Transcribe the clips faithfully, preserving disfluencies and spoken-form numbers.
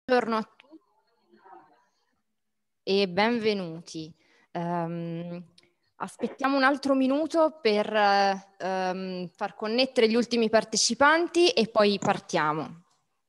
Buongiorno a tutti e benvenuti. Um, aspettiamo un altro minuto per um, far connettere gli ultimi partecipanti e poi partiamo.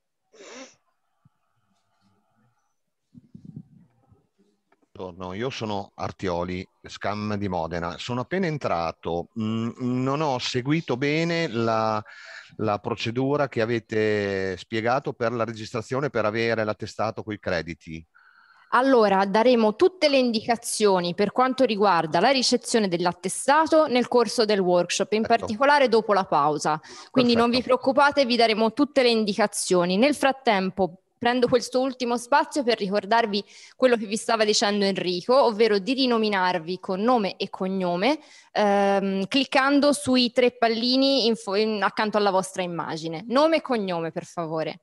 Buongiorno, io sono Artioli, Scam di Modena. Sono appena entrato, mm, non ho seguito bene la, la procedura che avete spiegato per la registrazione per avere l'attestato coi crediti. Allora, daremo tutte le indicazioni per quanto riguarda la ricezione dell'attestato nel corso del workshop, in Perfetto. particolare dopo la pausa. Quindi Perfetto. non vi preoccupate, vi daremo tutte le indicazioni. Nel frattempo prendo questo ultimo spazio per ricordarvi quello che vi stava dicendo Enrico, ovvero di rinominarvi con nome e cognome, ehm, cliccando sui tre pallini in in, accanto alla vostra immagine. Nome e cognome, per favore.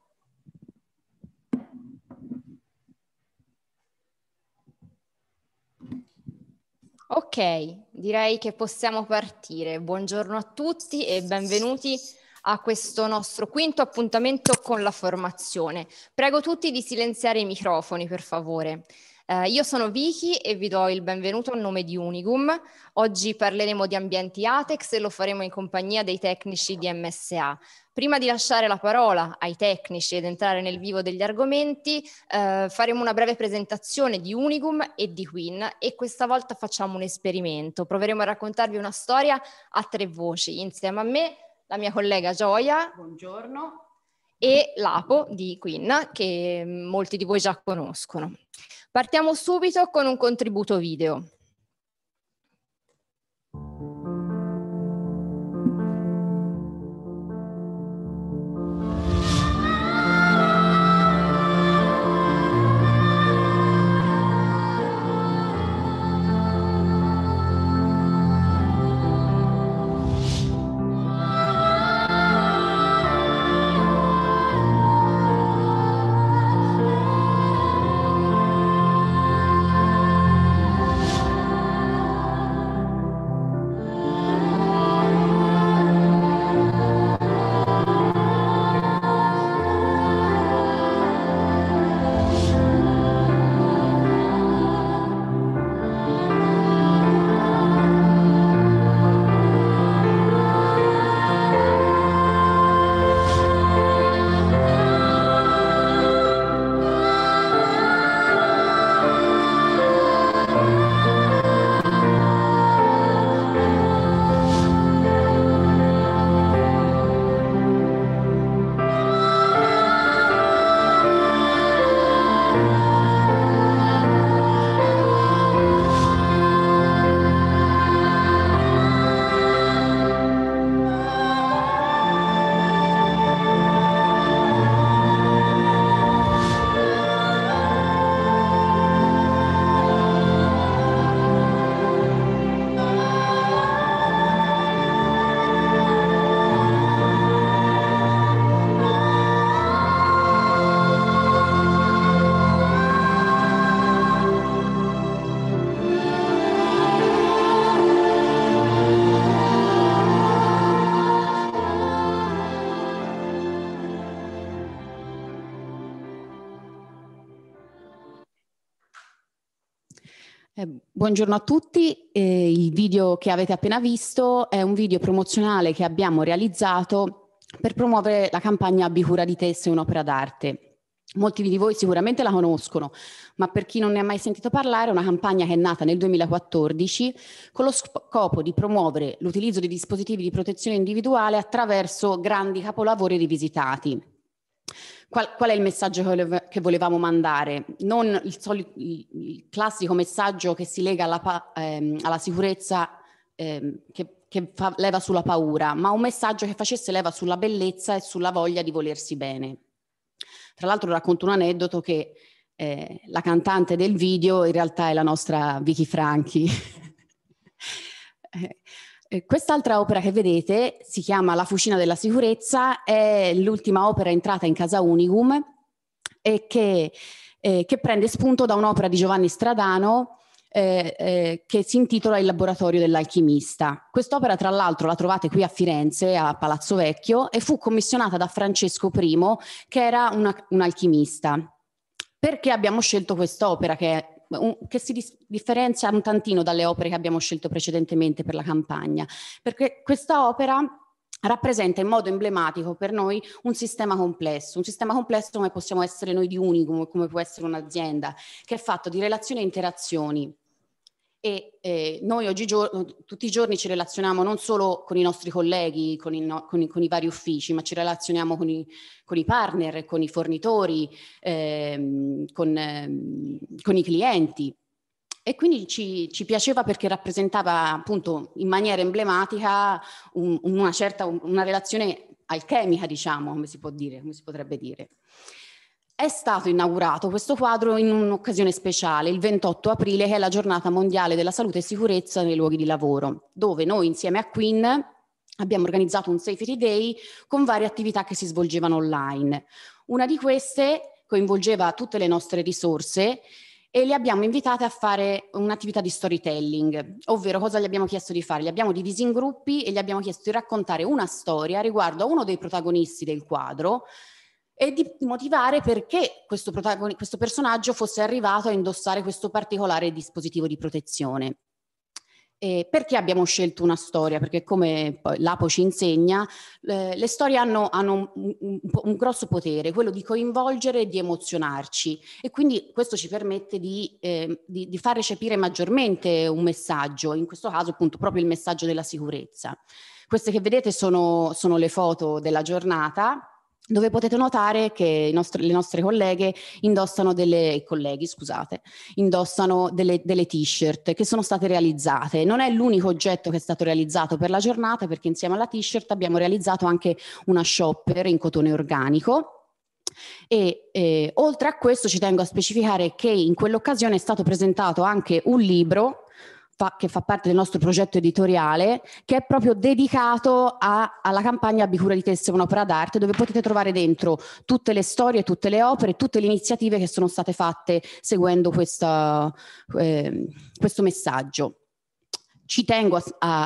Ok, direi che possiamo partire. Buongiorno a tutti e benvenuti a questo nostro quinto appuntamento con la formazione. Prego tutti di silenziare i microfoni, per favore. Eh, io sono Vicky e vi do il benvenuto a nome di Unigum. Oggi parleremo di ambienti ATEX e lo faremo in compagnia dei tecnici di M S A. Prima di lasciare la parola ai tecnici ed entrare nel vivo degli argomenti, eh, faremo una breve presentazione di Unigum e di Queen e questa volta facciamo un esperimento. Proveremo a raccontarvi una storia a tre voci, insieme a me, la mia collega Gioia. Buongiorno. E Lapo di Queen, che molti di voi già conoscono. Partiamo subito con un contributo video. Eh, buongiorno a tutti, eh, il video che avete appena visto è un video promozionale che abbiamo realizzato per promuovere la campagna Abbi cura di te, sei un'opera d'arte. Molti di voi sicuramente la conoscono, ma per chi non ne ha mai sentito parlare è una campagna che è nata nel duemilaquattordici con lo scopo di promuovere l'utilizzo di dispositivi di protezione individuale attraverso grandi capolavori rivisitati. Qual, qual è il messaggio che volevamo mandare? Non il, solito, il, il classico messaggio che si lega alla, ehm, alla sicurezza ehm, che, che fa leva sulla paura, ma un messaggio che facesse leva sulla bellezza e sulla voglia di volersi bene. Tra l'altro racconto un aneddoto che eh, la cantante del video in realtà è la nostra Vicky Franchi. eh, Quest'altra opera che vedete si chiama La fucina della sicurezza, è l'ultima opera entrata in casa Unigum e che, eh, che prende spunto da un'opera di Giovanni Stradano eh, eh, che si intitola Il laboratorio dell'alchimista. Quest'opera tra l'altro la trovate qui a Firenze, a Palazzo Vecchio, e fu commissionata da Francesco primo, che era una, un alchimista. Perché abbiamo scelto quest'opera che, un, che si dis- differenzia un tantino dalle opere che abbiamo scelto precedentemente per la campagna? Perché questa opera rappresenta in modo emblematico per noi un sistema complesso, un sistema complesso come possiamo essere noi di Unicum, come può essere un'azienda, che è fatto di relazioni e interazioni. E eh, noi oggi tutti i giorni ci relazioniamo non solo con i nostri colleghi, con, il no, con, i, con i vari uffici, ma ci relazioniamo con i, con i partner, con i fornitori, ehm, con, ehm, con i clienti. E quindi ci, ci piaceva perché rappresentava appunto in maniera emblematica un, una certa, una relazione alchemica, diciamo, come si può dire, come si potrebbe dire. È stato inaugurato questo quadro in un'occasione speciale, il ventotto aprile, che è la giornata mondiale della salute e sicurezza nei luoghi di lavoro, dove noi insieme a Queen abbiamo organizzato un Safety Day con varie attività che si svolgevano online. Una di queste coinvolgeva tutte le nostre risorse e le abbiamo invitate a fare un'attività di storytelling, ovvero cosa gli abbiamo chiesto di fare? Li abbiamo divisi in gruppi e gli abbiamo chiesto di raccontare una storia riguardo a uno dei protagonisti del quadro e di motivare perché questo, questo personaggio fosse arrivato a indossare questo particolare dispositivo di protezione. E perché abbiamo scelto una storia? Perché come l'Apo ci insegna, eh, le storie hanno, hanno un, un, un grosso potere, quello di coinvolgere e di emozionarci, e quindi questo ci permette di, eh, di, di far recepire maggiormente un messaggio, in questo caso appunto proprio il messaggio della sicurezza. Queste che vedete sono, sono le foto della giornata, dove potete notare che nostre, le nostre colleghe indossano delle, colleghi, scusate, indossano delle, delle t-shirt che sono state realizzate. Non è l'unico oggetto che è stato realizzato per la giornata, perché insieme alla t-shirt abbiamo realizzato anche una shopper in cotone organico. E eh, oltre a questo ci tengo a specificare che in quell'occasione è stato presentato anche un libro Fa, che fa parte del nostro progetto editoriale, che è proprio dedicato a, alla campagna Abbi cura di te, sei un'opera d'arte, dove potete trovare dentro tutte le storie, tutte le opere, tutte le iniziative che sono state fatte seguendo questa, eh, questo messaggio. Ci tengo a,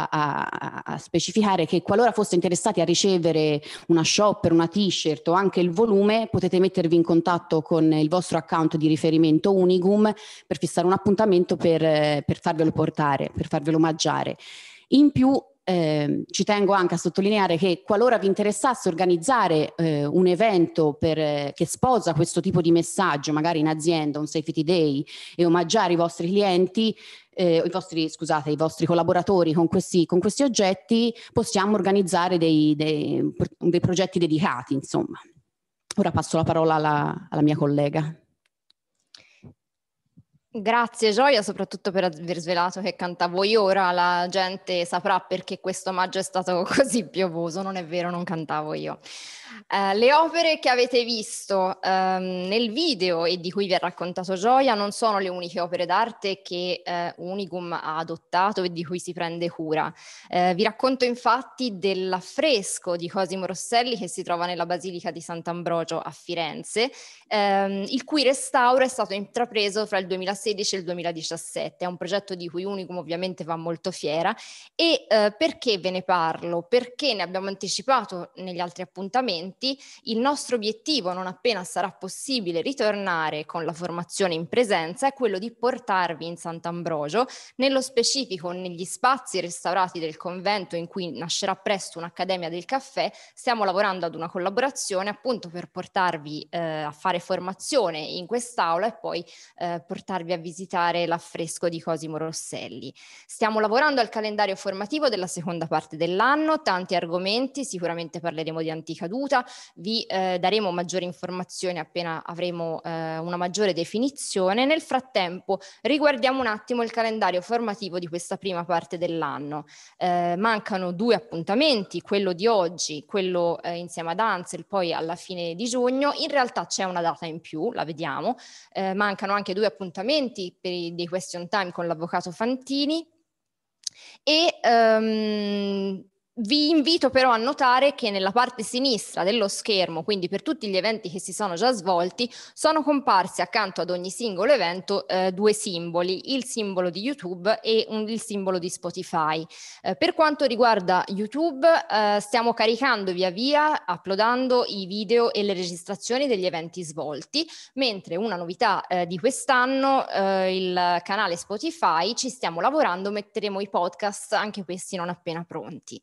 a, a specificare che qualora foste interessati a ricevere una shopper, una t-shirt o anche il volume, potete mettervi in contatto con il vostro account di riferimento Unicum per fissare un appuntamento per, per farvelo portare, per farvelo omaggiare. In più eh, ci tengo anche a sottolineare che qualora vi interessasse organizzare eh, un evento per, eh, che sposa questo tipo di messaggio, magari in azienda, un Safety Day, e omaggiare i vostri clienti, Eh, i vostri, scusate, i vostri collaboratori con questi, con questi oggetti, possiamo organizzare dei, dei, dei progetti dedicati, insomma. Ora passo la parola alla, alla mia collega. Grazie Gioia, soprattutto per aver svelato che cantavo io. Ora la gente saprà perché questo omaggio è stato così piovoso. Non è vero, non cantavo io. Uh, le opere che avete visto um, nel video e di cui vi ha raccontato Gioia non sono le uniche opere d'arte che uh, Unicum ha adottato e di cui si prende cura. Uh, vi racconto infatti dell'affresco di Cosimo Rosselli che si trova nella Basilica di Sant'Ambrogio a Firenze, um, il cui restauro è stato intrapreso fra il duemilasedici e il duemiladiciassette. È un progetto di cui Unicum ovviamente va molto fiera. E uh, perché ve ne parlo? Perché ne abbiamo anticipato negli altri appuntamenti. Il nostro obiettivo, non appena sarà possibile ritornare con la formazione in presenza, è quello di portarvi in Sant'Ambrogio, nello specifico negli spazi restaurati del convento in cui nascerà presto un'Accademia del Caffè. Stiamo lavorando ad una collaborazione appunto per portarvi eh, a fare formazione in quest'aula e poi eh, portarvi a visitare l'affresco di Cosimo Rosselli. Stiamo lavorando al calendario formativo della seconda parte dell'anno, tanti argomenti, sicuramente parleremo di anticaduta, vi eh, daremo maggiori informazioni appena avremo eh, una maggiore definizione. Nel frattempo riguardiamo un attimo il calendario formativo di questa prima parte dell'anno. Eh, mancano due appuntamenti, quello di oggi, quello eh, insieme ad Ansel, poi alla fine di giugno. In realtà c'è una data in più, la vediamo. Eh, mancano anche due appuntamenti per i dei question time con l'avvocato Fantini e um, Vi invito però a notare che nella parte sinistra dello schermo, quindi per tutti gli eventi che si sono già svolti, sono comparsi accanto ad ogni singolo evento eh, due simboli, il simbolo di YouTube e un, il simbolo di Spotify. Eh, per quanto riguarda YouTube, eh, stiamo caricando via via, uploadando i video e le registrazioni degli eventi svolti, mentre una novità eh, di quest'anno, eh, il canale Spotify, ci stiamo lavorando, metteremo i podcast, anche questi non appena pronti.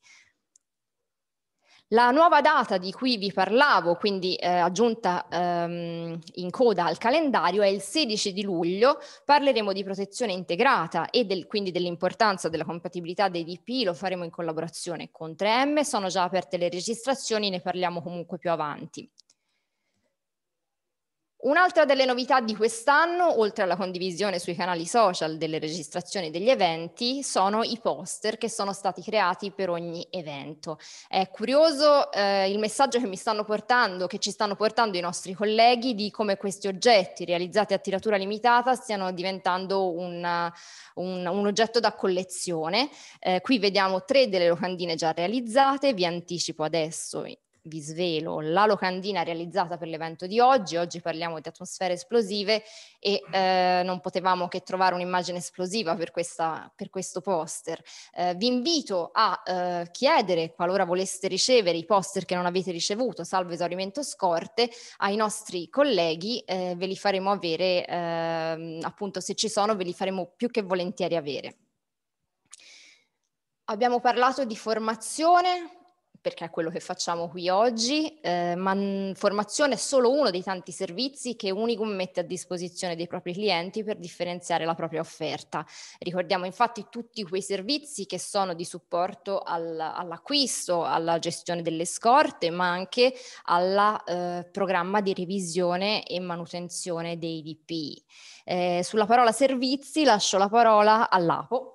La nuova data di cui vi parlavo, quindi eh, aggiunta ehm, in coda al calendario, è il sedici di luglio. Parleremo di protezione integrata e del, quindi dell'importanza della compatibilità dei D P, lo faremo in collaborazione con tre M, sono già aperte le registrazioni, ne parliamo comunque più avanti. Un'altra delle novità di quest'anno, oltre alla condivisione sui canali social delle registrazioni degli eventi, sono i poster che sono stati creati per ogni evento. È curioso eh, il messaggio che mi stanno portando, che ci stanno portando i nostri colleghi, di come questi oggetti realizzati a tiratura limitata stiano diventando un, un, un oggetto da collezione. Eh, qui vediamo tre delle locandine già realizzate, vi anticipo adesso, vi svelo la locandina realizzata per l'evento di oggi. Oggi parliamo di atmosfere esplosive e eh, non potevamo che trovare un'immagine esplosiva per, questa, per questo poster. Eh, vi invito a eh, chiedere, qualora voleste ricevere i poster che non avete ricevuto, salvo esaurimento scorte, ai nostri colleghi, eh, ve li faremo avere, eh, appunto se ci sono, ve li faremo più che volentieri avere. Abbiamo parlato di formazione, perché è quello che facciamo qui oggi, eh, ma formazione è solo uno dei tanti servizi che Unicum mette a disposizione dei propri clienti per differenziare la propria offerta. Ricordiamo infatti tutti quei servizi che sono di supporto al, all'acquisto, alla gestione delle scorte, ma anche al eh, programma di revisione e manutenzione dei D P. Eh, sulla parola servizi lascio la parola all'Apo.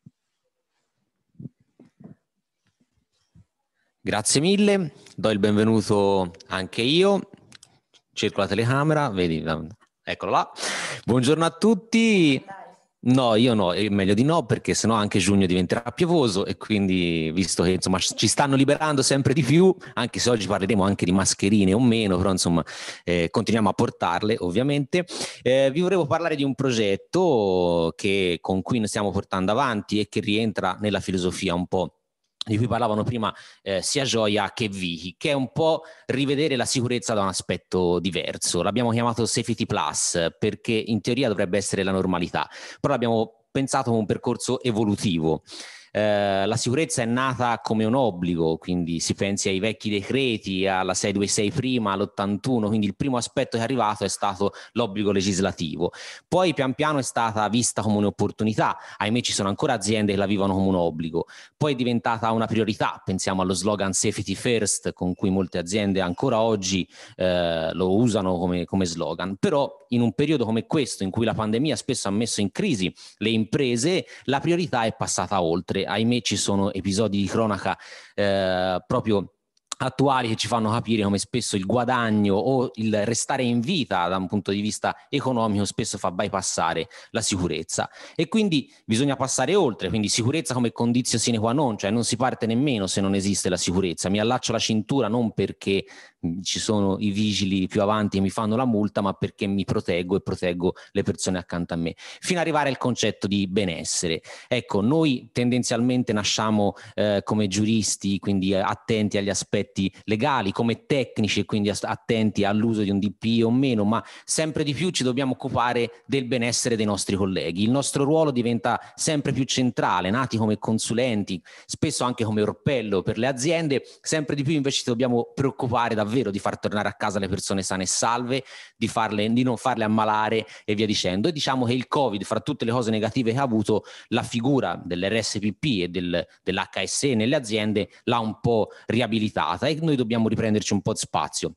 Grazie mille, do il benvenuto anche io, cerco la telecamera, vedi, eccolo là. Buongiorno a tutti. No, io no, è meglio di no, perché sennò anche giugno diventerà piovoso e quindi, visto che insomma ci stanno liberando sempre di più, anche se oggi parleremo anche di mascherine o meno, però insomma eh, continuiamo a portarle ovviamente. Eh, vi volevo parlare di un progetto che, con cui noi stiamo portando avanti e che rientra nella filosofia un po' di cui parlavano prima eh, sia Gioia che Vicky, che è un po' rivedere la sicurezza da un aspetto diverso. L'abbiamo chiamato Safety Plus perché in teoria dovrebbe essere la normalità, però l'abbiamo pensato come un percorso evolutivo. Eh, la sicurezza è nata come un obbligo, quindi si pensi ai vecchi decreti, alla seicentoventisei prima, all'ottantuno, quindi il primo aspetto che è arrivato è stato l'obbligo legislativo. Poi pian piano è stata vista come un'opportunità, ahimè ci sono ancora aziende che la vivono come un obbligo, poi è diventata una priorità, pensiamo allo slogan Safety First, con cui molte aziende ancora oggi eh, lo usano come, come slogan, però in un periodo come questo in cui la pandemia spesso ha messo in crisi le imprese, la priorità è passata oltre. Ahimè ci sono episodi di cronaca eh, proprio attuali che ci fanno capire come spesso il guadagno o il restare in vita da un punto di vista economico spesso fa bypassare la sicurezza e quindi bisogna passare oltre, quindi sicurezza come condizio sine qua non, cioè non si parte nemmeno se non esiste la sicurezza, mi allaccio la cintura non perché ci sono i vigili più avanti che mi fanno la multa, ma perché mi proteggo e proteggo le persone accanto a me, fino ad arrivare al concetto di benessere. Ecco, noi tendenzialmente nasciamo eh, come giuristi, quindi attenti agli aspetti legali, come tecnici e quindi attenti all'uso di un D P o meno, ma sempre di più ci dobbiamo occupare del benessere dei nostri colleghi. Il nostro ruolo diventa sempre più centrale, nati come consulenti, spesso anche come orpello per le aziende, sempre di più invece ci dobbiamo preoccupare davvero di far tornare a casa le persone sane e salve, di, farle, di non farle ammalare e via dicendo. E diciamo che il Covid, fra tutte le cose negative che ha avuto, la figura dell'R S P P e del, dell'H S E nelle aziende l'ha un po' riabilitata e noi dobbiamo riprenderci un po' di spazio.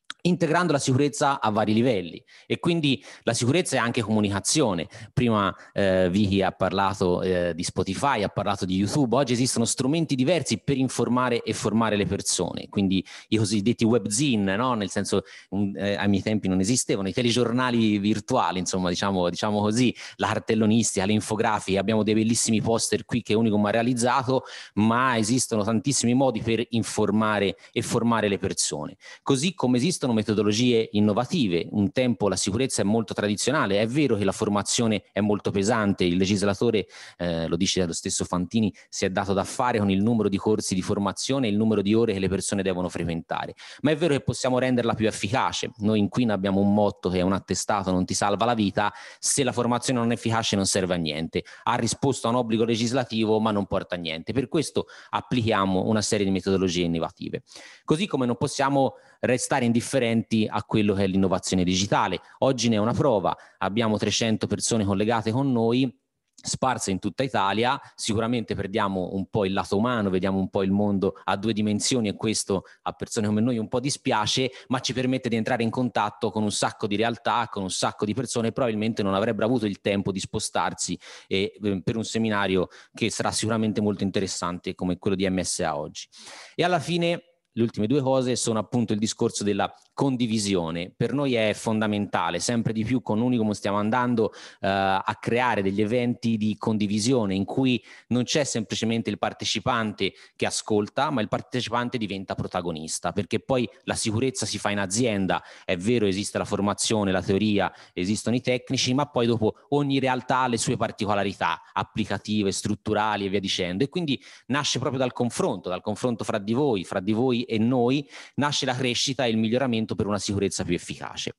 integrando la sicurezza a vari livelli. E quindi la sicurezza è anche comunicazione. Prima eh, Vicky ha parlato eh, di Spotify, ha parlato di YouTube. Oggi esistono strumenti diversi per informare e formare le persone, quindi i cosiddetti webzine, no? Nel senso, un, eh, ai miei tempi non esistevano, i telegiornali virtuali, insomma, diciamo, diciamo così, la cartellonistica, le infografiche. Abbiamo dei bellissimi poster qui che Unicum ha realizzato, ma esistono tantissimi modi per informare e formare le persone, così come esistono metodologie innovative. Un tempo la sicurezza è molto tradizionale, è vero che la formazione è molto pesante, il legislatore, eh, lo dice lo stesso Fantini, si è dato da fare con il numero di corsi di formazione e il numero di ore che le persone devono frequentare, ma è vero che possiamo renderla più efficace. Noi in Queen abbiamo un motto che è: un attestato non ti salva la vita. Se la formazione non è efficace non serve a niente, ha risposto a un obbligo legislativo ma non porta a niente. Per questo applichiamo una serie di metodologie innovative, così come non possiamo restare indifferenti a quello che è l'innovazione digitale. Oggi ne è una prova: abbiamo trecento persone collegate con noi, sparse in tutta Italia. Sicuramente perdiamo un po' il lato umano, vediamo un po' il mondo a due dimensioni, e questo a persone come noi un po' dispiace, ma ci permette di entrare in contatto con un sacco di realtà, con un sacco di persone che probabilmente non avrebbero avuto il tempo di spostarsi e, eh, per un seminario che sarà sicuramente molto interessante come quello di M S A oggi. E alla fine le ultime due cose sono appunto il discorso della condivisione. Per noi è fondamentale, sempre di più con Unicum stiamo andando eh, a creare degli eventi di condivisione in cui non c'è semplicemente il partecipante che ascolta, ma il partecipante diventa protagonista, perché poi la sicurezza si fa in azienda. È vero, esiste la formazione, la teoria, esistono i tecnici, ma poi dopo ogni realtà ha le sue particolarità applicative, strutturali e via dicendo, e quindi nasce proprio dal confronto, dal confronto fra di voi, fra di voi e noi, nasce la crescita e il miglioramento per una sicurezza più efficace.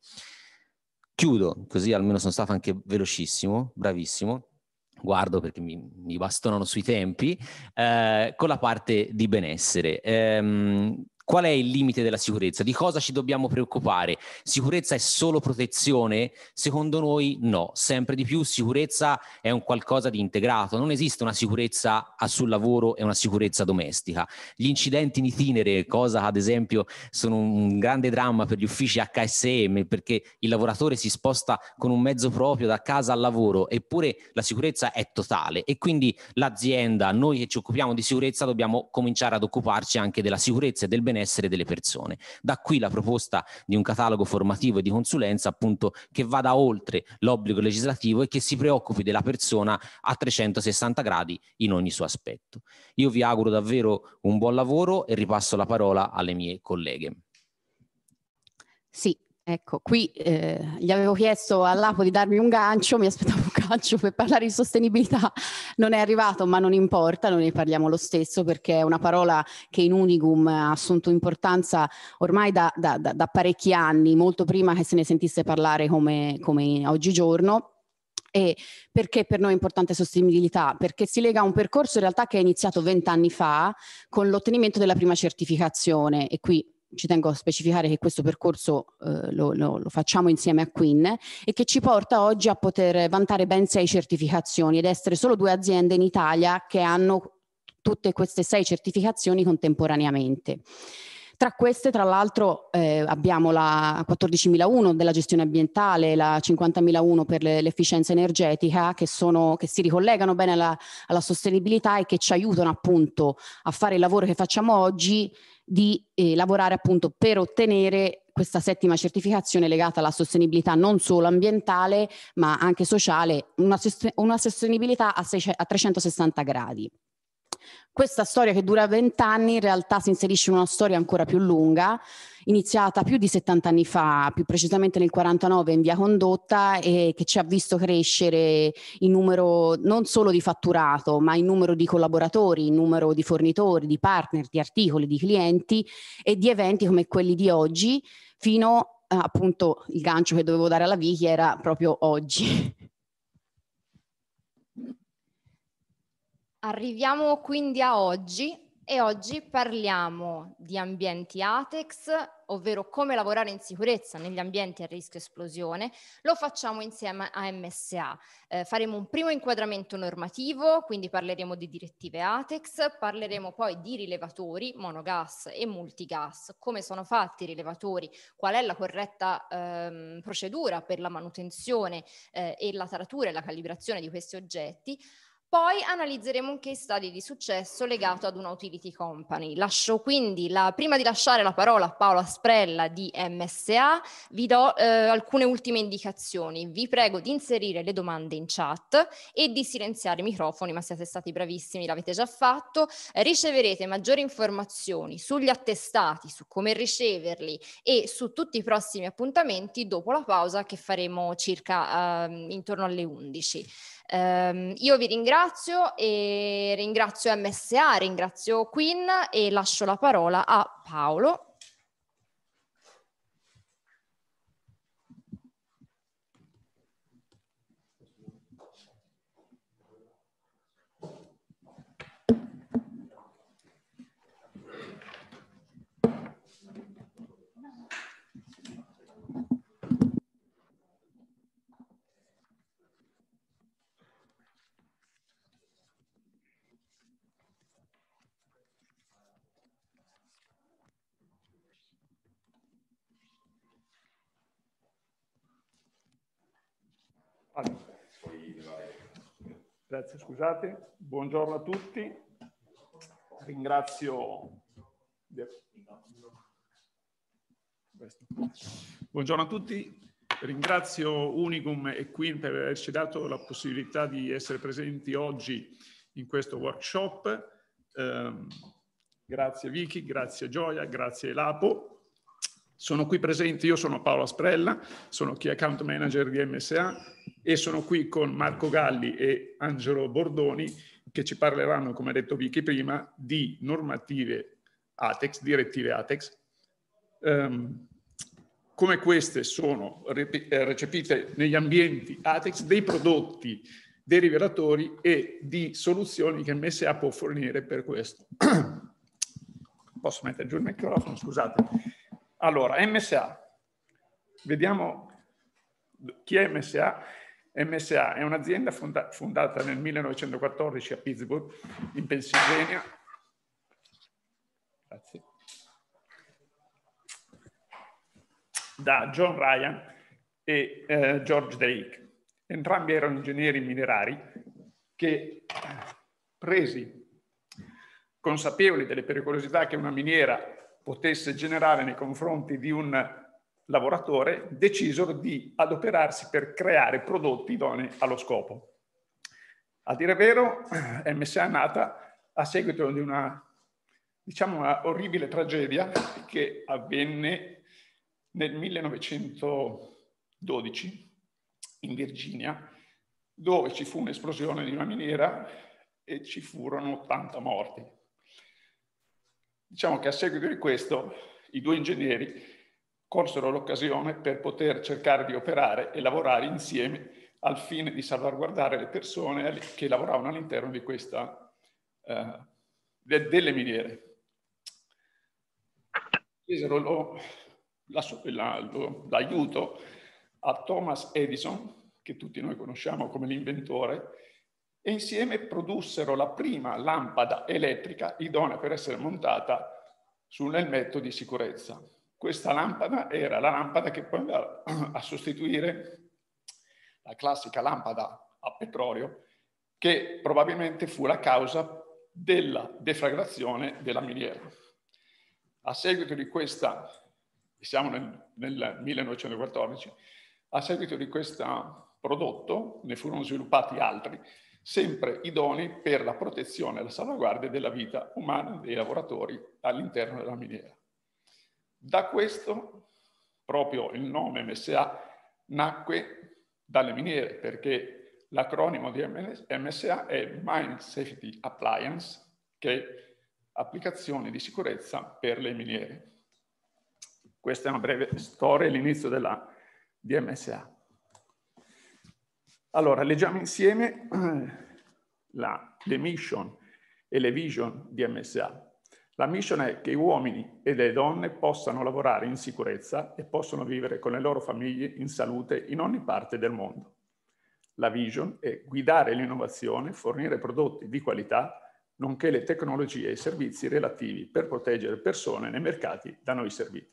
Chiudo, così almeno sono stato anche velocissimo, bravissimo, guardo perché mi, mi bastonano sui tempi, eh, con la parte di benessere. Ehm, Qual è il limite della sicurezza? Di cosa ci dobbiamo preoccupare? Sicurezza è solo protezione? Secondo noi no, sempre di più sicurezza è un qualcosa di integrato. Non esiste una sicurezza sul lavoro e una sicurezza domestica. Gli incidenti in itinere, cosa ad esempio sono un grande dramma per gli uffici H S M, perché il lavoratore si sposta con un mezzo proprio da casa al lavoro, eppure la sicurezza è totale, e quindi l'azienda, noi che ci occupiamo di sicurezza, dobbiamo cominciare ad occuparci anche della sicurezza e del benessere delle persone. Da qui la proposta di un catalogo formativo e di consulenza, appunto, che vada oltre l'obbligo legislativo e che si preoccupi della persona a trecentosessanta gradi in ogni suo aspetto. Io vi auguro davvero un buon lavoro e ripasso la parola alle mie colleghe. Sì, ecco, qui eh, gli avevo chiesto all'Apo di darmi un gancio, mi aspettavo un gancio per parlare di sostenibilità, non è arrivato, ma non importa, noi ne parliamo lo stesso, perché è una parola che in Unicum ha assunto importanza ormai da, da, da, da parecchi anni, molto prima che se ne sentisse parlare come, come oggigiorno. E perché per noi è importante sostenibilità? Perché si lega a un percorso in realtà che è iniziato vent'anni fa con l'ottenimento della prima certificazione, e qui ci tengo a specificare che questo percorso eh, lo, lo, lo facciamo insieme a Queen, e che ci porta oggi a poter vantare ben sei certificazioni ed essere solo due aziende in Italia che hanno tutte queste sei certificazioni contemporaneamente. Tra queste, tra l'altro, eh, abbiamo la quattordicimilauno della gestione ambientale, la cinquantamilauno per le, l'efficienza energetica, che, sono, che si ricollegano bene alla, alla sostenibilità e che ci aiutano appunto a fare il lavoro che facciamo oggi, di eh, lavorare appunto per ottenere questa settima certificazione legata alla sostenibilità non solo ambientale ma anche sociale, una, una sostenibilità a, sei, a trecentosessanta gradi. Questa storia, che dura vent'anni, in realtà si inserisce in una storia ancora più lunga, iniziata più di settanta anni fa, più precisamente nel quarantanove in via Condotta, e che ci ha visto crescere in numero non solo di fatturato, ma in numero di collaboratori, in numero di fornitori, di partner, di articoli, di clienti e di eventi come quelli di oggi, fino a, appunto, il gancio che dovevo dare alla Vicky era proprio oggi. Arriviamo quindi a oggi, e oggi parliamo di ambienti ATEX, ovvero come lavorare in sicurezza negli ambienti a rischio esplosione, lo facciamo insieme a M S A. Eh, faremo un primo inquadramento normativo, quindi parleremo di direttive ATEX, parleremo poi di rilevatori, monogas e multigas, come sono fatti i rilevatori, qual è la corretta ehm, procedura per la manutenzione eh, e la taratura e la calibrazione di questi oggetti. Poi analizzeremo un case study di successo legato ad una utility company. Lascio quindi, la, prima di lasciare la parola a Paola Sprella di M S A, vi do eh, alcune ultime indicazioni. Vi prego di inserire le domande in chat e di silenziare i microfoni, ma siete stati bravissimi, l'avete già fatto. Eh, riceverete maggiori informazioni sugli attestati, su come riceverli e su tutti i prossimi appuntamenti dopo la pausa che faremo circa eh, intorno alle undici. Um, io vi ringrazio e ringrazio M S A, ringrazio Queen e lascio la parola a Paolo. Allora. Grazie, scusate. Buongiorno a tutti. Ringrazio... Buongiorno a tutti. Ringrazio Unicum e Queen per averci dato la possibilità di essere presenti oggi in questo workshop. Eh, grazie Vicky, grazie Gioia, grazie Lapo. Sono qui presenti, io sono Paolo Sprella, sono Key Account Manager di M S A e sono qui con Marco Galli e Angelo Bordoni che ci parleranno, come ha detto Vicky prima, di normative ATEX, direttive ATEX. Um, come queste sono recepite negli ambienti ATEX, dei prodotti, dei rivelatori e di soluzioni che M S A può fornire per questo. Posso mettere giù il microfono, scusate. Allora, M S A. Vediamo chi è M S A. M S A è un'azienda fonda fondata nel millenovecentoquattordici a Pittsburgh, in Pennsylvania. Grazie. Da John Ryan e eh, George Drake. Entrambi erano ingegneri minerari che, presi consapevoli delle pericolosità che una miniera potesse generare nei confronti di un lavoratore, decisero di adoperarsi per creare prodotti idonei allo scopo. A dire vero, M S A è nata a seguito di una, diciamo, una orribile tragedia che avvenne nel millenovecentododici in Virginia, dove ci fu un'esplosione di una miniera e ci furono ottanta morti. Diciamo che a seguito di questo i due ingegneri colsero l'occasione per poter cercare di operare e lavorare insieme al fine di salvaguardare le persone che lavoravano all'interno di questa, eh, de delle miniere. Chiesero l'aiuto a Thomas Edison, che tutti noi conosciamo come l'inventore, e insieme produssero la prima lampada elettrica idonea per essere montata sul elmetto di sicurezza. Questa lampada era la lampada che poi andava a sostituire la classica lampada a petrolio, che probabilmente fu la causa della deflagrazione della miniera. A seguito di questa, siamo nel, nel millenovecentoquattordici, a seguito di questo prodotto ne furono sviluppati altri, sempre idonei per la protezione e la salvaguardia della vita umana dei lavoratori all'interno della miniera. Da questo, proprio il nome M S A nacque dalle miniere, perché l'acronimo di M S A è Mine Safety Appliance, che è applicazioni di sicurezza per le miniere. Questa è una breve storia, l'inizio della di M S A. Allora, leggiamo insieme la, le mission e le vision di M S A. La mission è che gli uomini e le donne possano lavorare in sicurezza e possono vivere con le loro famiglie in salute in ogni parte del mondo. La vision è guidare l'innovazione, fornire prodotti di qualità, nonché le tecnologie e i servizi relativi per proteggere persone nei mercati da noi serviti.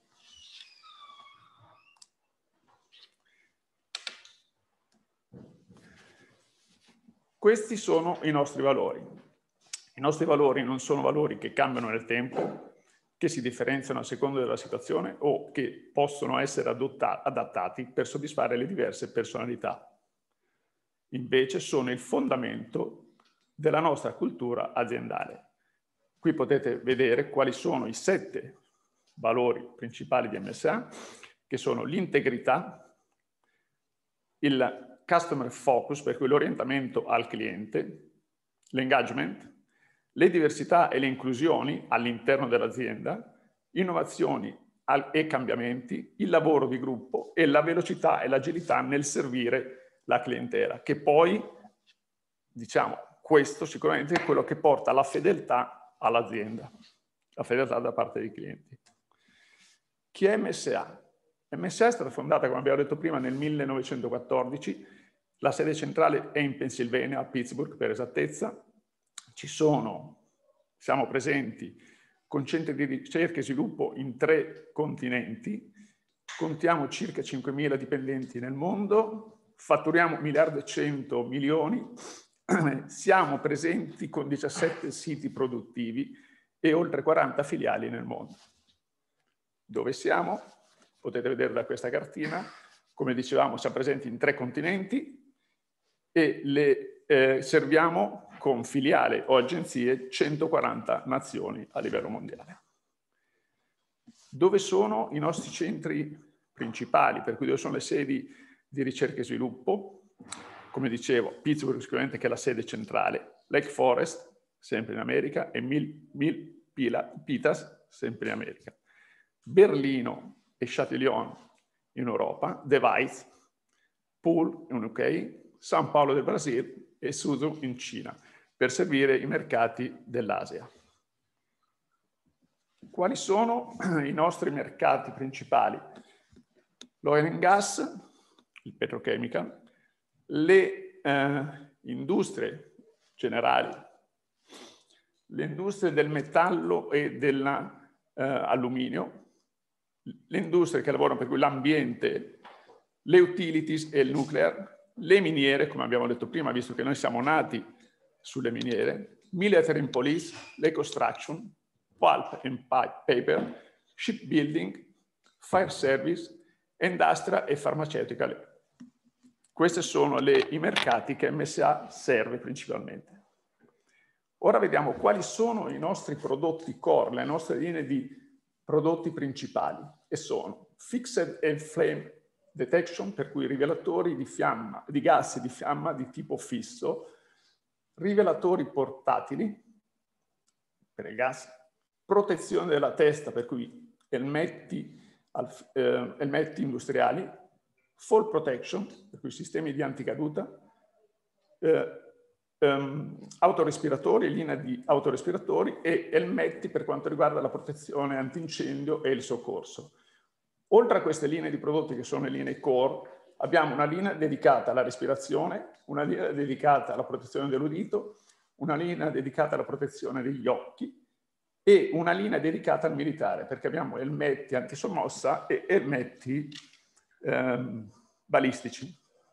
Questi sono i nostri valori. I nostri valori non sono valori che cambiano nel tempo, che si differenziano a seconda della situazione o che possono essere adattati per soddisfare le diverse personalità. Invece sono il fondamento della nostra cultura aziendale. Qui potete vedere quali sono i sette valori principali di M S A, che sono l'integrità, il customer focus, per cui l'orientamento al cliente, l'engagement, le diversità e le inclusioni all'interno dell'azienda, innovazioni e cambiamenti, il lavoro di gruppo e la velocità e l'agilità nel servire la clientela, che poi, diciamo, questo sicuramente è quello che porta alla fedeltà all'azienda, la fedeltà da parte dei clienti. Chi è M S A? M S A è stata fondata, come abbiamo detto prima, nel millenovecentoquattordici, la sede centrale è in Pennsylvania, a Pittsburgh per esattezza. Ci sono, siamo presenti con centri di ricerca e sviluppo in tre continenti, contiamo circa cinquemila dipendenti nel mondo, fatturiamo un miliardo e cento milioni, siamo presenti con diciassette siti produttivi e oltre quaranta filiali nel mondo. Dove siamo? Potete vedere da questa cartina. Come dicevamo, siamo presenti in tre continenti e le eh, serviamo con filiali o agenzie centoquaranta nazioni a livello mondiale. Dove sono i nostri centri principali, per cui dove sono le sedi di ricerca e sviluppo? Come dicevo, Pittsburgh sicuramente che è la sede centrale, Lake Forest, sempre in America, e Milpitas, sempre in America. Berlino e Châtillon in Europa, De Weiss, Poole in U K, San Paolo del Brasile e Suzhou in Cina, per servire i mercati dell'Asia. Quali sono i nostri mercati principali? L'oil and gas, il petrochemical, le eh, industrie generali, le industrie del metallo e dell'alluminio, eh, le industrie che lavorano per cui l'ambiente, le utilities e il nuclear, le miniere, come abbiamo detto prima, visto che noi siamo nati sulle miniere, military and police, le construction, pulp and paper, shipbuilding, fire service, industria e farmaceutical. Questi sono le, i mercati che M S A serve principalmente. Ora vediamo quali sono i nostri prodotti core, le nostre linee di prodotti principali, e sono Fixed and Flame Detection, per cui rivelatori di, fiamma, di gas di fiamma di tipo fisso, rivelatori portatili per il gas, protezione della testa, per cui elmetti, eh, elmetti industriali, fall protection, per cui sistemi di anticaduta, eh, um, autorespiratori, linea di autorespiratori e elmetti per quanto riguarda la protezione antincendio e il soccorso. Oltre a queste linee di prodotti che sono le linee core, abbiamo una linea dedicata alla respirazione, una linea dedicata alla protezione dell'udito, una linea dedicata alla protezione degli occhi e una linea dedicata al militare, perché abbiamo elmetti antisommossa e elmetti ehm, balistici.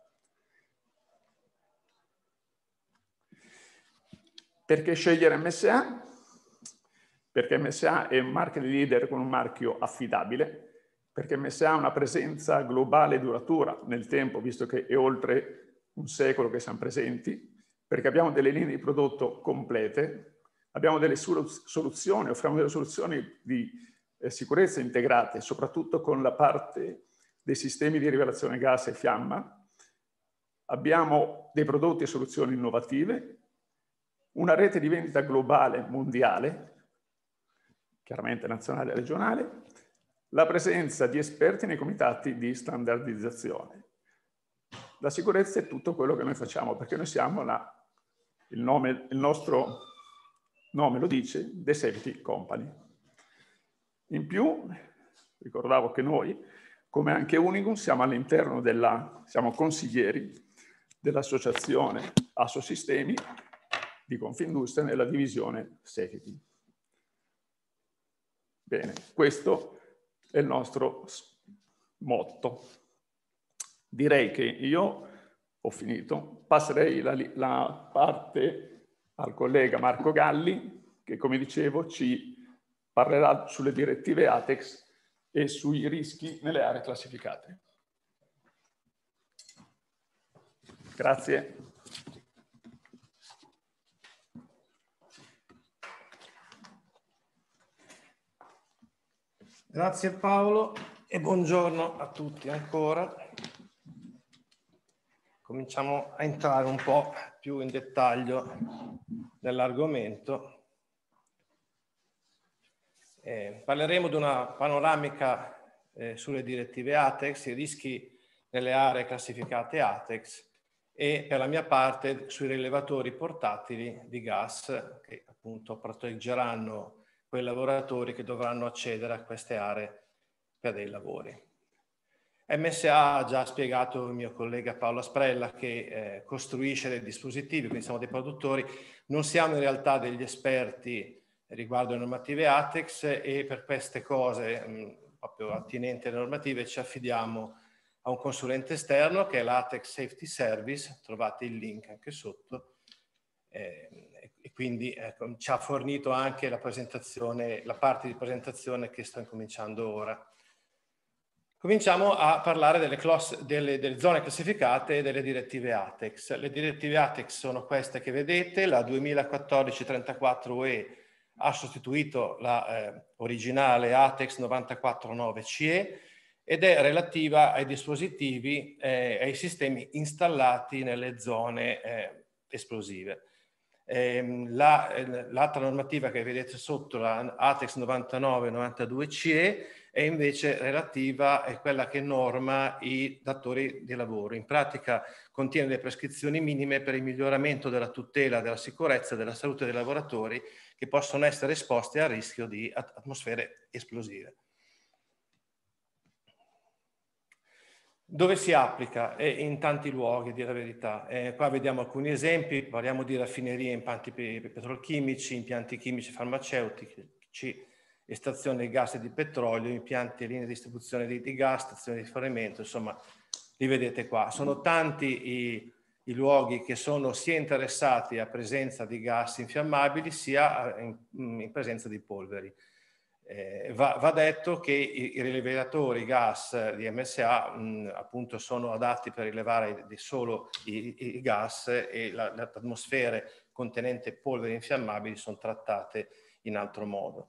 Perché scegliere M S A? Perché M S A è un market leader con un marchio affidabile, perché M S A ha una presenza globale e duratura nel tempo, visto che è oltre un secolo che siamo presenti, perché abbiamo delle linee di prodotto complete, abbiamo delle soluzioni, offriamo delle soluzioni di eh, sicurezza integrate, soprattutto con la parte dei sistemi di rivelazione gas e fiamma, abbiamo dei prodotti e soluzioni innovative, una rete di vendita globale mondiale, chiaramente nazionale e regionale, la presenza di esperti nei comitati di standardizzazione. La sicurezza è tutto quello che noi facciamo, perché noi siamo la, il, nome, il nostro nome lo dice, The Safety Company. In più, ricordavo che noi, come anche Unigum, siamo all'interno della, siamo consiglieri dell'associazione Assosistemi di Confindustria nella divisione Safety. Bene, questo è il nostro motto. Direi che io ho finito, passerei la, la parte al collega Marco Galli, che come dicevo ci parlerà sulle direttive ATEX e sui rischi nelle aree classificate. Grazie. Grazie Paolo e buongiorno a tutti ancora. Cominciamo a entrare un po' più in dettaglio nell'argomento. Eh, parleremo di una panoramica eh, sulle direttive ATEX, i rischi nelle aree classificate ATEX e per la mia parte sui rilevatori portatili di gas che appunto proteggeranno quei lavoratori che dovranno accedere a queste aree per dei lavori. M S A ha già spiegato il mio collega Paolo Asprella che eh, costruisce dei dispositivi, quindi siamo dei produttori, non siamo in realtà degli esperti riguardo le normative ATEX e per queste cose mh, proprio attinenti alle normative ci affidiamo a un consulente esterno che è l'ATEX Safety Service, trovate il link anche sotto, eh, e quindi ecco, ci ha fornito anche la presentazione, la parte di presentazione che sto incominciando ora. Cominciamo a parlare delle, delle, delle zone classificate e delle direttive ATEX. Le direttive ATEX sono queste che vedete, la duemilaquattordici trentaquattro U E ha sostituito la eh, originale ATEX novantaquattro nove C E ed è relativa ai dispositivi e eh, ai sistemi installati nelle zone eh, esplosive. Eh, la, eh, l'altra normativa che vedete sotto, la ATEX novantanove novantadue C E, è invece relativa a quella che norma i datori di lavoro. In pratica contiene le prescrizioni minime per il miglioramento della tutela, della sicurezza e della salute dei lavoratori che possono essere esposti al rischio di atmosfere esplosive. Dove si applica? Eh, in tanti luoghi, a dire la verità. Eh, qua vediamo alcuni esempi, parliamo di raffinerie, impianti petrolchimici, impianti chimici farmaceutici, estrazione di gas e di petrolio, impianti e linee di distribuzione di, di gas, stazioni di rifornimento, insomma, li vedete qua. Sono tanti i, i luoghi che sono sia interessati a presenza di gas infiammabili, sia in, in presenza di polveri. Eh, va, va detto che i, i rilevatori gas di M S A mh, appunto sono adatti per rilevare di solo i, i gas e la, le atmosfere contenente polveri infiammabili sono trattate in altro modo.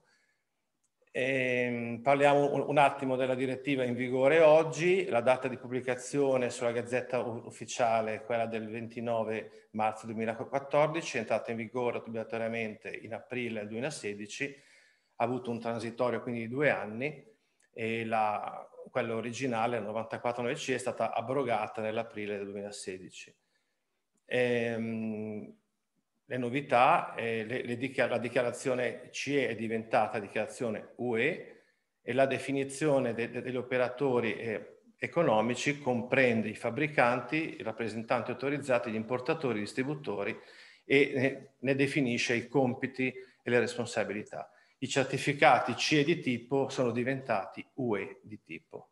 E, parliamo un, un attimo della direttiva in vigore oggi. La data di pubblicazione sulla Gazzetta Ufficiale è quella del ventinove marzo duemilaquattordici, è entrata in vigore obbligatoriamente in aprile duemilasedici, ha avuto un transitorio quindi di due anni e la, quella originale, il novantaquattro nove C, è stata abrogata nell'aprile del duemilasedici. Ehm, le novità, eh, le, le dichiar la dichiarazione C E è diventata dichiarazione U E e la definizione de de degli operatori eh, economici comprende i fabbricanti, i rappresentanti autorizzati, gli importatori, i distributori e ne, ne definisce i compiti e le responsabilità. I certificati C E di tipo sono diventati U E di tipo.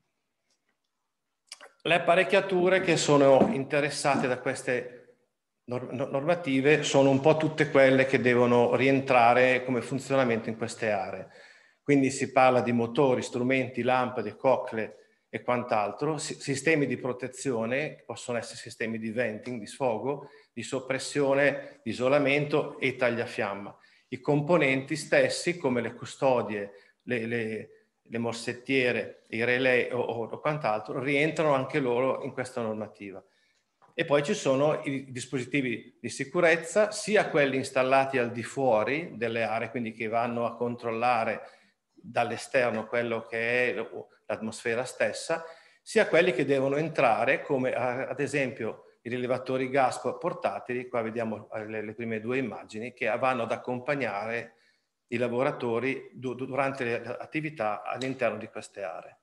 Le apparecchiature che sono interessate da queste normative sono un po' tutte quelle che devono rientrare come funzionamento in queste aree. Quindi si parla di motori, strumenti, lampade, cocle e quant'altro, sistemi di protezione, che possono essere sistemi di venting, di sfogo, di soppressione, di isolamento e tagliafiamma. I componenti stessi, come le custodie, le, le, le morsettiere, i relay o, o quant'altro, rientrano anche loro in questa normativa. E poi ci sono i dispositivi di sicurezza, sia quelli installati al di fuori delle aree, quindi che vanno a controllare dall'esterno quello che è l'atmosfera stessa, sia quelli che devono entrare, come ad esempio i rilevatori gas portatili, qua vediamo le, le prime due immagini, che vanno ad accompagnare i lavoratori du durante le attività all'interno di queste aree.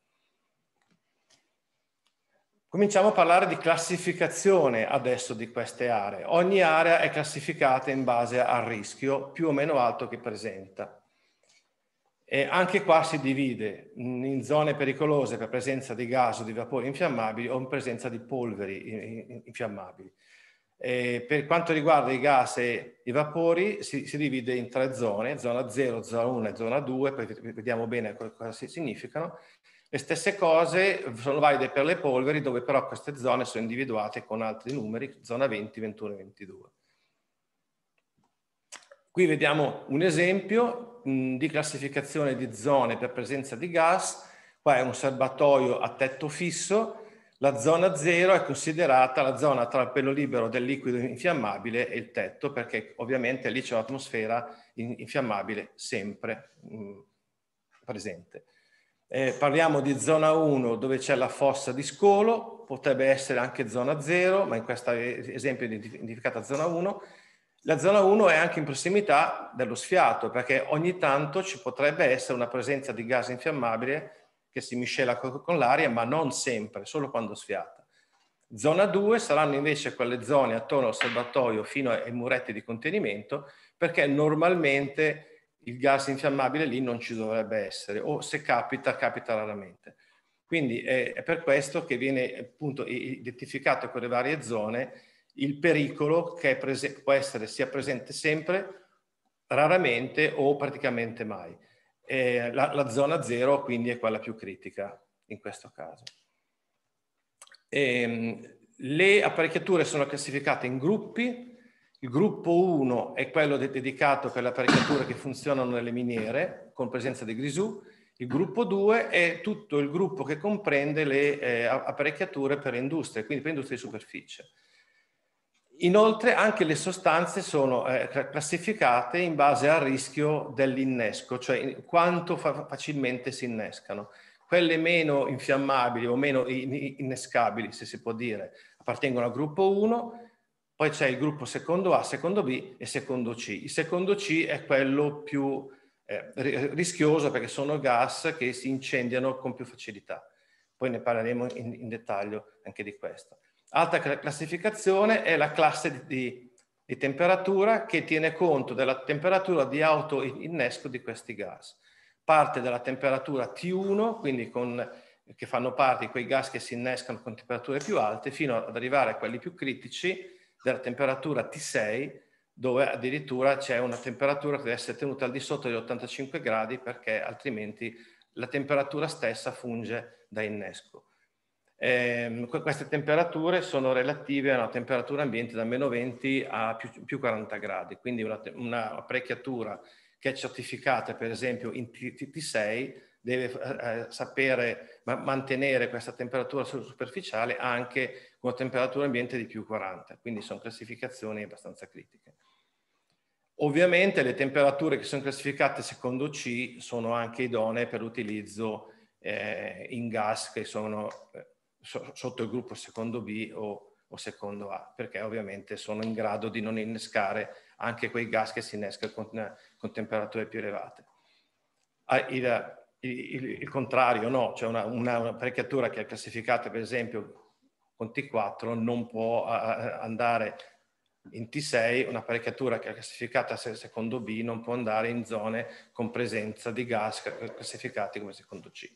Cominciamo a parlare di classificazione adesso di queste aree. Ogni area è classificata in base al rischio più o meno alto che presenta. E anche qua si divide in zone pericolose per presenza di gas o di vapori infiammabili o in presenza di polveri infiammabili. E per quanto riguarda i gas e i vapori si, si divide in tre zone, zona zero, zona uno e zona due, poi vediamo bene cosa significano. Le stesse cose sono valide per le polveri, dove però queste zone sono individuate con altri numeri, zona venti, ventuno e ventidue. Qui vediamo un esempio mh, di classificazione di zone per presenza di gas. Qua è un serbatoio a tetto fisso. La zona zero è considerata la zona tra il pelo libero del liquido infiammabile e il tetto, perché ovviamente lì c'è un'atmosfera infiammabile sempre mh, presente. Eh, parliamo di zona uno dove c'è la fossa di scolo, potrebbe essere anche zona zero, ma in questo esempio è identificata zona uno. La zona uno è anche in prossimità dello sfiato, perché ogni tanto ci potrebbe essere una presenza di gas infiammabile che si miscela con l'aria, ma non sempre, solo quando sfiata. Zona due saranno invece quelle zone attorno al serbatoio fino ai muretti di contenimento, perché normalmente il gas infiammabile lì non ci dovrebbe essere, o se capita, capita raramente. Quindi è, è per questo che viene appunto identificato con le varie zone il pericolo che è può essere sia presente sempre, raramente o praticamente mai. Eh, la, la zona zero quindi è quella più critica in questo caso. E, le apparecchiature sono classificate in gruppi. Il gruppo uno è quello de dedicato per le apparecchiature che funzionano nelle miniere con presenza di grisù. Il gruppo due è tutto il gruppo che comprende le eh, apparecchiature per le industrie, quindi per industrie di superficie. Inoltre anche le sostanze sono eh, classificate in base al rischio dell'innesco, cioè quanto fa facilmente si innescano. Quelle meno infiammabili o meno innescabili, se si può dire, appartengono al gruppo uno, poi c'è il gruppo secondo A, secondo B e secondo C. Il secondo C è quello più eh, rischioso perché sono gas che si incendiano con più facilità. Poi ne parleremo in, in dettaglio anche di questo. Altra classificazione è la classe di, di temperatura che tiene conto della temperatura di autoinnesco di questi gas. Parte dalla temperatura T uno, quindi con, che fanno parte di quei gas che si innescano con temperature più alte, fino ad arrivare a quelli più critici della temperatura T sei, dove addirittura c'è una temperatura che deve essere tenuta al di sotto degli ottantacinque gradi perché altrimenti la temperatura stessa funge da innesco. Eh, queste temperature sono relative a una temperatura ambiente da meno venti a più, più quaranta gradi, quindi una, una apparecchiatura che è certificata per esempio in T sei deve eh, sapere ma mantenere questa temperatura superficiale anche con una temperatura ambiente di più quaranta, quindi sono classificazioni abbastanza critiche. Ovviamente le temperature che sono classificate secondo C sono anche idonee per l'utilizzo eh, in gas che sono eh, so, sotto il gruppo secondo B o, o secondo A, perché ovviamente sono in grado di non innescare anche quei gas che si innescano con, con temperature più elevate. Ah, il, il, il contrario no, cioè una, una, un'apparecchiatura che è classificata per esempio con T quattro non può a, andare in T sei, un'apparecchiatura che è classificata secondo B non può andare in zone con presenza di gas classificati come secondo C.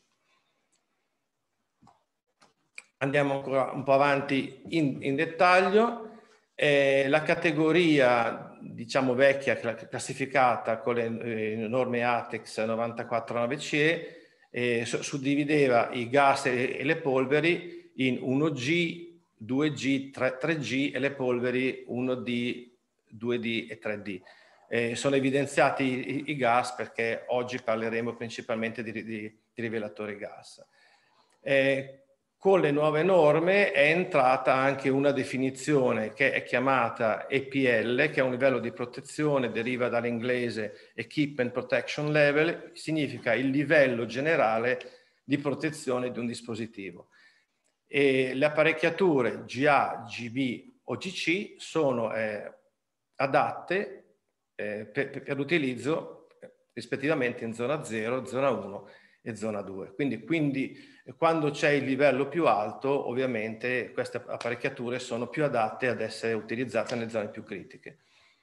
Andiamo ancora un po' avanti in, in dettaglio. Eh, la categoria, diciamo vecchia, classificata con le eh, norme ATEX novantaquattro nove C E, eh, suddivideva i gas e, e le polveri in uno G, due G, tre G e le polveri uno D, due D e tre D. Eh, sono evidenziati i, i gas perché oggi parleremo principalmente di, di, di rivelatori gas. Eh, Con le nuove norme è entrata anche una definizione che è chiamata E P L, che è un livello di protezione, deriva dall'inglese Equipment Protection Level, significa il livello generale di protezione di un dispositivo. E le apparecchiature G A, G B o G C sono eh, adatte eh, per, per l'utilizzo rispettivamente in zona zero, zona uno e zona due. Quindi, quindi quando c'è il livello più alto, ovviamente queste apparecchiature sono più adatte ad essere utilizzate nelle zone più critiche.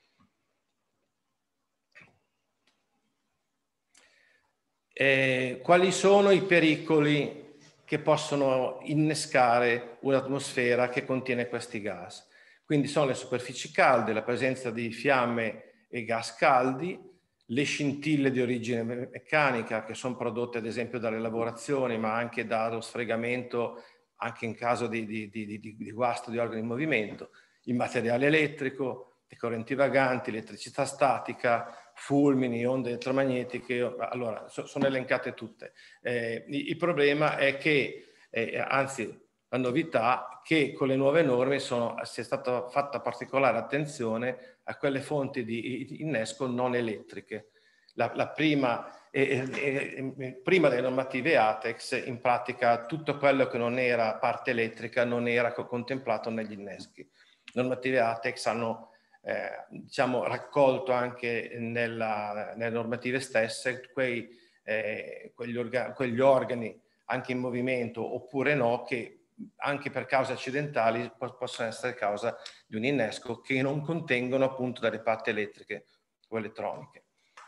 Eh, quali sono i pericoli che possono innescare un'atmosfera che contiene questi gas? Quindi sono le superfici calde, la presenza di fiamme e gas caldi, le scintille di origine meccanica che sono prodotte ad esempio dalle lavorazioni, ma anche dallo sfregamento, anche in caso di, di, di, di, di guasto di organi in movimento, il materiale elettrico, le correnti vaganti, l'elettricità statica, fulmini, onde elettromagnetiche, allora sono elencate tutte. Eh, il problema è che, eh, anzi la novità, che con le nuove norme sono, sia stata fatta particolare attenzione a quelle fonti di innesco non elettriche. La, la prima, eh, eh, prima delle normative ATEX, in pratica tutto quello che non era parte elettrica non era contemplato negli inneschi. Le normative ATEX hanno Eh, diciamo, raccolto anche nella, nelle normative stesse quei, eh, quegli, orga quegli organi anche in movimento oppure no, che anche per cause accidentali po possono essere causa di un innesco, che non contengono appunto delle parti elettriche o elettroniche.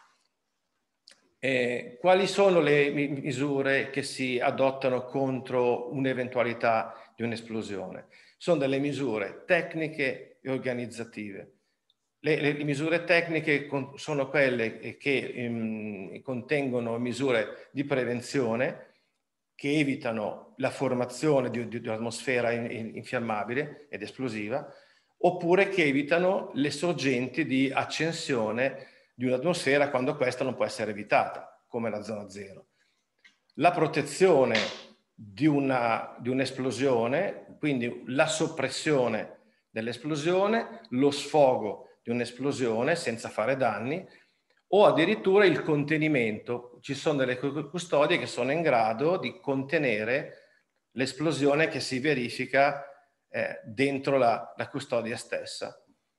Eh, quali sono le misure che si adottano contro un'eventualità di un'esplosione? Sono delle misure tecniche e organizzative. Le, le misure tecniche con, sono quelle che um, contengono misure di prevenzione che evitano la formazione di, di, di un'atmosfera in, in, infiammabile ed esplosiva, oppure che evitano le sorgenti di accensione di un'atmosfera quando questa non può essere evitata, come la zona zero. La protezione di una, di un'esplosione, quindi la soppressione dell'esplosione, lo sfogo di un'esplosione senza fare danni, o addirittura il contenimento. Ci sono delle custodie che sono in grado di contenere l'esplosione che si verifica eh, dentro la, la custodia stessa.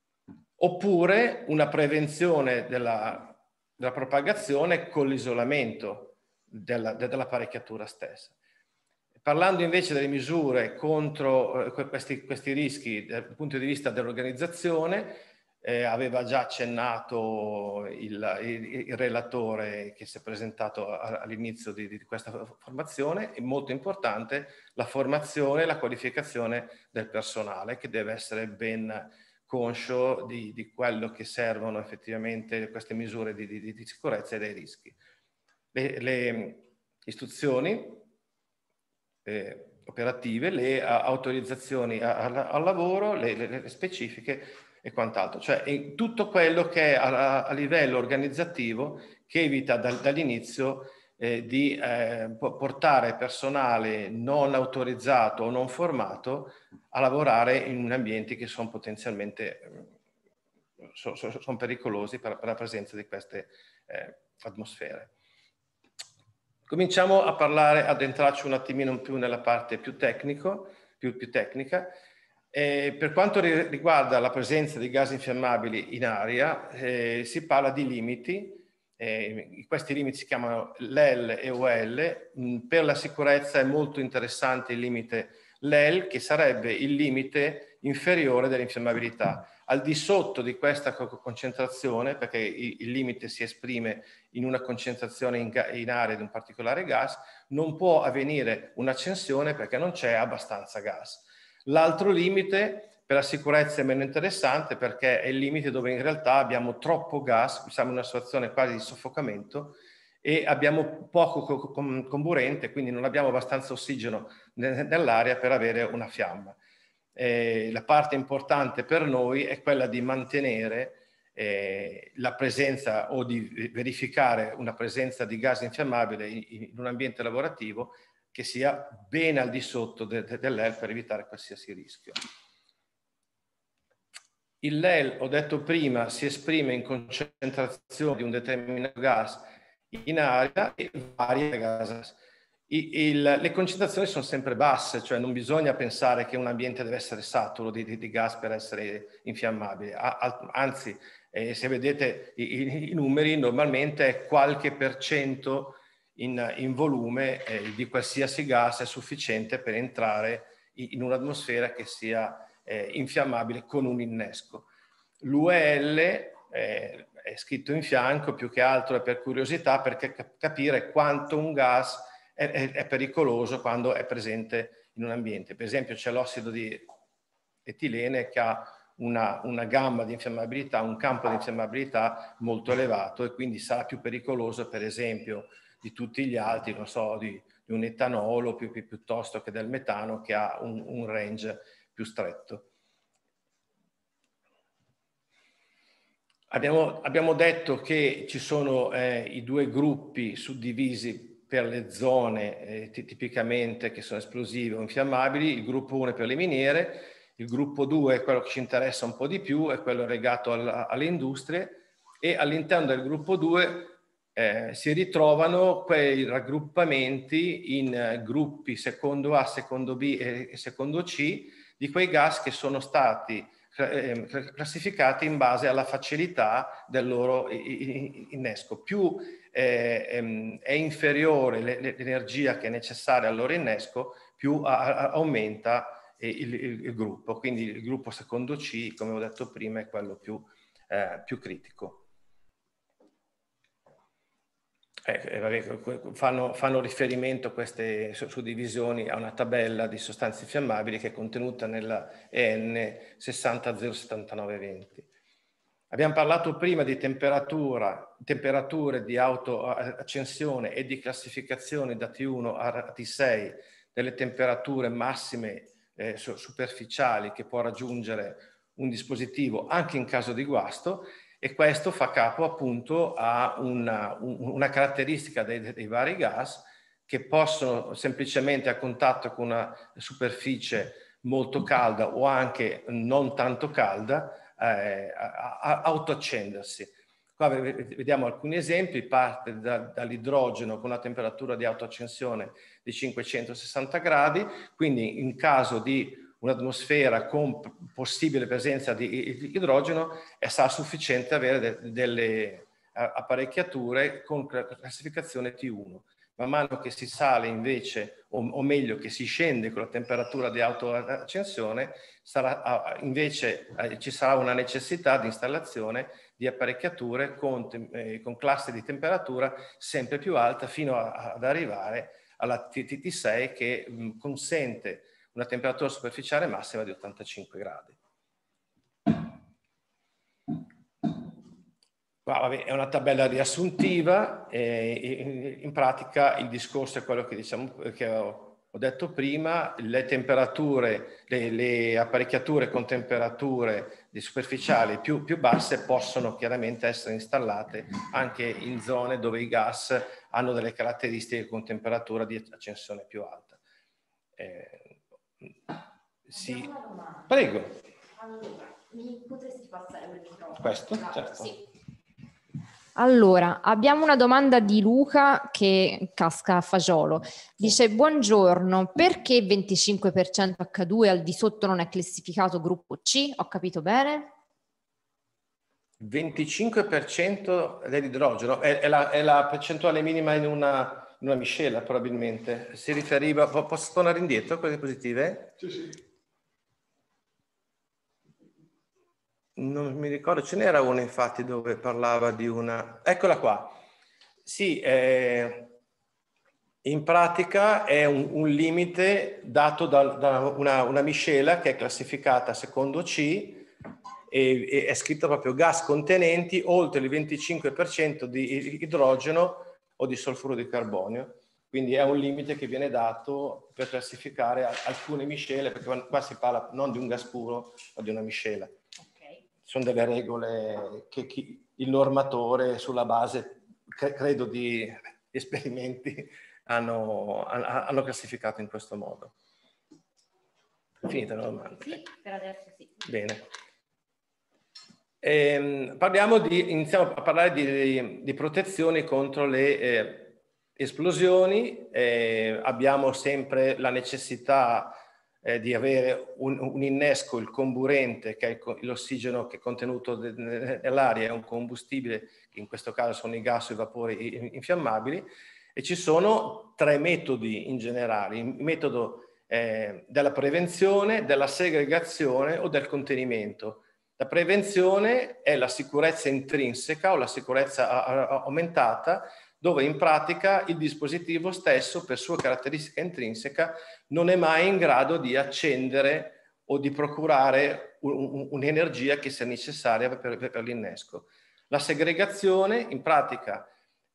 Oppure una prevenzione della, della propagazione con l'isolamento della, dell'apparecchiatura stessa. Parlando invece delle misure contro eh, questi, questi rischi dal punto di vista dell'organizzazione, eh, aveva già accennato il, il, il relatore che si è presentato all'inizio di, di questa formazione. È molto importante la formazione e la qualificazione del personale, che deve essere ben conscio di, di quello che servono effettivamente queste misure di, di, di sicurezza e dei rischi. Le, le istruzioni eh, operative, le autorizzazioni a, a, al lavoro, le, le, le specifiche e quant'altro, cioè in tutto quello che è a, a livello organizzativo che evita da, dall'inizio eh, di eh, portare personale non autorizzato o non formato a lavorare in ambienti che sono potenzialmente eh, so, so, sono pericolosi per, per la presenza di queste eh, atmosfere. Cominciamo a parlare, ad entrarci un attimino più nella parte più, tecnico, più, più tecnica. Eh, per quanto riguarda la presenza di gas infiammabili in aria, eh, si parla di limiti. Eh, questi limiti si chiamano L E L e O L. Mm, per la sicurezza è molto interessante il limite L E L, che sarebbe il limite inferiore dell'infiammabilità. Al di sotto di questa concentrazione, perché il, il limite si esprime in una concentrazione in, in aria di un particolare gas, non può avvenire un'accensione perché non c'è abbastanza gas. L'altro limite per la sicurezza è meno interessante perché è il limite dove in realtà abbiamo troppo gas, siamo in una situazione quasi di soffocamento e abbiamo poco comburente, quindi non abbiamo abbastanza ossigeno nell'aria per avere una fiamma. Eh, la parte importante per noi è quella di mantenere eh, la presenza o di verificare una presenza di gas infiammabile in, in un ambiente lavorativo che sia ben al di sotto de, de, dell'E L per evitare qualsiasi rischio. Il L E L, ho detto prima, si esprime in concentrazione di un determinato gas in aria e varia gas. Il, le concentrazioni sono sempre basse, cioè non bisogna pensare che un ambiente deve essere saturo di, di, di gas per essere infiammabile, a, a, anzi eh, se vedete i, i, i numeri normalmente è qualche per cento in, in volume eh, di qualsiasi gas è sufficiente per entrare in, in un'atmosfera che sia eh, infiammabile con un innesco. L'U E L eh, è scritto in fianco più che altro è per curiosità, per capire quanto un gas È, è pericoloso quando è presente in un ambiente. Per esempio c'è l'ossido di etilene che ha una, una gamma di infiammabilità, un campo di infiammabilità molto elevato e quindi sarà più pericoloso per esempio di tutti gli altri, non so, di, di un etanolo più, più, piuttosto che del metano che ha un, un range più stretto. Abbiamo, abbiamo detto che ci sono eh, i due gruppi suddivisi per le zone eh, tipicamente che sono esplosive o infiammabili, il gruppo uno è per le miniere, il gruppo due è quello che ci interessa un po' di più, è quello legato alla, alle industrie e all'interno del gruppo due eh, si ritrovano quei raggruppamenti in eh, gruppi secondo A, secondo B e, e secondo C di quei gas che sono stati eh, classificati in base alla facilità del loro innesco. Più eh, ehm, è inferiore l'energia che è necessaria al loro innesco, più a, a, aumenta il, il, il gruppo. Quindi il gruppo secondo C, come ho detto prima, è quello più, eh, più critico. Eh, vabbè, fanno, fanno riferimento queste suddivisioni a una tabella di sostanze infiammabili che è contenuta nella E N sessanta zero settantanove venti. Abbiamo parlato prima di temperatura, temperature di autoaccensione e di classificazione da T uno a T sei delle temperature massime eh, superficiali che può raggiungere un dispositivo anche in caso di guasto, e questo fa capo appunto a una, una caratteristica dei, dei vari gas che possono semplicemente a contatto con una superficie molto calda o anche non tanto calda eh, autoaccendersi. Qua vediamo alcuni esempi, parte da, dall'idrogeno con una temperatura di autoaccensione di cinquecentosessanta gradi, quindi in caso di un'atmosfera con possibile presenza di idrogeno è sarà sufficiente avere de, delle apparecchiature con classificazione T uno. Man mano che si sale invece, o, o meglio che si scende con la temperatura di autoaccensione, sarà, invece eh, ci sarà una necessità di installazione di apparecchiature con, eh, con classe di temperatura sempre più alta fino a, ad arrivare alla T T sei che mh, consente una temperatura superficiale massima di ottantacinque gradi. Qua, vabbè, è una tabella riassuntiva e in pratica il discorso è quello che, diciamo, che ho, ho detto prima, le temperature, le, le apparecchiature con temperature di superficiali più, più basse possono chiaramente essere installate anche in zone dove i gas hanno delle caratteristiche con temperatura di accensione più alta. Eh, sì. Prego. Allora, mi potresti passare quel microfono? Questo? No, certo. Sì. Allora, abbiamo una domanda di Luca che casca a fagiolo. Dice: buongiorno, perché venticinque per cento acca due al di sotto non è classificato gruppo C? Ho capito bene? venticinque per cento dell'idrogeno è, è, la, è la percentuale minima in una, in una miscela probabilmente. Si riferiva, posso tornare indietro con le diapositive? Sì, sì. Non mi ricordo, ce n'era una infatti dove parlava di una... Eccola qua. Sì, eh, in pratica è un, un limite dato da, da una, una miscela che è classificata secondo C e, e è scritto proprio gas contenenti oltre il venticinque per cento di idrogeno o di solfuro di carbonio. Quindi è un limite che viene dato per classificare alcune miscele, perché qua si parla non di un gas puro, ma di una miscela. Sono delle regole che chi, il normatore sulla base, cre, credo, di esperimenti hanno, hanno classificato in questo modo. Finita la domanda? Sì, per adesso sì. Bene. Ehm, parliamo di, iniziamo a parlare di, di protezioni contro le, eh, esplosioni, eh, abbiamo sempre la necessità eh, di avere un, un innesco, il comburente, che è l'ossigeno che è contenuto nell'aria, è un combustibile, che in questo caso sono i gas o i vapori infiammabili, e ci sono tre metodi in generale: il metodo eh, della prevenzione, della segregazione o del contenimento. La prevenzione è la sicurezza intrinseca o la sicurezza aumentata, dove in pratica il dispositivo stesso, per sua caratteristica intrinseca, non è mai in grado di accendere o di procurare un'energia che sia necessaria per, per l'innesco. La segregazione, in pratica,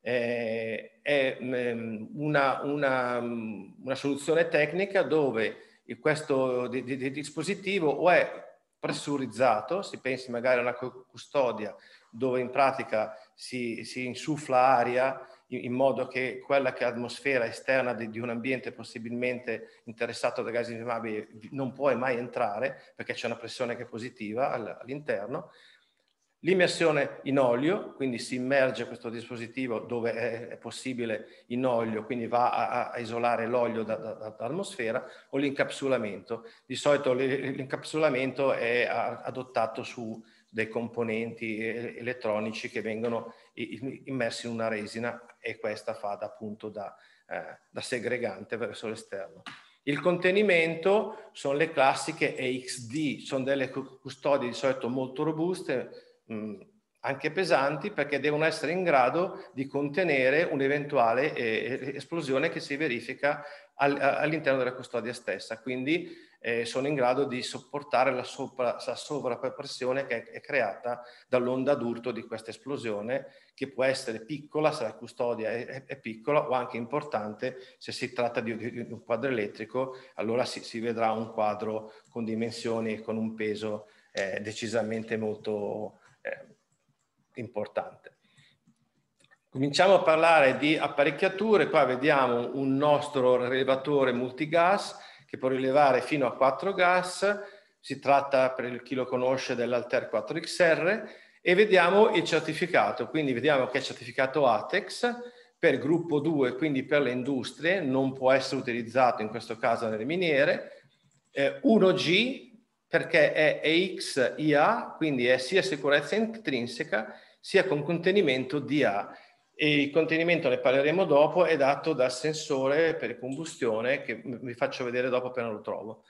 eh, è una, una, una soluzione tecnica dove questo di, di, di dispositivo o è pressurizzato, si pensi magari a una custodia dove in pratica si, si insuffla aria in modo che quella che è l'atmosfera esterna di, di un ambiente possibilmente interessato da gas infiammabili non può mai entrare perché c'è una pressione che è positiva all'interno. L'immersione in olio, quindi si immerge questo dispositivo dove è, è possibile in olio, quindi va a, a isolare l'olio da, da, dall'atmosfera, o l'incapsulamento. Di solito l'incapsulamento è adottato su dei componenti elettronici che vengono immersi in una resina e questa fa da, appunto da, eh, da segregante verso l'esterno. Il contenimento sono le classiche E X D, sono delle custodie di solito molto robuste, anche pesanti, perché devono essere in grado di contenere un'eventuale eh, esplosione che si verifica al, all'interno della custodia stessa, quindi eh, sono in grado di sopportare la, sopra, la sovrappressione che è, è creata dall'onda d'urto di questa esplosione, che può essere piccola se la custodia è, è piccola, o anche importante se si tratta di, di un quadro elettrico. Allora si, si vedrà un quadro con dimensioni e con un peso eh, decisamente molto Eh, importante. Cominciamo a parlare di apparecchiature. Qua vediamo un nostro rilevatore multigas che può rilevare fino a quattro gas. Si tratta, per chi lo conosce, dell'Altair quattro X R, e vediamo il certificato. Quindi vediamo che è certificato ATEX per gruppo due, quindi per le industrie, non può essere utilizzato in questo caso nelle miniere. eh, uno G perché è E X I A, quindi è sia sicurezza intrinseca sia con contenimento D A. E il contenimento, ne parleremo dopo, è dato dal sensore per combustione, che vi faccio vedere dopo appena lo trovo.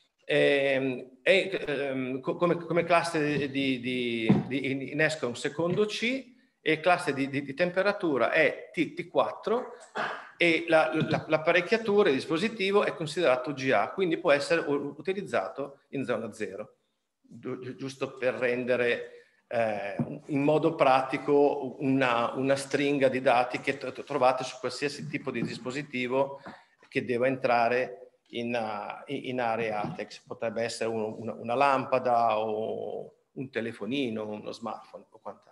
E, e, ehm, come, come classe di, di, di innesco è un secondo C, e classe di, di, di temperatura è T quattro, e l'apparecchiatura, la, il dispositivo è considerato G A, quindi può essere utilizzato in zona zero, giusto per rendere eh, in modo pratico una, una stringa di dati che trovate su qualsiasi tipo di dispositivo che deve entrare in, uh, in area ATEX. Potrebbe essere un, una, una lampada o un telefonino, uno smartphone o quant'altro.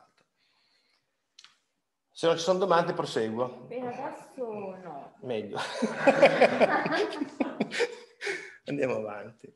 Se non ci sono domande, proseguo. Per adesso no. Meglio. Andiamo avanti.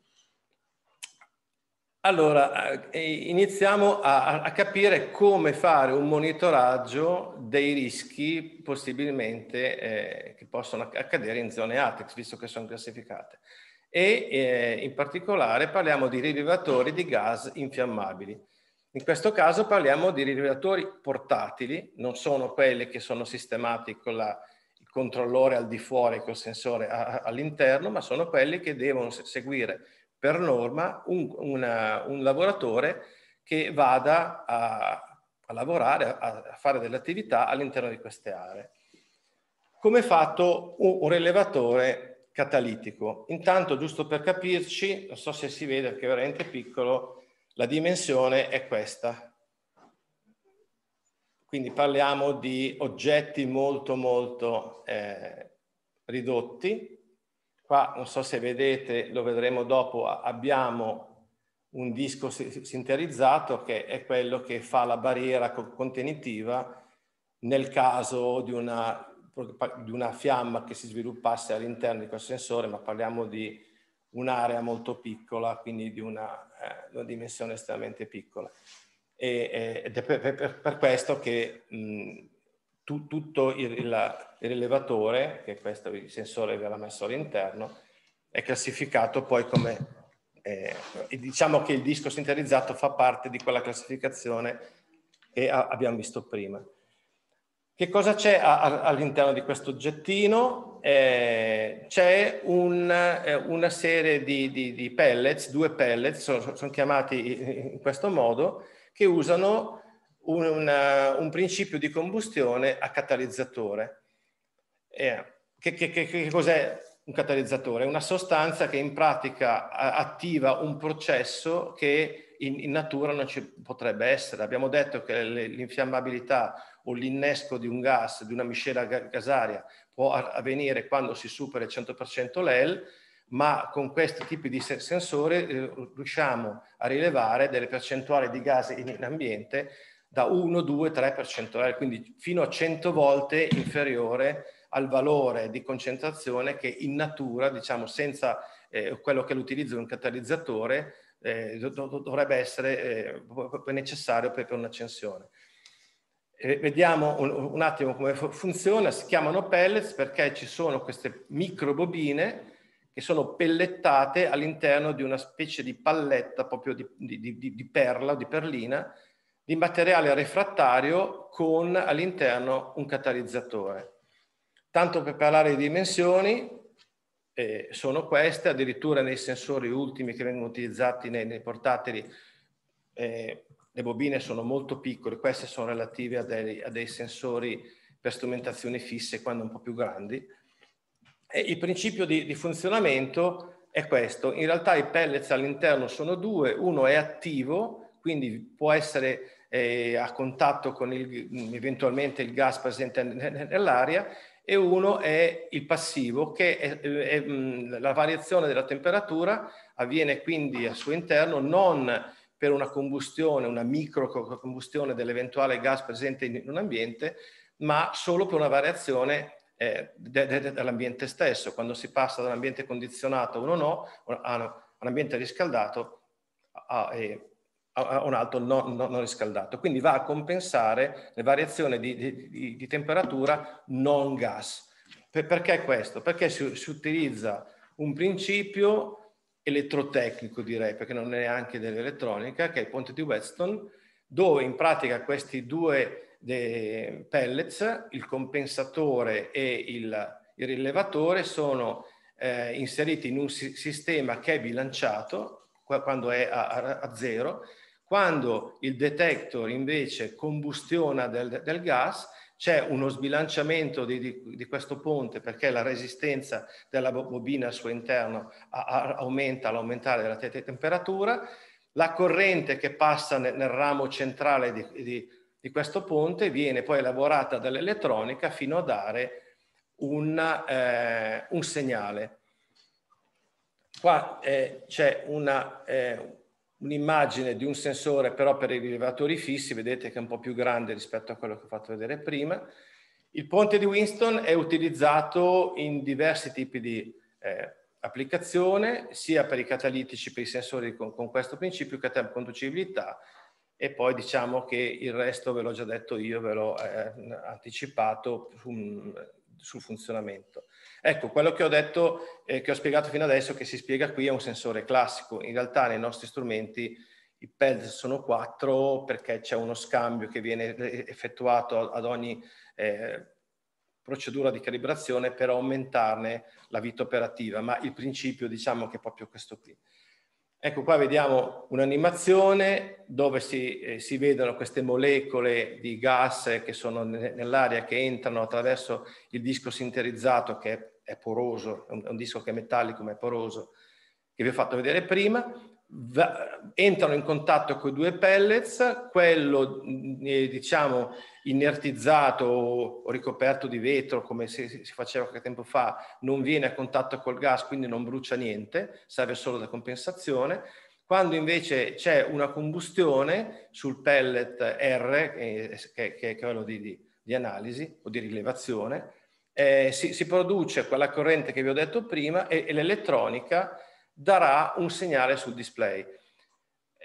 Allora, eh, iniziamo a, a capire come fare un monitoraggio dei rischi possibilmente eh, che possono accadere in zone ATEX, visto che sono classificate. E eh, in particolare parliamo di rilevatori di gas infiammabili. In questo caso parliamo di rilevatori portatili, non sono quelli che sono sistemati con la, il controllore al di fuori col sensore all'interno, ma sono quelli che devono seguire per norma un, una, un lavoratore che vada a, a lavorare, a, a fare delle attività all'interno di queste aree. Come è fatto un, un rilevatore catalitico? Intanto, giusto per capirci, non so se si vede perché è veramente piccolo, la dimensione è questa. Quindi parliamo di oggetti molto molto eh, ridotti. Qua, non so se vedete, lo vedremo dopo, abbiamo un disco sinterizzato che è quello che fa la barriera contenitiva nel caso di una, di una fiamma che si sviluppasse all'interno di questo sensore, ma parliamo di un'area molto piccola, quindi di una, eh, una dimensione estremamente piccola. E, ed è per, per, per questo che mh, tu, tutto il, il, il rilevatore, che questo il sensore verrà messo all'interno, è classificato poi come, eh, diciamo che il disco sinterizzato fa parte di quella classificazione che a, abbiamo visto prima. Che cosa c'è all'interno di questo oggettino? Eh, c'è un, eh, una serie di, di, di pellets, due pellets, sono, sono chiamati in questo modo, che usano un, una, un principio di combustione a catalizzatore. Eh, che, che, che, che cos'è un catalizzatore? È una sostanza che in pratica attiva un processo che in, in natura non ci potrebbe essere. Abbiamo detto che l'infiammabilità o l'innesco di un gas, di una miscela gasaria, può avvenire quando si supera il cento per cento L E L, ma con questi tipi di sensori eh, riusciamo a rilevare delle percentuali di gas in, in ambiente da uno, due, tre per cento L E L, quindi fino a cento volte inferiore al valore di concentrazione che in natura, diciamo senza eh, quello che è l'utilizzo di un catalizzatore, eh, dovrebbe essere eh, necessario per, per un'accensione. Eh, vediamo un, un attimo come funziona. Si chiamano pellets perché ci sono queste microbobine che sono pellettate all'interno di una specie di palletta proprio di, di, di, di perla, di perlina, di materiale refrattario con all'interno un catalizzatore. Tanto per parlare di dimensioni, eh, sono queste, addirittura nei sensori ultimi che vengono utilizzati nei, nei portatili, eh, le bobine sono molto piccole, queste sono relative a dei, a dei sensori per strumentazioni fisse, quando un po' più grandi. E il principio di, di funzionamento è questo. In realtà i pellets all'interno sono due, uno è attivo, quindi può essere eh, a contatto con il, eventualmente il gas presente nell'aria, e uno è il passivo, che è, è, è, la variazione della temperatura avviene quindi al suo interno non per una combustione, una microcombustione dell'eventuale gas presente in un ambiente, ma solo per una variazione eh, de, de, dell'ambiente stesso. Quando si passa da un ambiente condizionato a uno no, a un ambiente riscaldato a, a, a un altro no, no, non riscaldato. Quindi va a compensare le variazioni di, di, di, di temperatura non gas. Per, perché questo? Perché si, si utilizza un principio elettrotecnico, direi, perché non è neanche dell'elettronica, che è il ponte di Wheatstone, dove in pratica questi due pellets, il compensatore e il, il rilevatore, sono eh, inseriti in un si sistema che è bilanciato quando è a, a, a zero. Quando il detector invece combustiona del, del gas, c'è uno sbilanciamento di, di, di questo ponte, perché la resistenza della bobina al suo interno a, a, aumenta all'aumentare della te temperatura. La corrente che passa nel, nel ramo centrale di, di, di questo ponte viene poi elaborata dall'elettronica fino a dare una, eh, un segnale. Qua eh, c'è una... Eh, un'immagine di un sensore però per i rilevatori fissi, vedete che è un po' più grande rispetto a quello che ho fatto vedere prima. Il ponte di Wheatstone è utilizzato in diversi tipi di eh, applicazione, sia per i catalitici, per i sensori con, con questo principio, conducibilità, e poi diciamo che il resto ve l'ho già detto io, ve l'ho eh, anticipato su, sul funzionamento. Ecco, quello che ho detto, eh, che ho spiegato fino adesso, che si spiega qui, è un sensore classico. In realtà nei nostri strumenti i pellets sono quattro, perché c'è uno scambio che viene effettuato ad ogni eh, procedura di calibrazione per aumentarne la vita operativa, ma il principio diciamo che è proprio questo qui. Ecco, qua vediamo un'animazione dove si, eh, si vedono queste molecole di gas che sono nell'aria, che entrano attraverso il disco sinterizzato, che è, è poroso, è un, è un disco che è metallico ma è poroso, che vi ho fatto vedere prima. Va, entrano in contatto con i due pellets, quello eh, diciamo inertizzato o ricoperto di vetro, come si, si faceva qualche tempo fa, non viene a contatto col gas, quindi non brucia niente, serve solo da compensazione. Quando invece c'è una combustione sul pellet R, eh, che, che è quello di, di, di analisi o di rilevazione, eh, si, si produce quella corrente che vi ho detto prima, e, e l'elettronica darà un segnale sul display.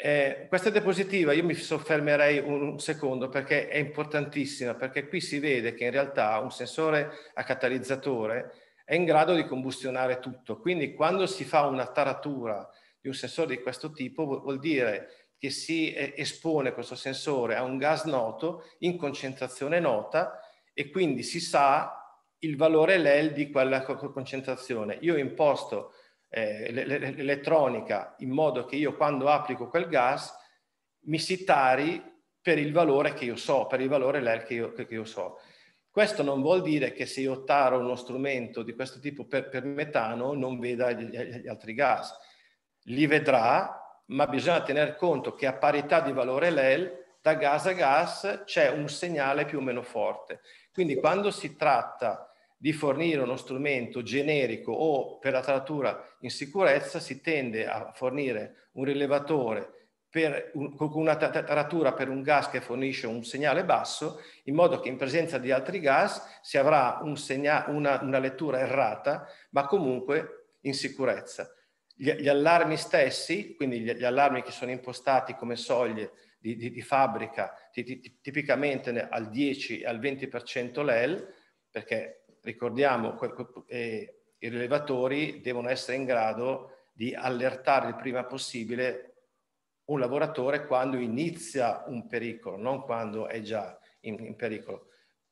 Eh, questa diapositiva io mi soffermerei un secondo perché è importantissima, perché qui si vede che in realtà un sensore a catalizzatore è in grado di combustionare tutto. Quindi quando si fa una taratura di un sensore di questo tipo vuol dire che si espone questo sensore a un gas noto in concentrazione nota e quindi si sa il valore L E L di quella concentrazione. Io imposto eh, l'elettronica in modo che io quando applico quel gas mi si tari per il valore che io so, per il valore L E L che io, che io so. Questo non vuol dire che se io taro uno strumento di questo tipo per, per metano non veda gli, gli altri gas. Li vedrà, ma bisogna tener conto che a parità di valore L E L da gas a gas c'è un segnale più o meno forte. Quindi quando si tratta di fornire uno strumento generico o per la taratura in sicurezza si tende a fornire un rilevatore per un, con una taratura per un gas che fornisce un segnale basso, in modo che in presenza di altri gas si avrà un segna, una, una lettura errata, ma comunque in sicurezza. Gli, gli allarmi stessi, quindi gli, gli allarmi che sono impostati come soglie di, di, di fabbrica, tipicamente al dieci e al venti per cento L E L, perché ricordiamo eh, i rilevatori devono essere in grado di allertare il prima possibile un lavoratore quando inizia un pericolo, non quando è già in, in pericolo.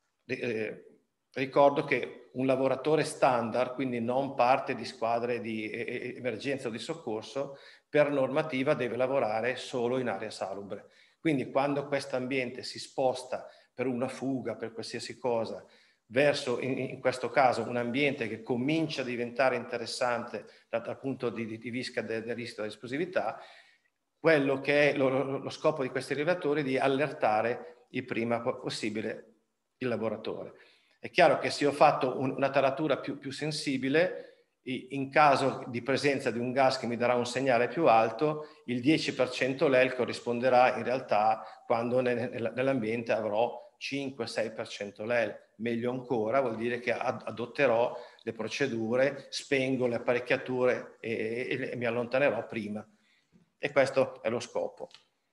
Eh, ricordo che un lavoratore standard, quindi non parte di squadre di eh, emergenza o di soccorso, per normativa deve lavorare solo in area salubre. Quindi quando questo ambiente si sposta per una fuga, per qualsiasi cosa, verso, in, in questo caso, un ambiente che comincia a diventare interessante dal, dal punto di, di vista del, del rischio dell'esplosività, quello che è lo, lo scopo di questi rilevatori è di allertare il prima possibile il lavoratore. È chiaro che se ho fatto un, una taratura più, più sensibile, in caso di presenza di un gas che mi darà un segnale più alto, il dieci per cento L E L corrisponderà in realtà quando nell'ambiente avrò cinque sei per cento L E L. Meglio ancora, vuol dire che adotterò le procedure, spengo le apparecchiature e, e, e mi allontanerò prima. E questo è lo scopo.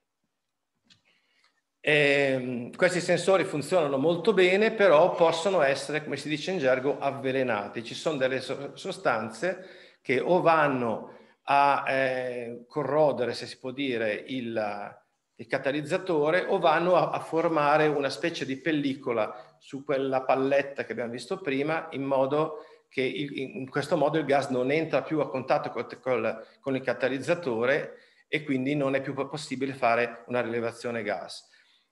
E, questi sensori funzionano molto bene, però possono essere, come si dice in gergo, avvelenati. Ci sono delle sostanze che o vanno a eh, corrodere, se si può dire, il, il catalizzatore o vanno a, a formare una specie di pellicola su quella palletta che abbiamo visto prima, in modo che il, in questo modo il gas non entra più a contatto col, col, con il catalizzatore e quindi non è più possibile fare una rilevazione gas.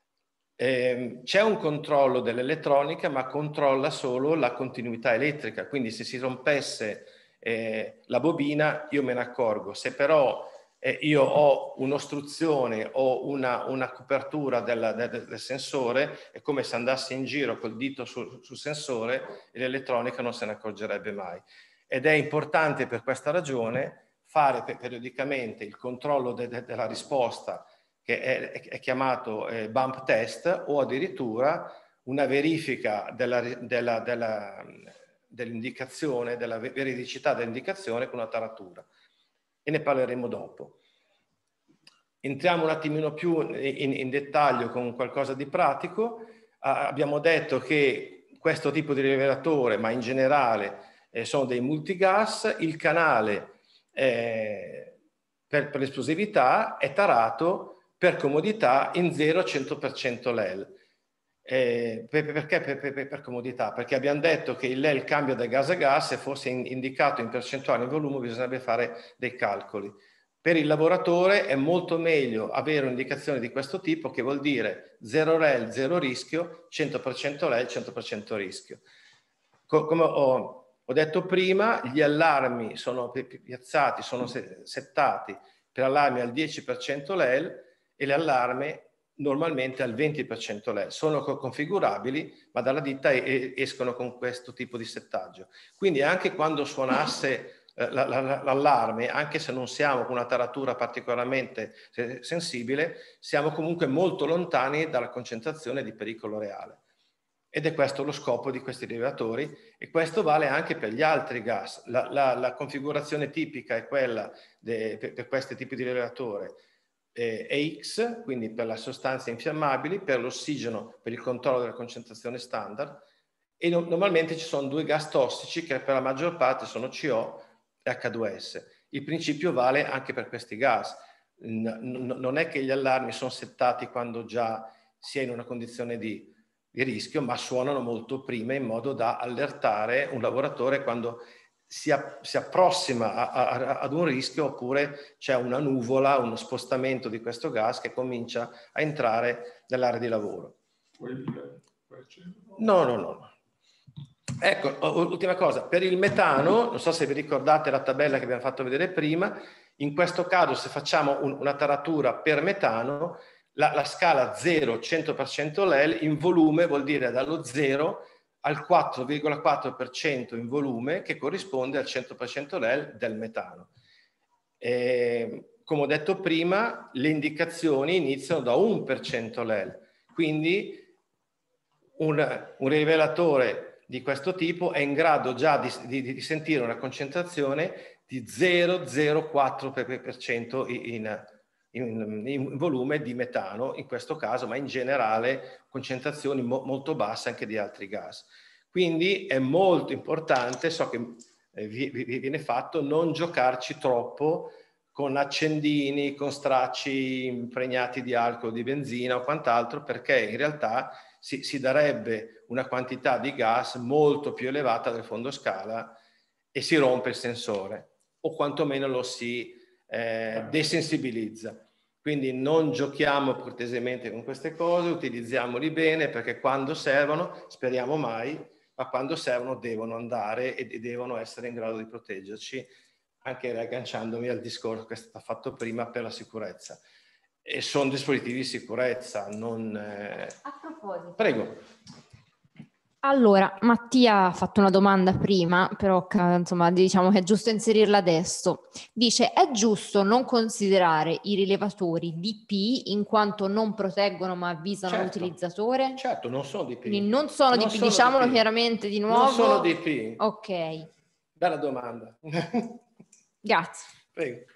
Eh, c'è un controllo dell'elettronica, ma controlla solo la continuità elettrica, quindi se si rompesse eh, la bobina io me ne accorgo. Se però eh, io ho un'ostruzione o una, una copertura della, del, del sensore, è come se andassi in giro col dito sul, sul sensore e l'elettronica non se ne accorgerebbe mai. Ed è importante per questa ragione fare periodicamente il controllo de, de, della risposta, che è, è chiamato eh, bump test, o addirittura una verifica della, della, della, dell'indicazione, della veridicità dell'indicazione con una taratura. E ne parleremo dopo. Entriamo un attimino più in, in dettaglio con qualcosa di pratico. Ah, abbiamo detto che questo tipo di rilevatore, ma in generale, eh, sono dei multigas. Il canale eh, per, per l'esplosività è tarato per comodità in zero a cento per cento L E L. Eh, per, perché per, per, per comodità? Perché abbiamo detto che il L E L cambia da gas a gas, se fosse in, indicato in percentuale in volume bisognerebbe fare dei calcoli. Per il lavoratore è molto meglio avere un'indicazione di questo tipo, che vuol dire zero L E L, zero rischio, cento per cento L E L, cento per cento rischio. Co come ho, ho detto prima, gli allarmi sono piazzati, sono settati per allarmi al dieci per cento L E L e le allarme normalmente al venti per cento L E L. Sono configurabili, ma dalla ditta escono con questo tipo di settaggio. Quindi anche quando suonasse eh, l'allarme, anche se non siamo con una taratura particolarmente sensibile, siamo comunque molto lontani dalla concentrazione di pericolo reale. Ed è questo lo scopo di questi rilevatori, e questo vale anche per gli altri gas. La, la, la configurazione tipica è quella de, per, per questi tipi di rilevatore. eh, E X, quindi per le sostanze infiammabili, per l'ossigeno, per il controllo della concentrazione standard, e no, normalmente ci sono due gas tossici che per la maggior parte sono C O e H due S. Il principio vale anche per questi gas. N- non è che gli allarmi sono settati quando già si è in una condizione di, di rischio, ma suonano molto prima in modo da allertare un lavoratore quando si, a, si approssima a, a, ad un rischio, oppure c'è una nuvola, uno spostamento di questo gas che comincia a entrare nell'area di lavoro. No, no, no. Ecco, ultima cosa, per il metano, non so se vi ricordate la tabella che abbiamo fatto vedere prima, in questo caso se facciamo un, una taratura per metano, la, la scala zero cento per cento L E L in volume vuol dire dallo zero al quattro virgola quattro per cento in volume, che corrisponde al cento per cento L E L del metano. E, come ho detto prima, le indicazioni iniziano da uno per cento L E L, quindi un, un rivelatore di questo tipo è in grado già di, di, di sentire una concentrazione di zero virgola zero quattro per cento in, in, in volume di metano, in questo caso, ma in generale concentrazioni mo, molto basse anche di altri gas. Quindi è molto importante, so che eh, vi, vi viene fatto, non giocarci troppo con accendini, con stracci impregnati di alcol, di benzina o quant'altro, perché in realtà si, si darebbe una quantità di gas molto più elevata del fondo scala e si rompe il sensore, o quantomeno lo si eh, desensibilizza. Quindi non giochiamo cortesemente con queste cose, utilizziamoli bene, perché quando servono, speriamo mai, ma quando servono devono andare e devono essere in grado di proteggerci, anche riagganciandomi al discorso che è stato fatto prima per la sicurezza. E sono dispositivi di sicurezza, non... Eh... A proposito. Prego. Allora, Mattia ha fatto una domanda prima, però insomma diciamo che è giusto inserirla adesso. Dice, è giusto non considerare i rilevatori D P in quanto non proteggono ma avvisano Certo, l'utilizzatore? Certo, non sono D P. Quindi non sono non D P, sono diciamolo D P. chiaramente di nuovo. Non sono D P. Ok. Bella domanda. Grazie. Prego.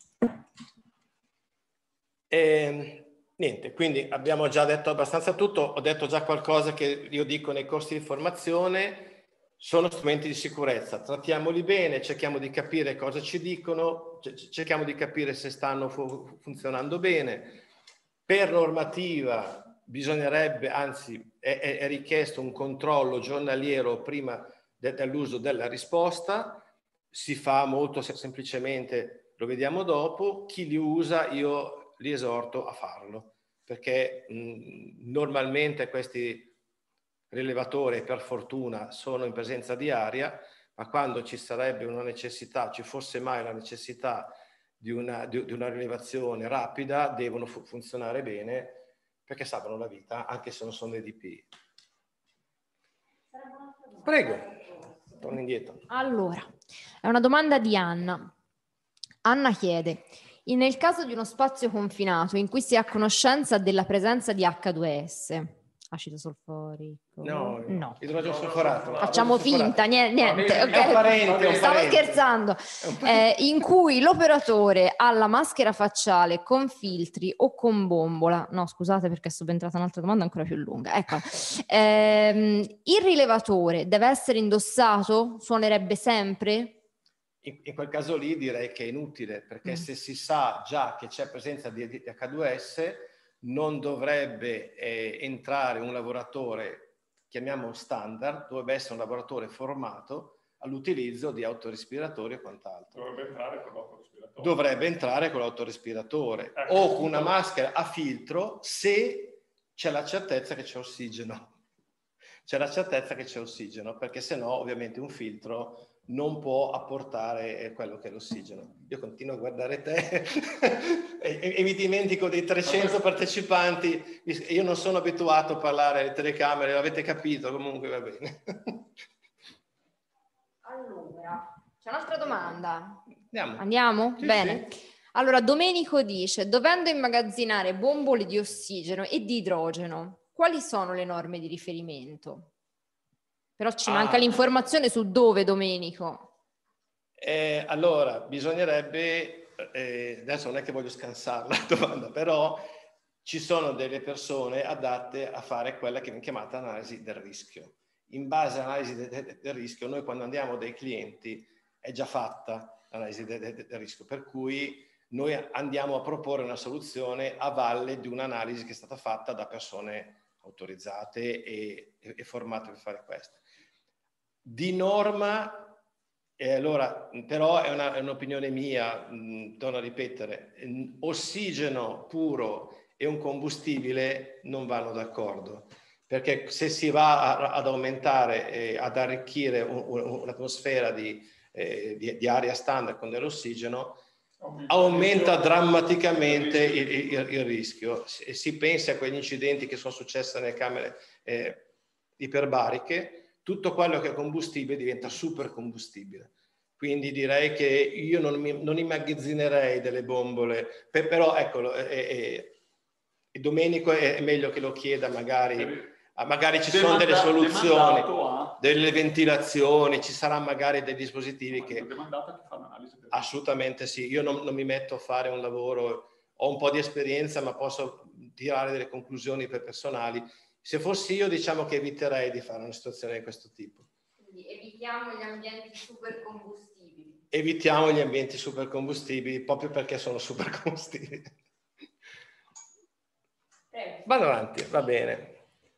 E, niente, quindi abbiamo già detto abbastanza tutto, ho detto già qualcosa che io dico nei corsi di formazione, sono strumenti di sicurezza, trattiamoli bene, cerchiamo di capire cosa ci dicono, cerchiamo di capire se stanno fu- funzionando bene. Per normativa bisognerebbe, anzi è, è richiesto un controllo giornaliero prima de- dell'uso della risposta, si fa molto semplicemente, lo vediamo dopo, chi li usa io li esorto a farlo, perché mh, normalmente questi rilevatori per fortuna sono in presenza di aria, ma quando ci sarebbe una necessità, ci fosse mai la necessità di una, di, di una rilevazione rapida, devono fu- funzionare bene perché salvano la vita, anche se non sono dei D P. Prego, torno indietro. Allora, è una domanda di Anna. Anna chiede, nel caso di uno spazio confinato in cui si ha conoscenza della presenza di H due S, acido solforico? No, no. idrogeno solforato. Facciamo finta, niente, niente. No, okay. è un parente, è un Stavo parente. scherzando. Eh, in cui l'operatore ha la maschera facciale con filtri o con bombola. No, scusate perché è subentrata un'altra domanda ancora più lunga. Ecco. Eh, il rilevatore deve essere indossato? Suonerebbe sempre? In, in quel caso lì direi che è inutile, perché mm. se si sa già che c'è presenza di, di H due S, non dovrebbe eh, entrare un lavoratore, chiamiamo standard, dovrebbe essere un lavoratore formato all'utilizzo di autorispiratori e quant'altro. Dovrebbe entrare con l'autorespiratore. Dovrebbe entrare con l'autorespiratore ecco, o con una maschera a filtro se c'è la certezza che c'è ossigeno. C'è la certezza che c'è ossigeno, perché se no ovviamente un filtro non può apportare quello che è l'ossigeno. Io continuo a guardare te e, e, e mi dimentico dei trecento partecipanti. Io non sono abituato a parlare alle telecamere, l'avete capito, comunque va bene. Allora, c'è un'altra domanda. Andiamo? Andiamo? Sì, bene. Sì. Allora, Domenico dice, dovendo immagazzinare bombole di ossigeno e di idrogeno, quali sono le norme di riferimento? Però ci ah. manca l'informazione su dove, Domenico. Eh, allora, bisognerebbe eh, adesso non è che voglio scansare la domanda, però ci sono delle persone adatte a fare quella che viene chiamata analisi del rischio. In base all'analisi de, de, del rischio, noi quando andiamo dai clienti è già fatta l'analisi del de, de rischio, per cui noi andiamo a proporre una soluzione a valle di un'analisi che è stata fatta da persone autorizzate e, e, e formate per fare questo. Di norma, e allora, però è, una, è un'opinione mia, mh, torno a ripetere, ossigeno puro e un combustibile non vanno d'accordo, perché se si va a, ad aumentare e ad arricchire un, un, un'atmosfera di, eh, di, di aria standard con dell'ossigeno, aumenta drammaticamente il, il, il rischio. Si, si pensa a quegli incidenti che sono successi nelle camere eh, iperbariche, tutto quello che è combustibile diventa super combustibile. Quindi direi che io non, mi, non immagazzinerei delle bombole, per, però eccolo, eh, eh, Domenico è, è meglio che lo chieda, magari, magari ci sono delle soluzioni, delle ventilazioni, ci saranno magari dei dispositivi che... Assolutamente sì, io non, non mi metto a fare un lavoro, ho un po' di esperienza ma posso tirare delle conclusioni per personali. Se fossi io, diciamo che eviterei di fare una situazione di questo tipo. Quindi evitiamo gli ambienti supercombustibili. Evitiamo gli ambienti supercombustibili proprio perché sono supercombustibili. Eh. Vado avanti, va bene.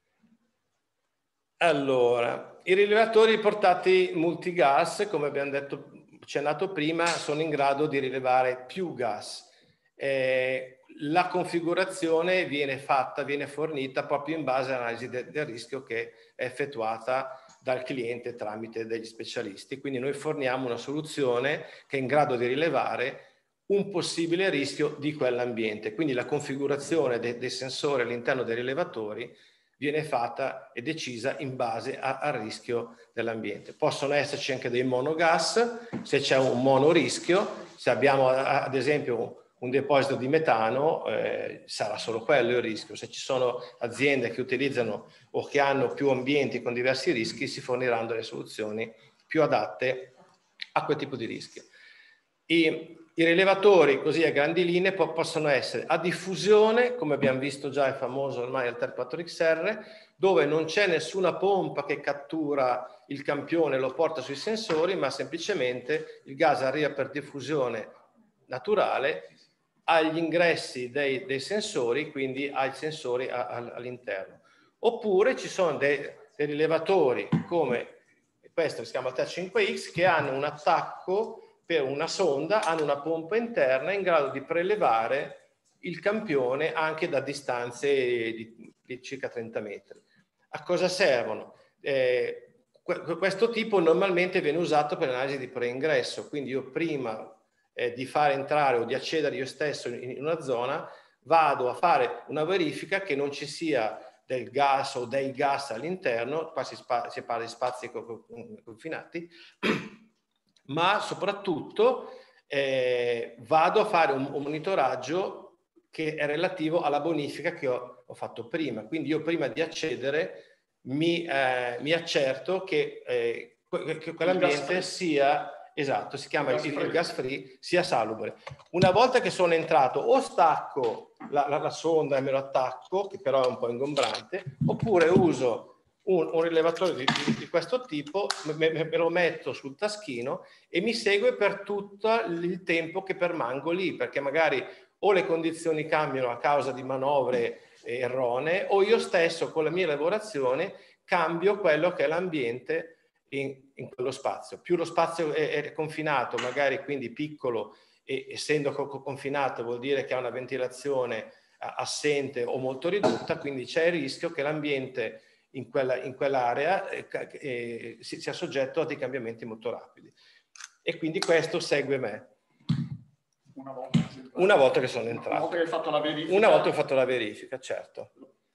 Allora, i rilevatori portati multigas, come abbiamo detto, accennato prima, sono in grado di rilevare più gas. Eh, la configurazione viene fatta, viene fornita proprio in base all'analisi de, del rischio che è effettuata dal cliente tramite degli specialisti. Quindi noi forniamo una soluzione che è in grado di rilevare un possibile rischio di quell'ambiente. Quindi la configurazione de, dei sensori all'interno dei rilevatori viene fatta e decisa in base a, al rischio dell'ambiente. Possono esserci anche dei monogas, se c'è un monorischio, se abbiamo ad esempio un deposito di metano, eh, sarà solo quello il rischio. Se ci sono aziende che utilizzano o che hanno più ambienti con diversi rischi, si forniranno delle soluzioni più adatte a quel tipo di rischio. I, i rilevatori, così a grandi linee, po possono essere a diffusione, come abbiamo visto già, è famoso ormai il Altair quattro X R, dove non c'è nessuna pompa che cattura il campione e lo porta sui sensori, ma semplicemente il gas arriva per diffusione naturale agli ingressi dei, dei sensori, quindi ai sensori all'interno. Oppure ci sono dei, dei rilevatori come questo che si chiama Altair cinque X che hanno un attacco per una sonda, hanno una pompa interna in grado di prelevare il campione anche da distanze di, di circa trenta metri. A cosa servono? Eh, questo tipo normalmente viene usato per l'analisi di preingresso, quindi io prima eh, di far entrare o di accedere io stesso in, in una zona vado a fare una verifica che non ci sia del gas o dei gas all'interno, qua si, si parla di spazi confinati, ma soprattutto eh, vado a fare un, un monitoraggio che è relativo alla bonifica che ho, ho fatto prima. Quindi io prima di accedere mi, eh, mi accerto che, eh, che quell'ambiente sia, esatto, si chiama il, il gas free, sia salubre. Una volta che sono entrato o stacco la, la, la sonda e me lo attacco, che però è un po' ingombrante, oppure uso Un, un rilevatore di, di, di questo tipo, me, me lo metto sul taschino e mi segue per tutto il tempo che permango lì, perché magari o le condizioni cambiano a causa di manovre erronee o io stesso con la mia lavorazione cambio quello che è l'ambiente in, in quello spazio. Più lo spazio è, è confinato, magari quindi piccolo, e essendo confinato vuol dire che ha una ventilazione assente o molto ridotta, quindi c'è il rischio che l'ambiente in quella, in quell'area eh, eh, sia soggetto a dei cambiamenti molto rapidi. E quindi questo segue me. Una volta, una volta che sono entrato. Una volta che hai fatto la verifica. Una volta che ho fatto la verifica, certo.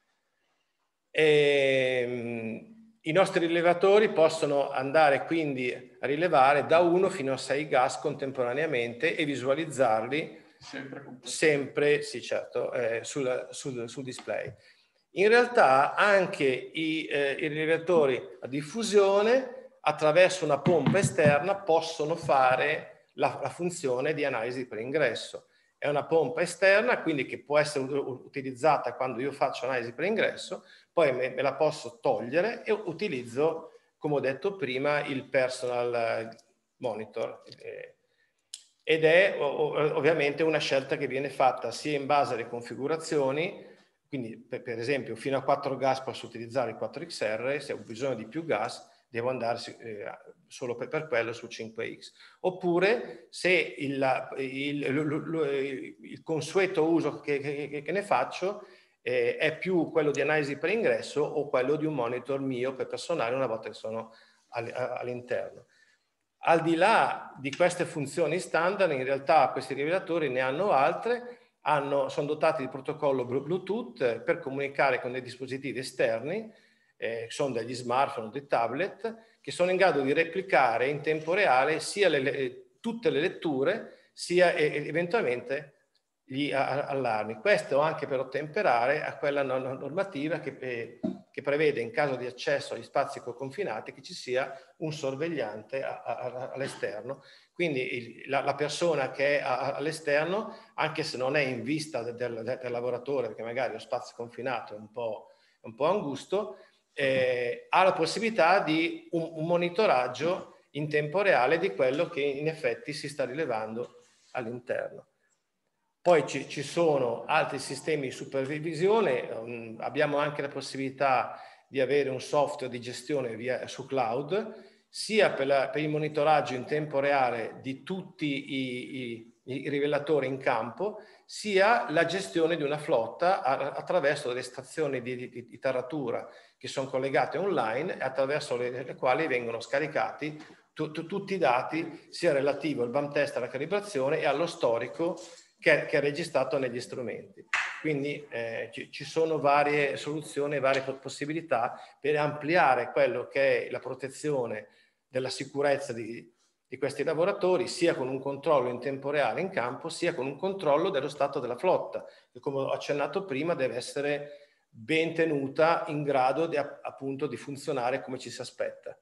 E, i nostri rilevatori possono andare quindi a rilevare da uno fino a sei gas contemporaneamente e visualizzarli sempre, sempre sì, certo, eh, sul, sul, sul display. In realtà anche i, eh, i rilevatori a diffusione attraverso una pompa esterna possono fare la, la funzione di analisi per ingresso. È una pompa esterna, quindi che può essere utilizzata quando io faccio analisi per ingresso, poi me, me la posso togliere e utilizzo, come ho detto prima, il personal monitor. Ed è ovviamente una scelta che viene fatta sia in base alle configurazioni, quindi per, per esempio fino a quattro gas posso utilizzare il quattro X R, se ho bisogno di più gas devo andare eh, solo per, per quello su cinque X. Oppure se il, il, il, il consueto uso che, che, che ne faccio eh, è più quello di analisi per ingresso o quello di un monitor mio per personale una volta che sono all'interno. Al di là di queste funzioni standard, in realtà questi rivelatori ne hanno altre, hanno, sono dotati di protocollo Bluetooth per comunicare con dei dispositivi esterni, eh, sono degli smartphone o dei tablet, che sono in grado di replicare in tempo reale sia le, le, tutte le letture, sia e, eventualmente gli allarmi. Questo anche per ottemperare a quella normativa che, eh, che prevede in caso di accesso agli spazi confinati che ci sia un sorvegliante all'esterno. Quindi il, la, la persona che è all'esterno, anche se non è in vista del, del, del lavoratore, perché magari lo spazio confinato è un po', un po' angusto, eh, ha la possibilità di un, un monitoraggio in tempo reale di quello che in effetti si sta rilevando all'interno. Poi ci, ci sono altri sistemi di supervisione, um, abbiamo anche la possibilità di avere un software di gestione via, su cloud, sia per, la, per il monitoraggio in tempo reale di tutti i, i, i rivelatori in campo, sia la gestione di una flotta a, attraverso delle stazioni di, di, di taratura che sono collegate online, attraverso le, le quali vengono scaricati tu, tu, tutti i dati, sia relativo al bump test, alla calibrazione e allo storico che è registrato negli strumenti. Quindi eh, ci, ci sono varie soluzioni, varie possibilità per ampliare quello che è la protezione della sicurezza di, di questi lavoratori, sia con un controllo in tempo reale in campo, sia con un controllo dello stato della flotta, che come ho accennato prima deve essere ben tenuta in grado di, appunto, di funzionare come ci si aspetta.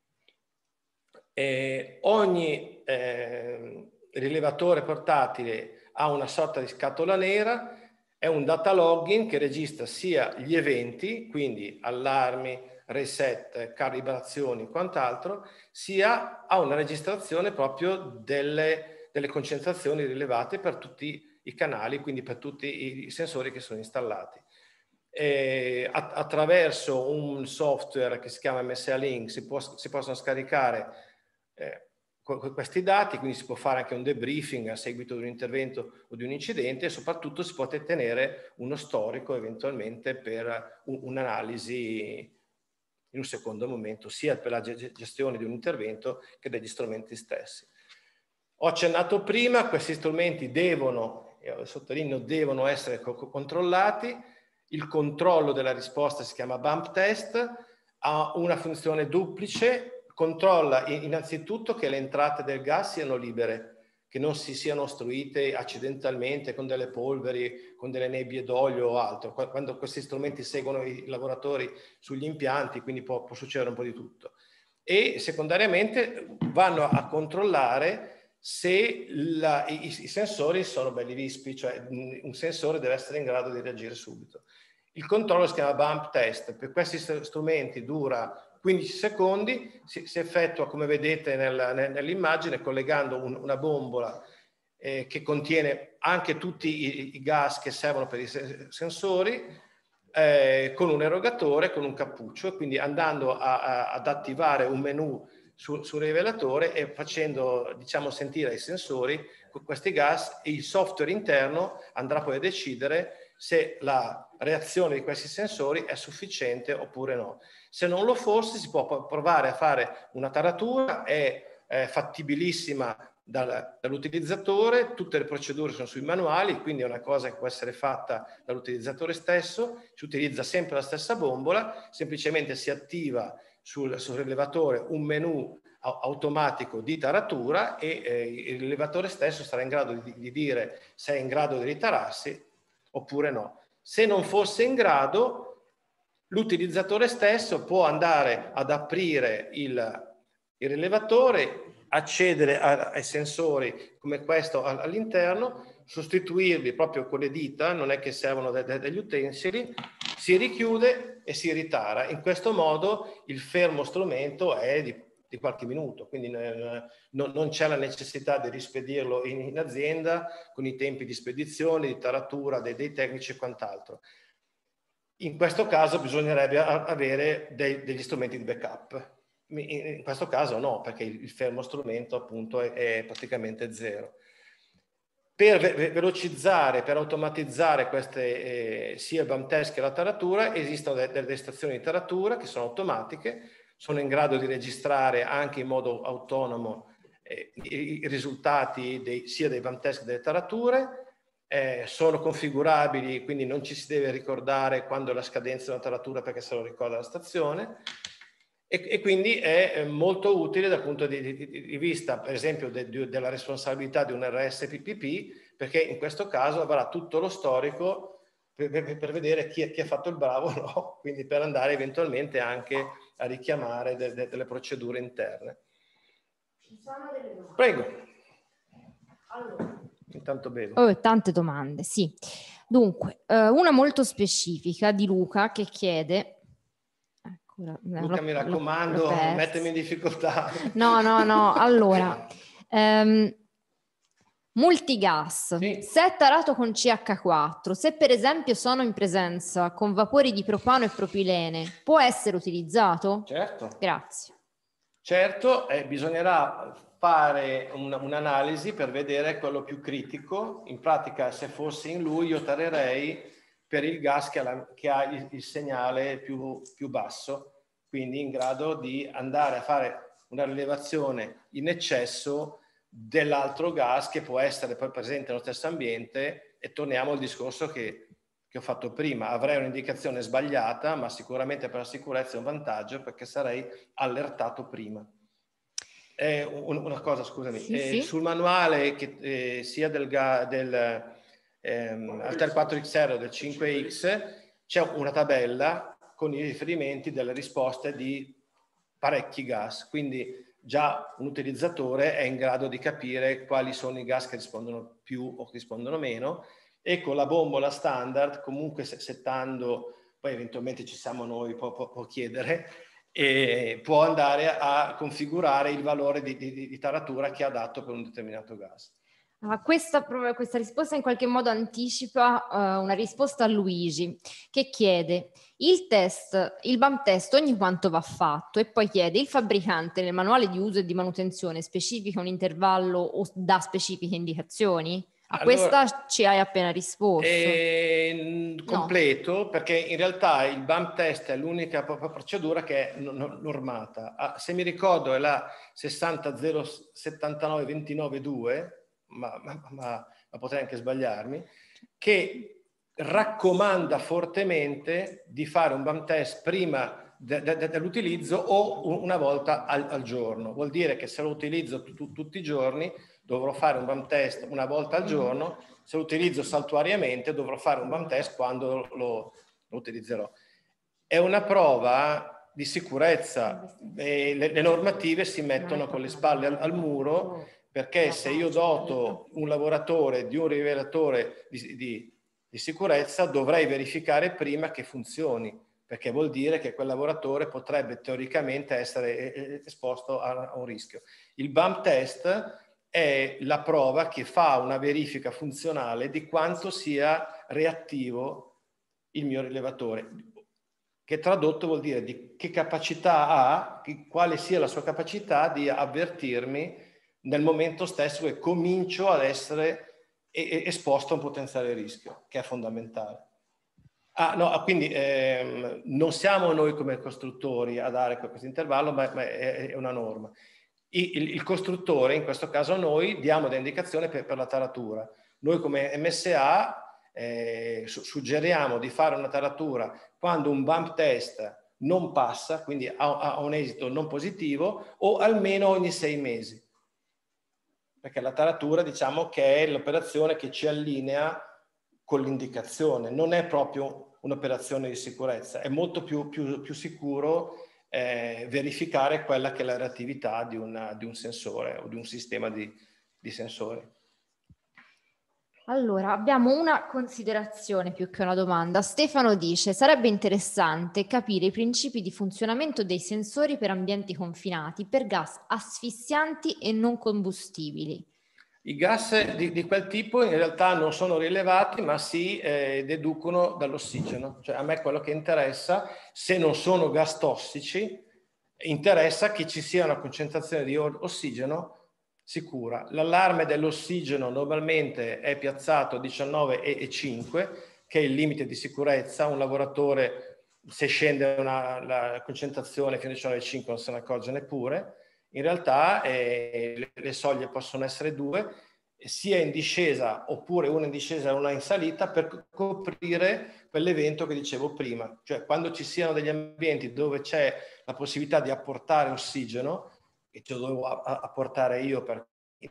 E ogni eh, rilevatore portatile ha una sorta di scatola nera, è un data login che registra sia gli eventi, quindi allarmi, reset, calibrazioni e quant'altro, sia ha una registrazione proprio delle, delle concentrazioni rilevate per tutti i canali, quindi per tutti i sensori che sono installati. E attraverso un software che si chiama M S A Link si, può, si possono scaricare eh, questi dati, quindi si può fare anche un debriefing a seguito di un intervento o di un incidente e soprattutto si può tenere uno storico eventualmente per un'analisi in un secondo momento, sia per la gestione di un intervento che degli strumenti stessi. Ho accennato prima, questi strumenti devono, e sottolineo, devono essere controllati. Il controllo della risposta si chiama bump test, ha una funzione duplice. Controlla innanzitutto che le entrate del gas siano libere, che non si siano ostruite accidentalmente con delle polveri, con delle nebbie d'olio o altro. Quando questi strumenti seguono i lavoratori sugli impianti, quindi può, può succedere un po' di tutto. E secondariamente vanno a controllare se la, i, i sensori sono belli vispi, cioè un sensore deve essere in grado di reagire subito. Il controllo si chiama bump test. Per questi strumenti dura quindici secondi, si, si effettua, come vedete nel, nell'immagine, collegando un, una bombola eh, che contiene anche tutti i, i gas che servono per i sensori, eh, con un erogatore, con un cappuccio, e quindi andando a, a, ad attivare un menu su, sul rivelatore e facendo, diciamo, sentire ai sensori questi gas, e il software interno andrà poi a decidere se la reazione di questi sensori è sufficiente oppure no. Se non lo fosse, si può provare a fare una taratura, è, è fattibilissima dal, dall'utilizzatore, tutte le procedure sono sui manuali, quindi è una cosa che può essere fatta dall'utilizzatore stesso, si utilizza sempre la stessa bombola, semplicemente si attiva sul, sul rilevatore un menu automatico di taratura e eh, il rilevatore stesso sarà in grado di, di dire se è in grado di ritararsi oppure no. Se non fosse in grado, l'utilizzatore stesso può andare ad aprire il, il rilevatore, accedere a, ai sensori come questo all'interno, sostituirli proprio con le dita, non è che servono de, de, degli utensili, si richiude e si ritara. In questo modo il fermo strumento è di, di qualche minuto, quindi non, non c'è la necessità di rispedirlo in, in azienda con i tempi di spedizione, di taratura dei, dei tecnici e quant'altro. In questo caso bisognerebbe avere dei, degli strumenti di backup. In questo caso no, perché il fermo strumento appunto è, è praticamente zero. Per ve velocizzare, per automatizzare queste, eh, sia il bump test che la taratura, esistono delle, delle stazioni di taratura che sono automatiche, sono in grado di registrare anche in modo autonomo eh, i, i risultati dei, sia dei bump test che delle tarature, eh, sono configurabili, quindi non ci si deve ricordare quando è la scadenza della taratura perché se lo ricorda la stazione. E quindi è molto utile dal punto di, di, di vista, per esempio, de, de, della responsabilità di un R S P P P, perché in questo caso avrà tutto lo storico per, per, per vedere chi, chi ha fatto il bravo o no, quindi per andare eventualmente anche a richiamare de, de, delle procedure interne. Ci sono delle domande? Prego. Allora. Intanto bevo. Oh, tante domande, sì. Dunque, eh, una molto specifica di Luca che chiede... Luca, mi raccomando, mettimi in difficoltà. No, no, no. Allora, ehm, multigas, sì. Se è tarato con C H quattro, se per esempio sono in presenza con vapori di propano e propilene, può essere utilizzato? Certo. Grazie. Certo, eh, bisognerà fare un'analisi un per vedere quello più critico. In pratica, se fossi in lui, io tarerei per il gas che ha, la, che ha il, il segnale più, più basso, quindi in grado di andare a fare una rilevazione in eccesso dell'altro gas che può essere poi presente nello stesso ambiente, e torniamo al discorso che, che ho fatto prima. Avrei un'indicazione sbagliata, ma sicuramente per la sicurezza è un vantaggio perché sarei allertato prima. Eh, una cosa, scusami, sì, eh, sì. Sul manuale che, eh, sia del, del ehm, Altair quattro X R o del cinque X c'è una tabella con i riferimenti delle risposte di parecchi gas, quindi già un utilizzatore è in grado di capire quali sono i gas che rispondono più o che rispondono meno, e con la bombola standard, comunque settando, poi eventualmente ci siamo noi, può, può, può chiedere, e può andare a configurare il valore di, di, di taratura che ha dato per un determinato gas. Uh, questa, questa risposta in qualche modo anticipa uh, una risposta a Luigi, che chiede il test, il bump test ogni quanto va fatto, e poi chiede: il fabbricante nel manuale di uso e di manutenzione specifica un intervallo o dà specifiche indicazioni? A allora, questa ci hai appena risposto. Eh, completo, no. Perché in realtà il bump test è l'unica procedura che è normata. Ah, se mi ricordo è la sessanta zero settantanove ventinove due, Ma, ma, ma, ma potrei anche sbagliarmi, che raccomanda fortemente di fare un bump test prima de, de, de, dell'utilizzo o una volta al, al giorno. Vuol dire che se lo utilizzo tu, tutti i giorni dovrò fare un bump test una volta al giorno, se lo utilizzo saltuariamente dovrò fare un bump test quando lo, lo utilizzerò. È una prova di sicurezza, e le, le normative si mettono con le spalle al, al muro, perché se io doto un lavoratore di un rivelatore di, di, di sicurezza, dovrei verificare prima che funzioni, perché vuol dire che quel lavoratore potrebbe teoricamente essere esposto a, a un rischio. Il bump test è la prova che fa una verifica funzionale di quanto sia reattivo il mio rilevatore, che tradotto vuol dire di che capacità ha, che, quale sia la sua capacità di avvertirmi nel momento stesso che comincio ad essere esposto a un potenziale rischio, che è fondamentale. Ah, no, quindi ehm, non siamo noi come costruttori a dare questo intervallo, ma, ma è, è una norma. Il, il, il costruttore, in questo caso noi, diamo delle indicazioni per, per la taratura. Noi come M S A eh, su, suggeriamo di fare una taratura quando un bump test non passa, quindi ha, ha un esito non positivo, o almeno ogni sei mesi. Perché la taratura, diciamo che è l'operazione che ci allinea con l'indicazione, non è proprio un'operazione di sicurezza, è molto più, più, più sicuro eh, verificare quella che è la reattività di, una, di un sensore o di un sistema di, di sensori. Allora, abbiamo una considerazione più che una domanda. Stefano dice: sarebbe interessante capire i principi di funzionamento dei sensori per ambienti confinati, per gas asfissianti e non combustibili. I gas di, di quel tipo in realtà non sono rilevati, ma si eh, deducono dall'ossigeno. Cioè, a me quello che interessa, se non sono gas tossici, interessa che ci sia una concentrazione di ossigeno sicura. L'allarme dell'ossigeno normalmente è piazzato a diciannove virgola cinque, che è il limite di sicurezza. Un lavoratore, se scende una, la concentrazione fino a diciannove virgola cinque, non se ne accorge neppure. In realtà eh, le, le soglie possono essere due, sia in discesa oppure una in discesa e una in salita, per coprire quell'evento che dicevo prima. Cioè, quando ci siano degli ambienti dove c'è la possibilità di apportare ossigeno, e ce lo dovevo apportare io perché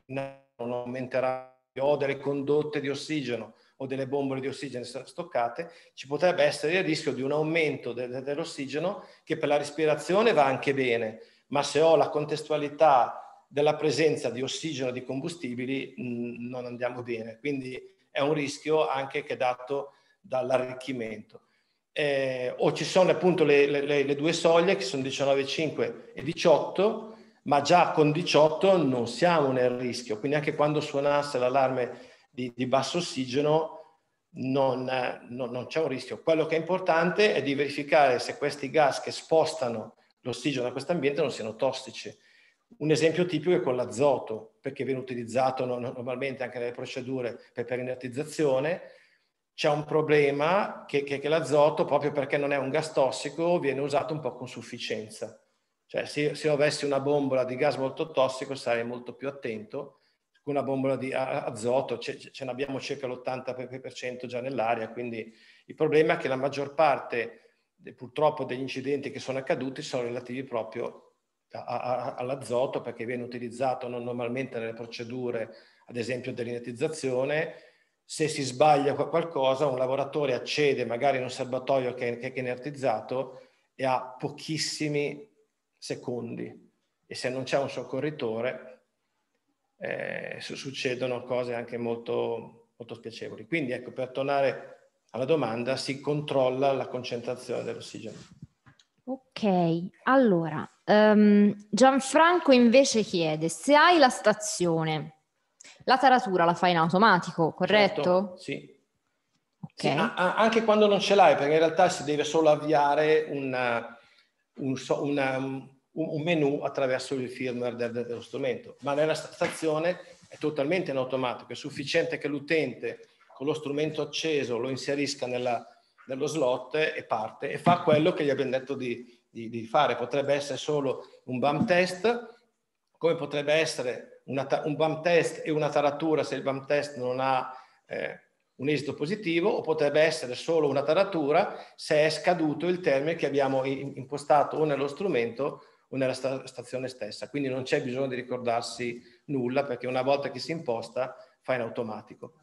non aumenterà, o delle condotte di ossigeno o delle bombole di ossigeno stoccate, ci potrebbe essere il rischio di un aumento de- dell'ossigeno, che per la respirazione va anche bene, ma se ho la contestualità della presenza di ossigeno e di combustibili mh, non andiamo bene. Quindi è un rischio anche che è dato dall'arricchimento. Eh, o ci sono appunto le, le, le due soglie che sono diciannove virgola cinque e diciotto, ma già con diciotto non siamo nel rischio, quindi anche quando suonasse l'allarme di, di basso ossigeno non, non, non c'è un rischio. Quello che è importante è di verificare se questi gas che spostano l'ossigeno da questo ambiente non siano tossici. Un esempio tipico è con l'azoto, perché viene utilizzato normalmente anche nelle procedure per, per inertizzazione. C'è un problema che, che, che l'azoto, proprio perché non è un gas tossico, viene usato un po' con sufficienza. Cioè, se, se io avessi una bombola di gas molto tossico sarei molto più attento. Con una bombola di azoto ce, ce ne abbiamo circa l'ottanta per cento già nell'aria, quindi il problema è che la maggior parte purtroppo degli incidenti che sono accaduti sono relativi proprio all'azoto, perché viene utilizzato non normalmente nelle procedure, ad esempio dell'inertizzazione. Se si sbaglia qualcosa, un lavoratore accede magari in un serbatoio che, che è inertizzato e ha pochissimi secondi, e se non c'è un soccorritore eh, succedono cose anche molto, molto spiacevoli. Quindi ecco, per tornare alla domanda, si controlla la concentrazione dell'ossigeno. Ok, allora um, Gianfranco invece chiede: se hai la stazione, la taratura la fai in automatico, corretto? Certo, sì. Okay. Sì, a, a, anche quando non ce l'hai, perché in realtà si deve solo avviare una, un, una, un, un menu attraverso il firmware del, dello strumento, ma nella stazione è totalmente in automatico. È sufficiente che l'utente con lo strumento acceso lo inserisca nella, nello slot e parte e fa quello che gli abbiamo detto di, di, di fare. Potrebbe essere solo un bump test, come potrebbe essere una, un bump test e una taratura se il bump test non ha eh, un esito positivo, o potrebbe essere solo una taratura se è scaduto il termine che abbiamo impostato o nello strumento o nella sta stazione stessa. Quindi non c'è bisogno di ricordarsi nulla, perché una volta che si imposta fa in automatico.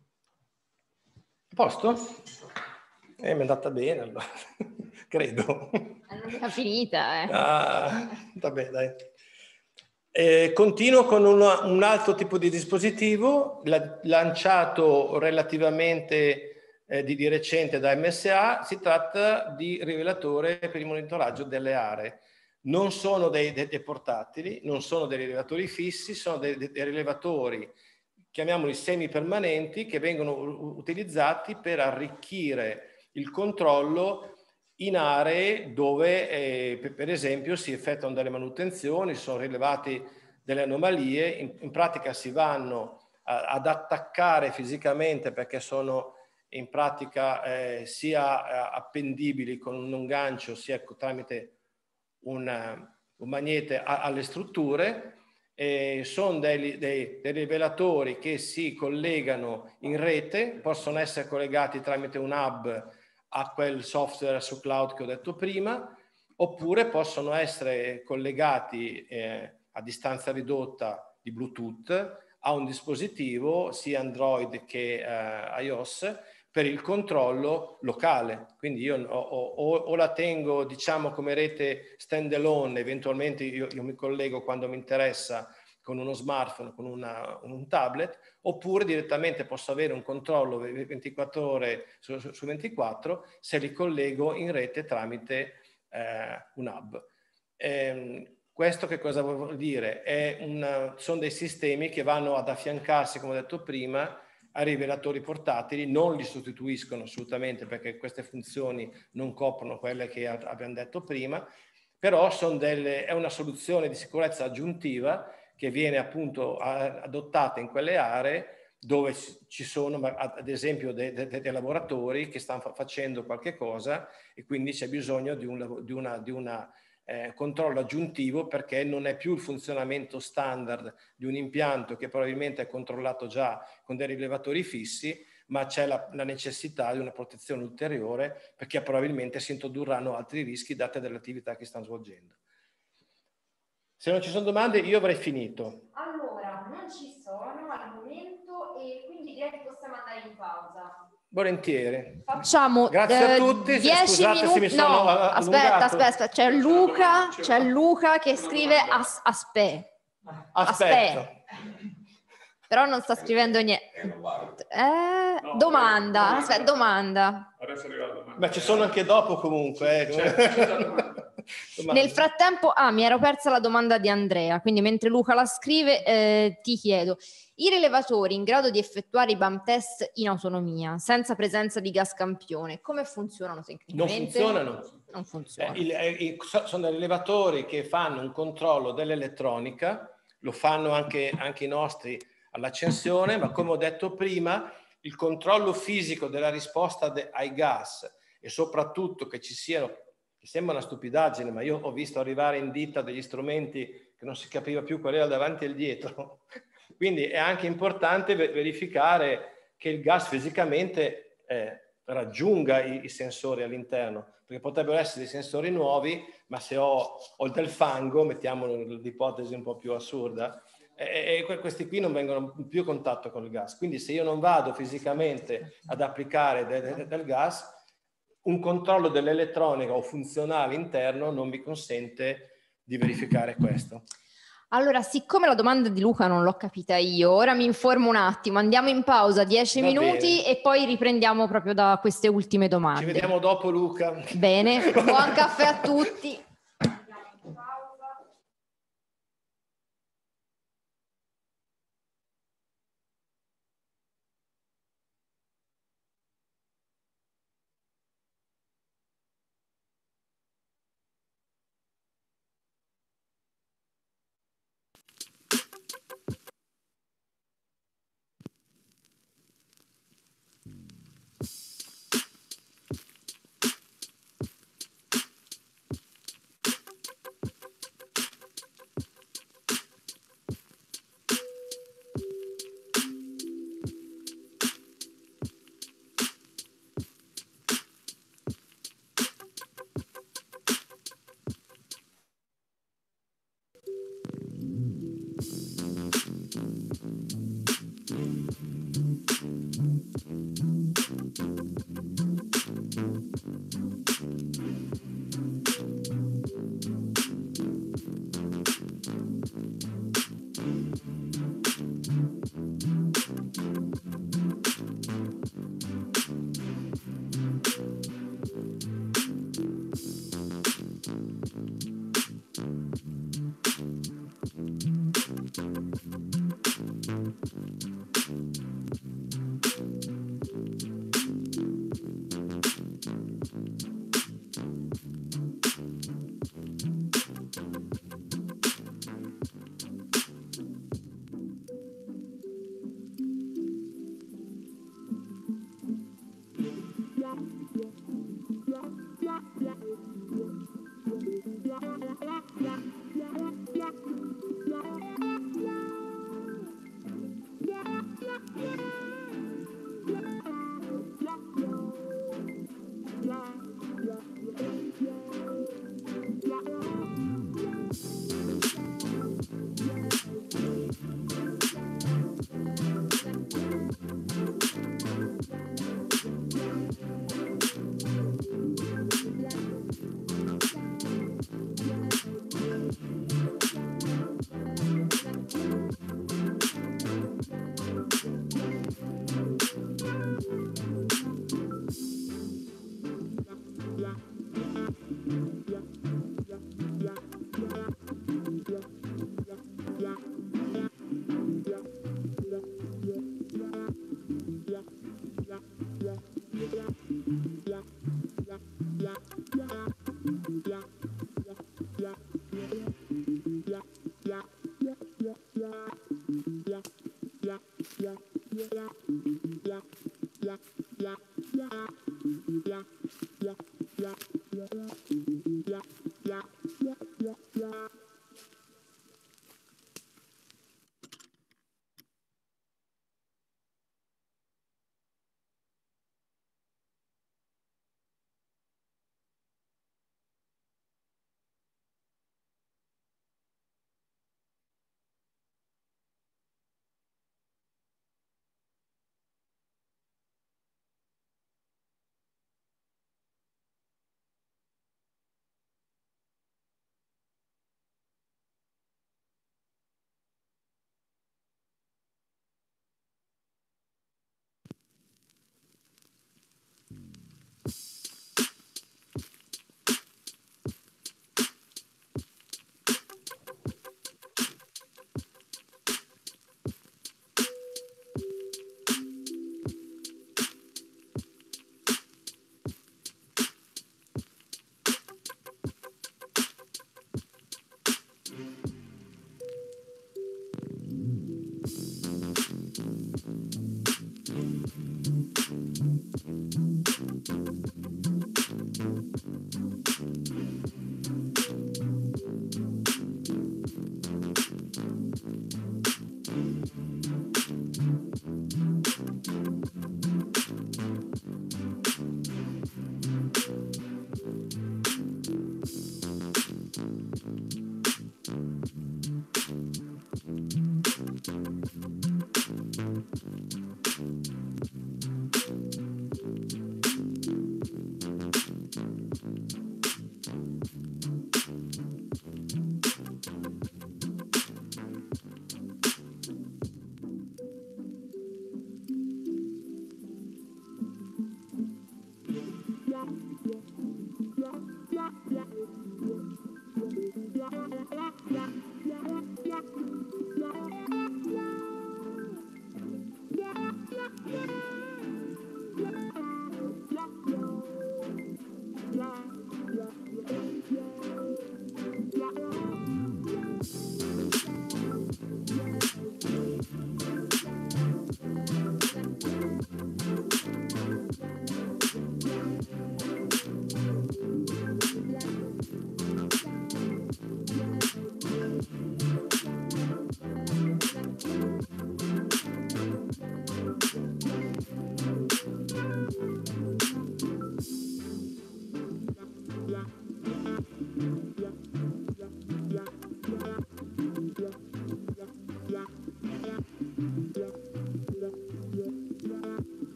A posto? Eh, mi è andata bene allora, credo. Non è finita, eh. Ah, vabbè, dai. Eh, continuo con un, un altro tipo di dispositivo la, lanciato relativamente eh, di, di recente da M S A. Si tratta di rivelatore per il monitoraggio delle aree. Non sono dei, dei, dei portatili, non sono dei rilevatori fissi, sono dei, dei, dei rilevatori, chiamiamoli semipermanenti, che vengono utilizzati per arricchire il controllo in aree dove eh, per esempio si effettuano delle manutenzioni, sono rilevati delle anomalie, in, in pratica si vanno a, ad attaccare fisicamente, perché sono in pratica eh, sia appendibili con un gancio sia tramite un, un magnete a, alle strutture. Eh, sono dei, dei, dei rivelatori che si collegano in rete, possono essere collegati tramite un hub a quel software su cloud che ho detto prima, oppure possono essere collegati eh, a distanza ridotta di Bluetooth a un dispositivo sia Android che eh, iOS, per il controllo locale. Quindi io o, o, o la tengo, diciamo, come rete stand alone, eventualmente io, io mi collego quando mi interessa con uno smartphone, con una, un tablet, oppure direttamente posso avere un controllo ventiquattro ore su, su ventiquattro se li collego in rete tramite eh, un hub. Eh, questo che cosa vuol dire? È una, sono dei sistemi che vanno ad affiancarsi, come ho detto prima, ai rivelatori portatili, non li sostituiscono assolutamente perché queste funzioni non coprono quelle che abbiamo detto prima, però sono delle, è una soluzione di sicurezza aggiuntiva che viene appunto adottata in quelle aree dove ci sono ad esempio dei, dei, dei lavoratori che stanno facendo qualche cosa e quindi c'è bisogno di un di una, di una eh, controllo aggiuntivo, perché non è più il funzionamento standard di un impianto che probabilmente è controllato già con dei rilevatori fissi, ma c'è la, la necessità di una protezione ulteriore perché probabilmente si introdurranno altri rischi date dalle attività che stanno svolgendo. Se non ci sono domande io avrei finito. Allora, non ci sono al momento e quindi direi che possiamo andare in pausa. Volentieri. Facciamo Grazie eh, a tutti. dieci minuti. Mi sono no, allungato. aspetta, aspetta, aspetta. C'è Luca, c'è Luca che scrive as, aspe. Aspetta. Aspe. Però non sta scrivendo niente. Eh, domanda, aspetta, domanda. Adesso arriva la domanda. Beh, ci sono anche dopo comunque. Eh. Nel frattempo, ah, mi ero persa la domanda di Andrea, quindi mentre Luca la scrive eh, ti chiedo, i rilevatori in grado di effettuare i bump test in autonomia, senza presenza di gas campione, come funzionano tecnicamente? Non funzionano. Non funzionano. Eh, il, eh, il, sono dei rilevatori che fanno un controllo dell'elettronica, lo fanno anche, anche i nostri all'accensione, ma come ho detto prima, il controllo fisico della risposta de, ai gas e soprattutto che ci siano, che sembra una stupidaggine, ma io ho visto arrivare in ditta degli strumenti che non si capiva più qual era davanti e il dietro, quindi è anche importante verificare che il gas fisicamente eh, raggiunga i, i sensori all'interno, perché potrebbero essere dei sensori nuovi, ma se ho, ho del fango, mettiamo l'ipotesi un po' più assurda, e questi qui non vengono più a contatto con il gas. Quindi se io non vado fisicamente ad applicare de, de, del gas, un controllo dell'elettronica o funzionale interno non mi consente di verificare questo. Allora, siccome la domanda di Luca non l'ho capita io, ora mi informo un attimo, andiamo in pausa dieci minuti e poi riprendiamo proprio da queste ultime domande. Ci vediamo dopo, Luca. Bene, buon caffè a tutti.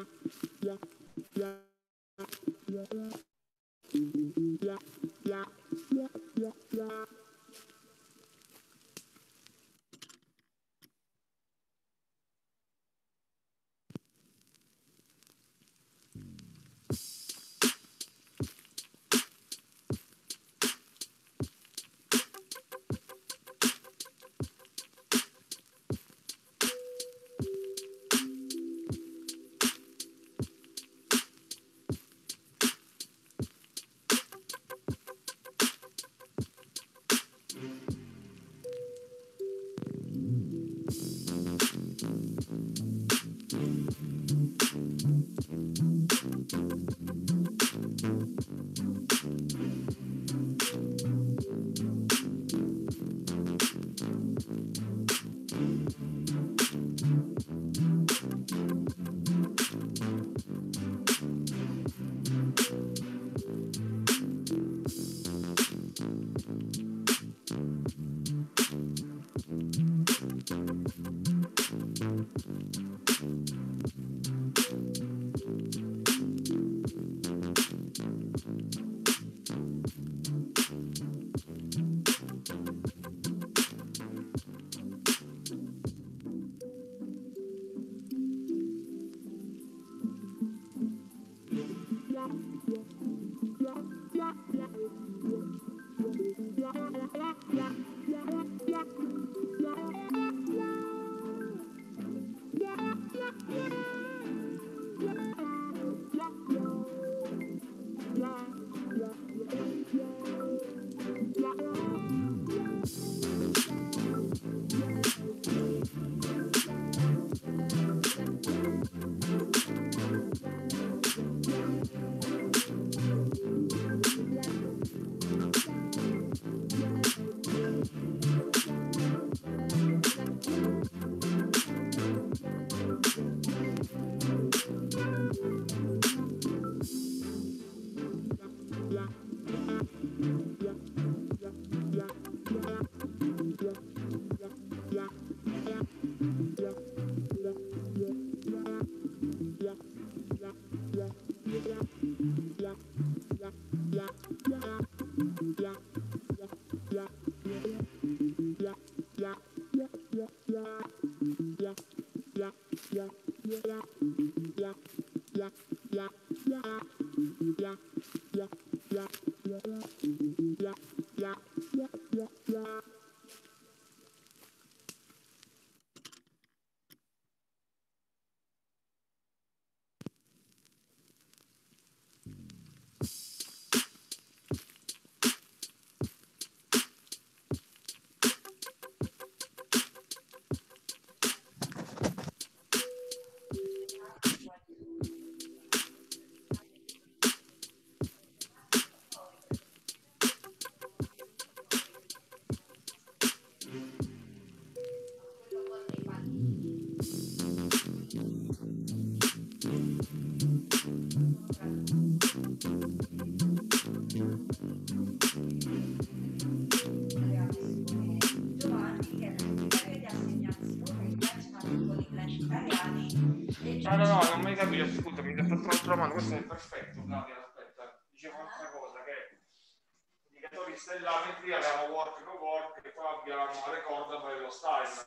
No, no, no, non mi capito, scusami, ti ho fatto un'altra domanda, questo è perfetto, Claudia, aspetta, dicevo un'altra cosa, che indicatori stellari, avevamo work e co-work, e qua abbiamo recordable e lo style.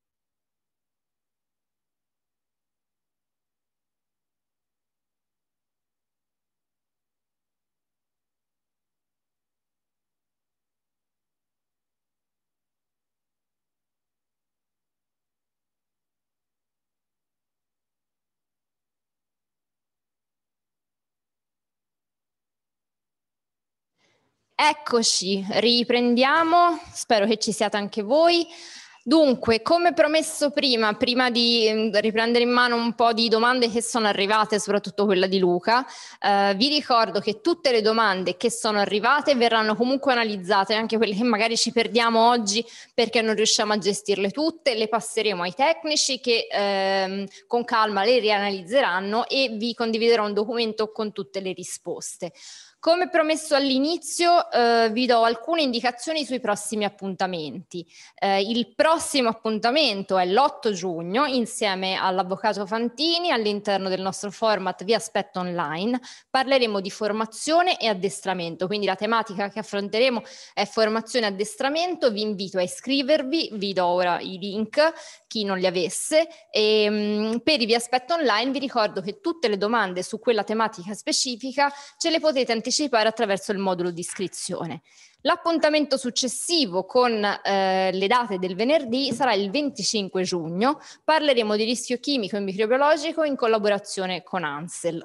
Eccoci, riprendiamo, spero che ci siate anche voi. Dunque, come promesso prima, prima di riprendere in mano un po' di domande che sono arrivate, soprattutto quella di Luca, eh, vi ricordo che tutte le domande che sono arrivate verranno comunque analizzate, anche quelle che magari ci perdiamo oggi perché non riusciamo a gestirle tutte, le passeremo ai tecnici che ehm, con calma le rianalizzeranno e vi condividerò un documento con tutte le risposte. Come promesso all'inizio, eh, vi do alcune indicazioni sui prossimi appuntamenti. Eh, il prossimo prossimo appuntamento è l'otto giugno insieme all'avvocato Fantini all'interno del nostro format Vi aspetto online. Parleremo di formazione e addestramento, quindi la tematica che affronteremo è formazione e addestramento. Vi invito a iscrivervi, vi do ora i link, chi non li avesse, e mh, per i Vi aspetto online vi ricordo che tutte le domande su quella tematica specifica ce le potete anticipare attraverso il modulo di iscrizione. L'appuntamento successivo con eh, le date del venerdì sarà il venticinque giugno. Parleremo di rischio chimico e microbiologico in collaborazione con ANSEL.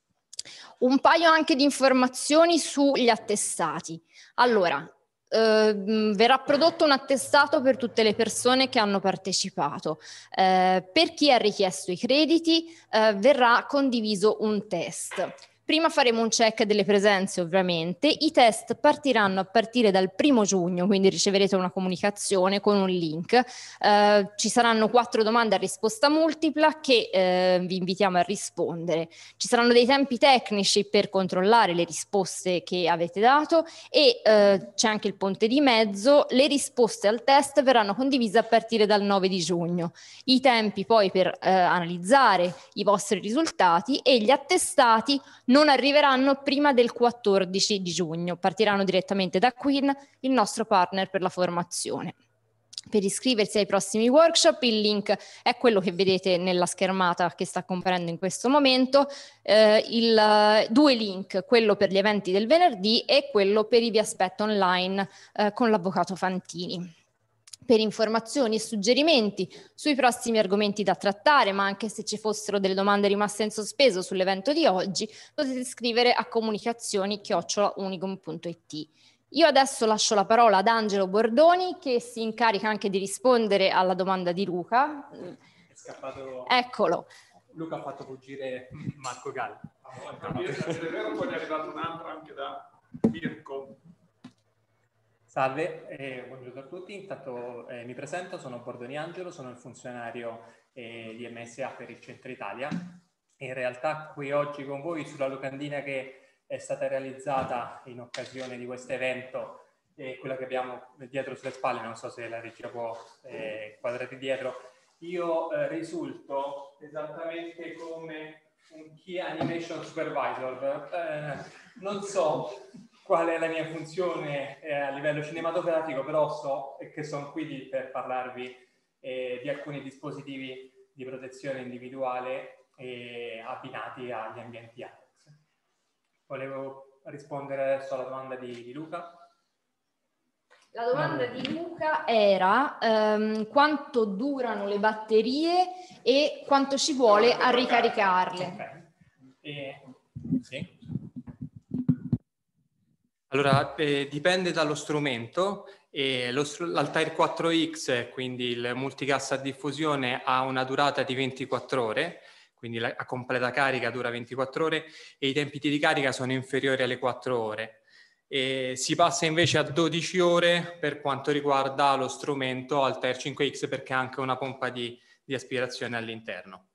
Un paio anche di informazioni sugli attestati. Allora, eh, verrà prodotto un attestato per tutte le persone che hanno partecipato. Eh, per chi ha richiesto i crediti, eh, verrà condiviso un test. Prima faremo un check delle presenze ovviamente, i test partiranno a partire dal primo giugno, quindi riceverete una comunicazione con un link, eh, ci saranno quattro domande a risposta multipla che eh, vi invitiamo a rispondere, ci saranno dei tempi tecnici per controllare le risposte che avete dato e eh, c'è anche il ponte di mezzo, le risposte al test verranno condivise a partire dal nove di giugno, i tempi poi per eh, analizzare i vostri risultati e gli attestati non arriveranno prima del quattordici di giugno, partiranno direttamente da Queen, il nostro partner per la formazione. Per iscriversi ai prossimi workshop il link è quello che vedete nella schermata che sta comparendo in questo momento, eh, il, due link, quello per gli eventi del venerdì e quello per i Vi aspetto online eh, con l'avvocato Fantini. Per informazioni e suggerimenti sui prossimi argomenti da trattare, ma anche se ci fossero delle domande rimaste in sospeso sull'evento di oggi, potete scrivere a comunicazioni chiocciola unicum punto it. Io adesso lascio la parola ad Angelo Bordoni, che si incarica anche di rispondere alla domanda di Luca. È scappato... Eccolo. Luca ha fatto fuggire Marco Galli. È vero, poi è arrivato un'altra anche da Mirko. Salve, eh, buongiorno a tutti. Intanto eh, mi presento, sono Bordoni Angelo, sono il funzionario eh, di M S A per il Centro Italia. In realtà qui oggi con voi sulla locandina che è stata realizzata in occasione di questo evento, eh, quella che abbiamo dietro sulle spalle, non so se la regia può eh, quadrare dietro, io eh, risulto esattamente come un Key Animation Supervisor. Eh, non so qual è la mia funzione eh, a livello cinematografico, però so che sono qui di, per parlarvi eh, di alcuni dispositivi di protezione individuale eh, abbinati agli ambienti ATEX. Volevo rispondere adesso alla domanda di, di Luca. La domanda di Luca era ehm, quanto durano le batterie e quanto ci vuole a ricaricarle. Okay. E, sì. Allora, eh, dipende dallo strumento. Eh, L'Altair quattro X, quindi il multicassa a diffusione, ha una durata di ventiquattro ore, quindi la, a completa carica dura ventiquattro ore e i tempi di ricarica sono inferiori alle quattro ore. E si passa invece a dodici ore per quanto riguarda lo strumento Altair cinque X, perché ha anche una pompa di, di aspirazione all'interno.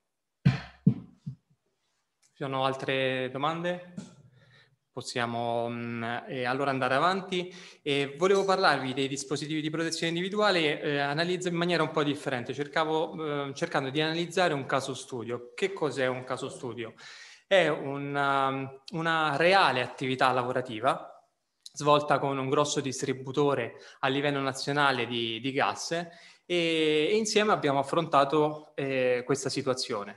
Ci sono altre domande? Possiamo mh, eh, allora andare avanti. E volevo parlarvi dei dispositivi di protezione individuale, eh, analizzo in maniera un po' differente, cercavo, eh, cercando di analizzare un caso studio. Che cos'è un caso studio? È una, una reale attività lavorativa svolta con un grosso distributore a livello nazionale di, di gas e, e insieme abbiamo affrontato eh, questa situazione.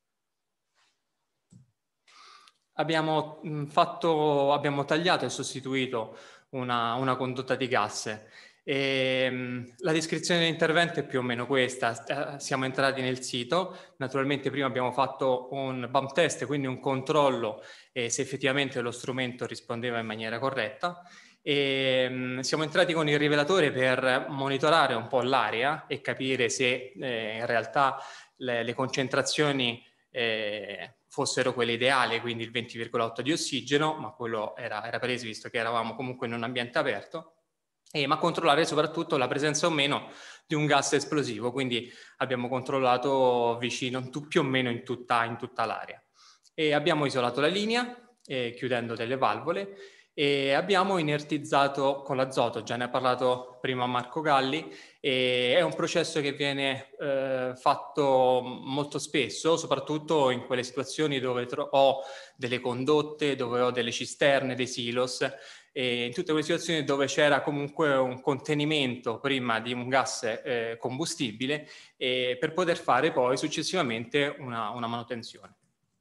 Abbiamo, mh, fatto, abbiamo tagliato e sostituito una, una condotta di gas. E, mh, la descrizione dell'intervento è più o meno questa. Siamo entrati nel sito, naturalmente prima abbiamo fatto un bump test, quindi un controllo eh, se effettivamente lo strumento rispondeva in maniera corretta. E, mh, siamo entrati con il rivelatore per monitorare un po' l'area e capire se eh, in realtà le, le concentrazioni eh, fossero quelle ideali, quindi il venti virgola otto di ossigeno, ma quello era, era palese visto che eravamo comunque in un ambiente aperto, e, ma controllare soprattutto la presenza o meno di un gas esplosivo, quindi abbiamo controllato vicino tu, più o meno in tutta, in tutta l'area. E abbiamo isolato la linea, eh, chiudendo delle valvole, E abbiamo inertizzato con l'azoto, già ne ha parlato prima Marco Galli, e è un processo che viene eh, fatto molto spesso, soprattutto in quelle situazioni dove ho delle condotte, dove ho delle cisterne, dei silos, e in tutte quelle situazioni dove c'era comunque un contenimento prima di un gas eh, combustibile e per poter fare poi successivamente una, una manutenzione.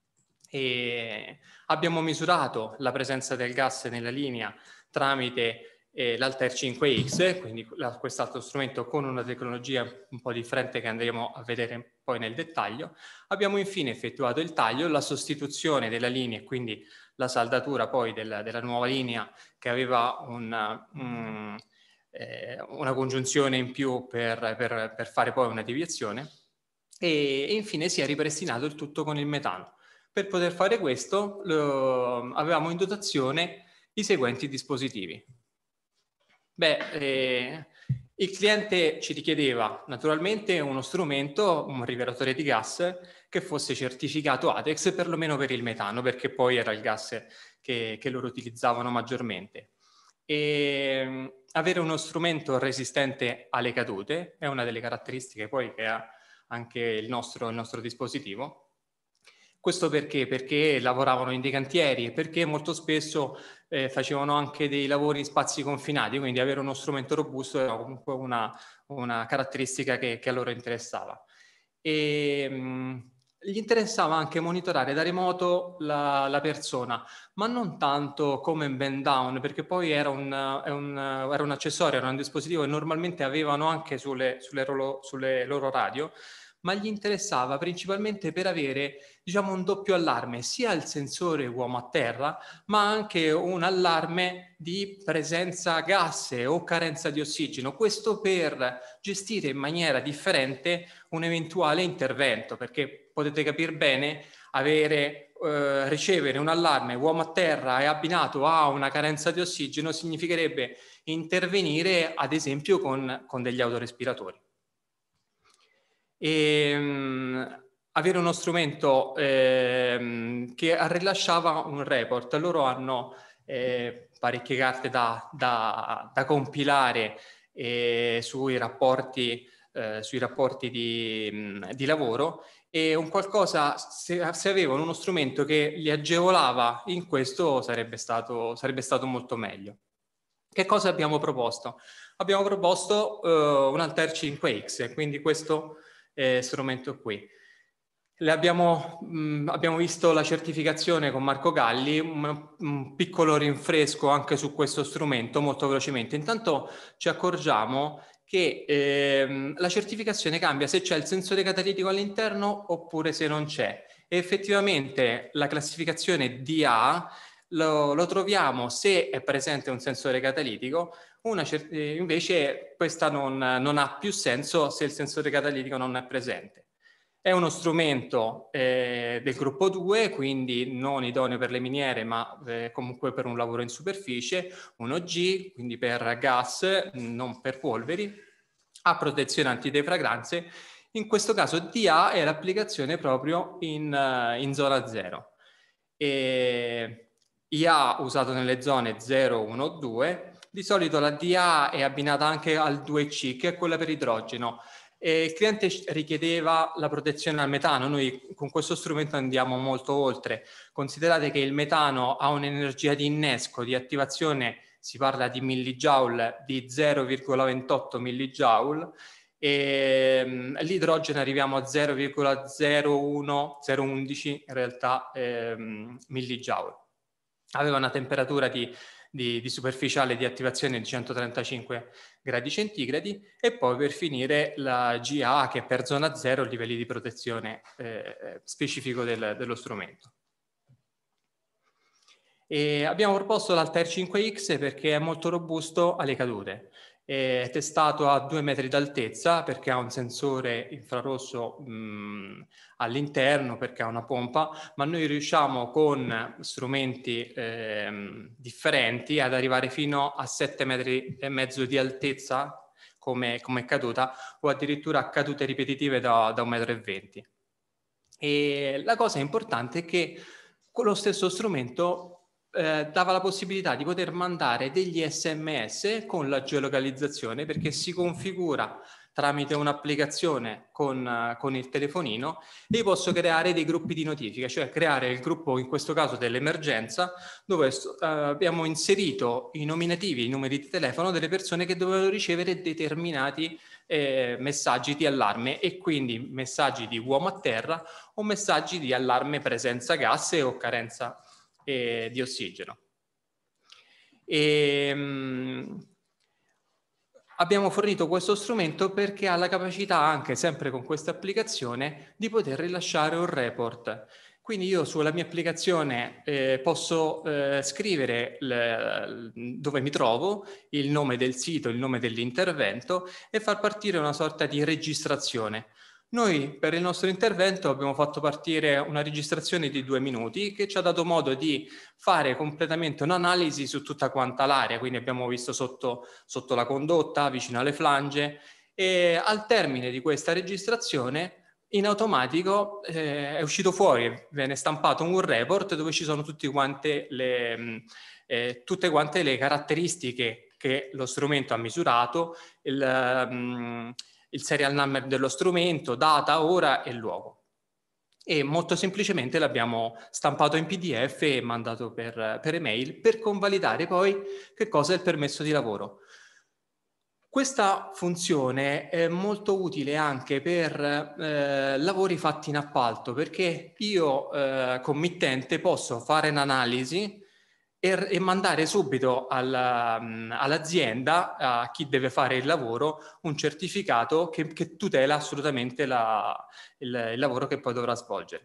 E abbiamo misurato la presenza del gas nella linea tramite eh, l'Altair cinque X, quindi quest'altro strumento con una tecnologia un po' differente che andremo a vedere poi nel dettaglio. Abbiamo infine effettuato il taglio, la sostituzione della linea e quindi la saldatura poi della, della nuova linea che aveva una, um, eh, una congiunzione in più per, per, per fare poi una deviazione e, e infine si è ripristinato il tutto con il metano. Per poter fare questo lo, avevamo in dotazione i seguenti dispositivi. Beh, eh, il cliente ci richiedeva naturalmente uno strumento, un rivelatore di gas che fosse certificato ATEX perlomeno per il metano, perché poi era il gas che, che loro utilizzavano maggiormente. E avere uno strumento resistente alle cadute è una delle caratteristiche poi che ha anche il nostro, il nostro dispositivo. Questo perché? Perché lavoravano in dei cantieri e perché molto spesso eh, facevano anche dei lavori in spazi confinati, quindi avere uno strumento robusto era comunque una, una caratteristica che, che a loro interessava. E, mh, gli interessava anche monitorare da remoto la, la persona, ma non tanto come bend down, perché poi era un, un, era un accessorio, era un dispositivo che normalmente avevano anche sulle, sulle, loro, sulle loro radio, ma gli interessava principalmente per avere, diciamo, un doppio allarme, sia il sensore uomo a terra, ma anche un allarme di presenza gassea o carenza di ossigeno. Questo per gestire in maniera differente un eventuale intervento, perché potete capire bene, avere, eh, ricevere un allarme uomo a terra e abbinato a una carenza di ossigeno significherebbe intervenire, ad esempio, con, con degli autorespiratori. E, um, avere uno strumento eh, che rilasciava un report. Loro hanno eh, parecchie carte da, da, da compilare eh, sui rapporti, eh, sui rapporti di, di lavoro e un qualcosa, se, se avevano uno strumento che li agevolava in questo sarebbe stato, sarebbe stato molto meglio. Che cosa abbiamo proposto? Abbiamo proposto eh, un Altair cinque X, quindi questo Eh, strumento qui. Le abbiamo, mh, abbiamo visto la certificazione con Marco Galli, un, un piccolo rinfresco anche su questo strumento molto velocemente. Intanto ci accorgiamo che ehm, la certificazione cambia se c'è il sensore catalitico all'interno oppure se non c'è. E effettivamente la classificazione D A lo, lo troviamo se è presente un sensore catalitico. Una invece questa non, non ha più senso se il sensore catalitico non è presente. È uno strumento eh, del gruppo due, quindi non idoneo per le miniere, ma eh, comunque per un lavoro in superficie, uno G, quindi per gas, non per polveri, ha protezione antidefragranze. In questo caso D A è l'applicazione proprio in, uh, in zona zero. E I A usato nelle zone zero, uno, due. Di solito la D A è abbinata anche al due C, che è quella per idrogeno. E il cliente richiedeva la protezione al metano. Noi con questo strumento andiamo molto oltre. Considerate che il metano ha un'energia di innesco, di attivazione, si parla di millijoule, di zero virgola ventotto millijoule, e l'idrogeno arriviamo a zero virgola zero uno, zero virgola undici in realtà ehm, millijoule. Aveva una temperatura di Di, di superficiale di attivazione di centotrentacinque gradi centigradi e poi per finire la G A che per zona zero livelli di protezione eh, specifico del, dello strumento. E abbiamo proposto l'Altair cinque X perché è molto robusto alle cadute. È testato a due metri d'altezza perché ha un sensore infrarosso mh, all'interno, perché ha una pompa, ma noi riusciamo con strumenti eh, differenti ad arrivare fino a sette metri e mezzo di altezza come, come caduta, o addirittura a cadute ripetitive da, da un metro e venti. E la cosa importante è che con lo stesso strumento eh, dava la possibilità di poter mandare degli sms con la geolocalizzazione, perché si configura tramite un'applicazione con, con il telefonino, e io posso creare dei gruppi di notifiche, cioè creare il gruppo, in questo caso dell'emergenza, dove eh, abbiamo inserito i nominativi, i numeri di telefono delle persone che dovevano ricevere determinati eh, messaggi di allarme, e quindi messaggi di uomo a terra o messaggi di allarme presenza gas o carenza eh, di ossigeno. E, mh, abbiamo fornito questo strumento perché ha la capacità, anche sempre con questa applicazione, di poter rilasciare un report. Quindi io sulla mia applicazione eh, posso eh, scrivere le, dove mi trovo, il nome del sito, il nome dell'intervento, e far partire una sorta di registrazione. Noi per il nostro intervento abbiamo fatto partire una registrazione di due minuti che ci ha dato modo di fare completamente un'analisi su tutta quanta l'area, quindi abbiamo visto sotto, sotto la condotta, vicino alle flange, e al termine di questa registrazione in automatico eh, è uscito fuori, viene stampato un report dove ci sono tutte quante le, eh, tutte quante le caratteristiche che lo strumento ha misurato, il... Um, il serial number dello strumento, data, ora e luogo. E molto semplicemente l'abbiamo stampato in P D F e mandato per, per email per convalidare poi che cosa è il permesso di lavoro. Questa funzione è molto utile anche per eh, lavori fatti in appalto, perché io eh, committente posso fare un'analisi e, e mandare subito alla, all'azienda, a chi deve fare il lavoro, un certificato che, che tutela assolutamente la, il, il lavoro che poi dovrà svolgere.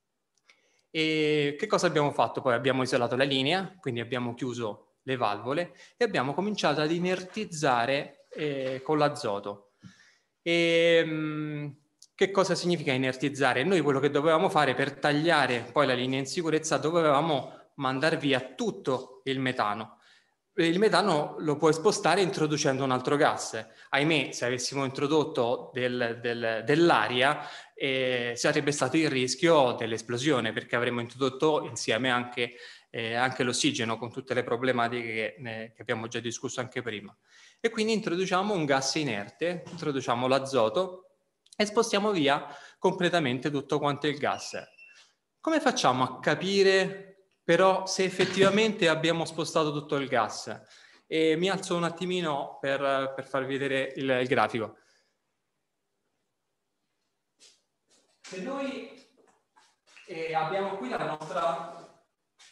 E che cosa abbiamo fatto poi? Abbiamo isolato la linea, quindi abbiamo chiuso le valvole e abbiamo cominciato ad inertizzare eh, con l'azoto. E, mh, che cosa significa inertizzare? Noi quello che dovevamo fare per tagliare poi la linea in sicurezza, dovevamo mandare via tutto il metano. Il metano lo puoi spostare introducendo un altro gas. Ahimè, se avessimo introdotto del, del, dell'aria, eh, sarebbe stato il rischio dell'esplosione, perché avremmo introdotto insieme anche, eh, anche l'ossigeno, con tutte le problematiche che, eh, che abbiamo già discusso anche prima. E quindi introduciamo un gas inerte, introduciamo l'azoto e spostiamo via completamente tutto quanto il gas. Come facciamo a capire però se effettivamente abbiamo spostato tutto il gas? E mi alzo un attimino per, per farvi vedere il, il grafico. Se noi eh, abbiamo qui la nostra...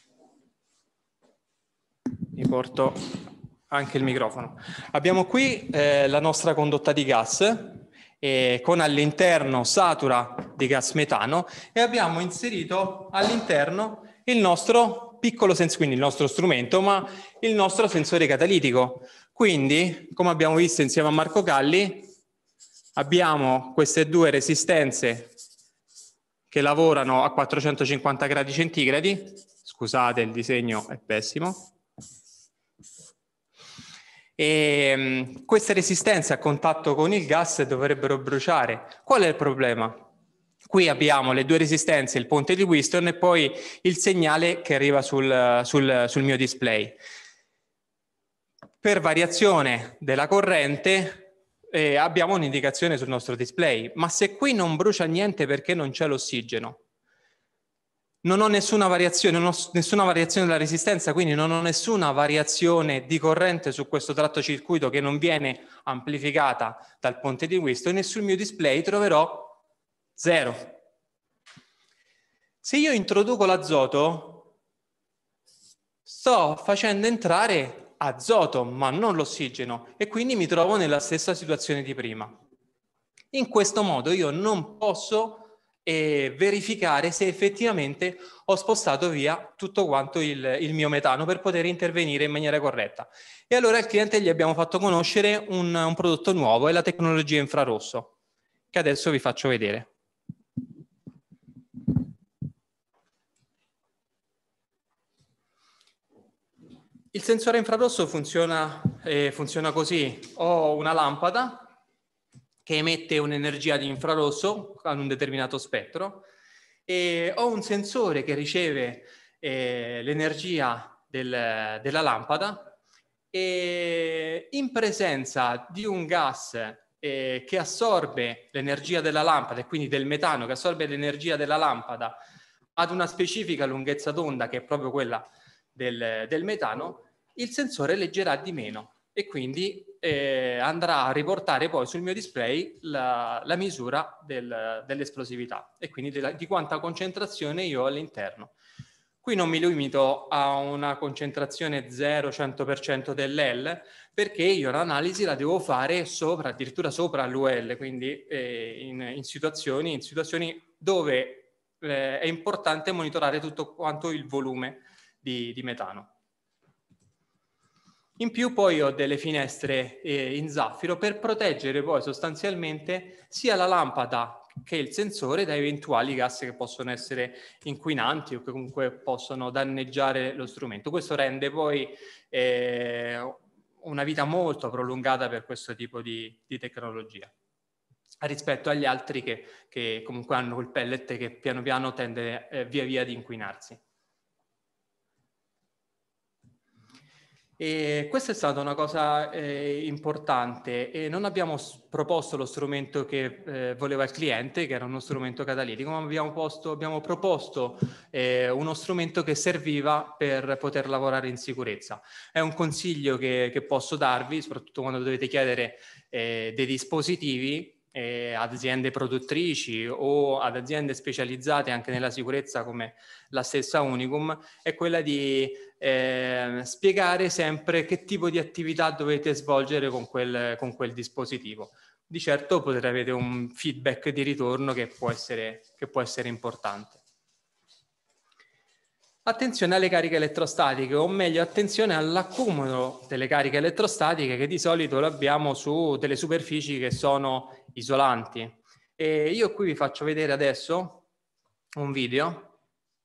Mi porto anche il microfono. Abbiamo qui eh, la nostra condotta di gas, eh, con all'interno satura di gas metano, e abbiamo inserito all'interno il nostro piccolo sensore, quindi il nostro strumento, ma il nostro sensore catalitico. Quindi, come abbiamo visto insieme a Marco Galli, abbiamo queste due resistenze che lavorano a quattrocentocinquanta gradi centigradi. Scusate, il disegno è pessimo. E queste resistenze a contatto con il gas dovrebbero bruciare. Qual è il problema? Qui abbiamo le due resistenze, il ponte di Wheatstone e poi il segnale che arriva sul, sul, sul mio display. Per variazione della corrente eh, abbiamo un'indicazione sul nostro display, ma se qui non brucia niente perché non c'è l'ossigeno, non ho nessuna variazione, non ho nessuna variazione della resistenza, quindi non ho nessuna variazione di corrente su questo tratto circuito che non viene amplificata dal ponte di Wheatstone, e sul mio display troverò zero. Se io introduco l'azoto, sto facendo entrare azoto, ma non l'ossigeno, e quindi mi trovo nella stessa situazione di prima. In questo modo io non posso eh, verificare se effettivamente ho spostato via tutto quanto il, il mio metano per poter intervenire in maniera corretta. E allora al cliente gli abbiamo fatto conoscere un, un prodotto nuovo, è la tecnologia infrarosso, che adesso vi faccio vedere. Il sensore infrarosso funziona, eh, funziona così. Ho una lampada che emette un'energia di infrarosso con un determinato spettro, e ho un sensore che riceve eh, l'energia del, della lampada, e in presenza di un gas eh, che assorbe l'energia della lampada, e quindi del metano che assorbe l'energia della lampada ad una specifica lunghezza d'onda, che è proprio quella del, del metano, il sensore leggerà di meno e quindi eh, andrà a riportare poi sul mio display la, la misura del, dell'esplosività e quindi della, di quanta concentrazione io ho all'interno. Qui non mi limito a una concentrazione zero cento per cento dell'L, perché io l'analisi la devo fare sopra, addirittura sopra l'U L, quindi eh, in, in, situazioni, in situazioni dove eh, è importante monitorare tutto quanto il volume di, di metano. In più poi ho delle finestre eh, in zaffiro per proteggere poi sostanzialmente sia la lampada che il sensore da eventuali gas che possono essere inquinanti o che comunque possono danneggiare lo strumento. Questo rende poi eh, una vita molto prolungata per questo tipo di, di tecnologia, rispetto agli altri che, che comunque hanno quel pellet che piano piano tende eh, via via ad inquinarsi. E questa è stata una cosa eh, importante, e non abbiamo proposto lo strumento che eh, voleva il cliente, che era uno strumento catalitico, ma abbiamo, posto, abbiamo proposto eh, uno strumento che serviva per poter lavorare in sicurezza. È un consiglio che, che posso darvi, soprattutto quando dovete chiedere eh, dei dispositivi eh, ad aziende produttrici o ad aziende specializzate anche nella sicurezza come la stessa Unicum, è quella di eh, spiegare sempre che tipo di attività dovete svolgere con quel, con quel dispositivo. Di certo potrete avere un feedback di ritorno che può essere, che può essere importante. Attenzione alle cariche elettrostatiche, o meglio attenzione all'accumulo delle cariche elettrostatiche, che di solito lo abbiamo su delle superfici che sono isolanti. E io qui vi faccio vedere adesso un video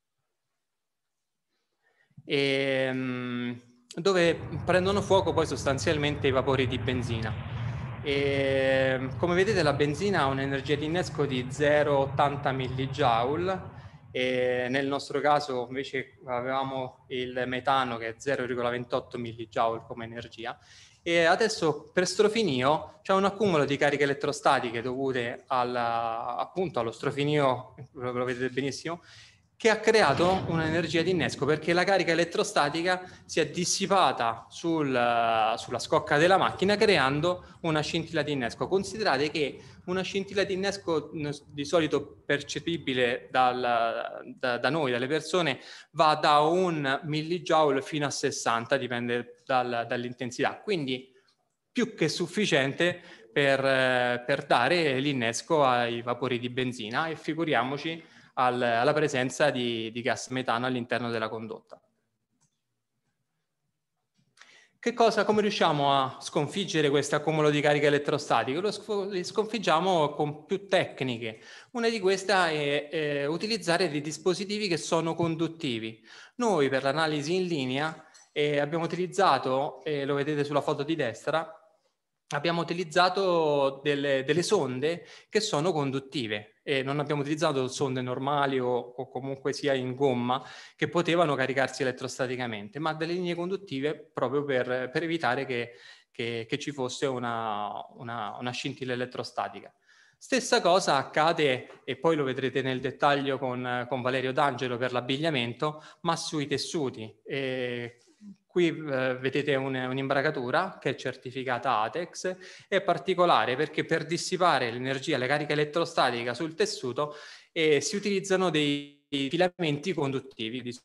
e, dove prendono fuoco poi sostanzialmente i vapori di benzina. E, come vedete, la benzina ha un'energia di innesco di zero virgola ottanta millijoule, e nel nostro caso invece avevamo il metano che è zero virgola ventotto millijoule come energia. E adesso per strofinio c'è un accumulo di cariche elettrostatiche dovute alla, appunto allo strofinio, lo vedete benissimo, che ha creato un'energia di innesco, perché la carica elettrostatica si è dissipata sul, sulla scocca della macchina, creando una scintilla di innesco. Considerate che una scintilla di innesco di solito percepibile dal, da, da noi, dalle persone, va da un millijoule fino a sessanta, dipende dal, dall'intensità. Quindi più che sufficiente per, per dare l'innesco ai vapori di benzina, e figuriamoci al, alla presenza di, di gas metano all'interno della condotta. Che cosa, come riusciamo a sconfiggere questo accumulo di cariche elettrostatiche? Lo li sconfiggiamo con più tecniche. Una di queste è, è utilizzare dei dispositivi che sono conduttivi. Noi per l'analisi in linea eh, abbiamo utilizzato, eh, lo vedete sulla foto di destra, abbiamo utilizzato delle, delle sonde che sono conduttive, e non abbiamo utilizzato sonde normali o, o comunque sia in gomma che potevano caricarsi elettrostaticamente, ma delle linee conduttive proprio per, per evitare che, che, che ci fosse una, una, una scintilla elettrostatica. Stessa cosa accade, e poi lo vedrete nel dettaglio con, con Valerio D'Angelo per l'abbigliamento, ma sui tessuti. E qui eh, vedete un'imbragatura che è certificata ATEX, è particolare perché per dissipare l'energia, la carica elettrostatica sul tessuto eh, si utilizzano dei filamenti conduttivi di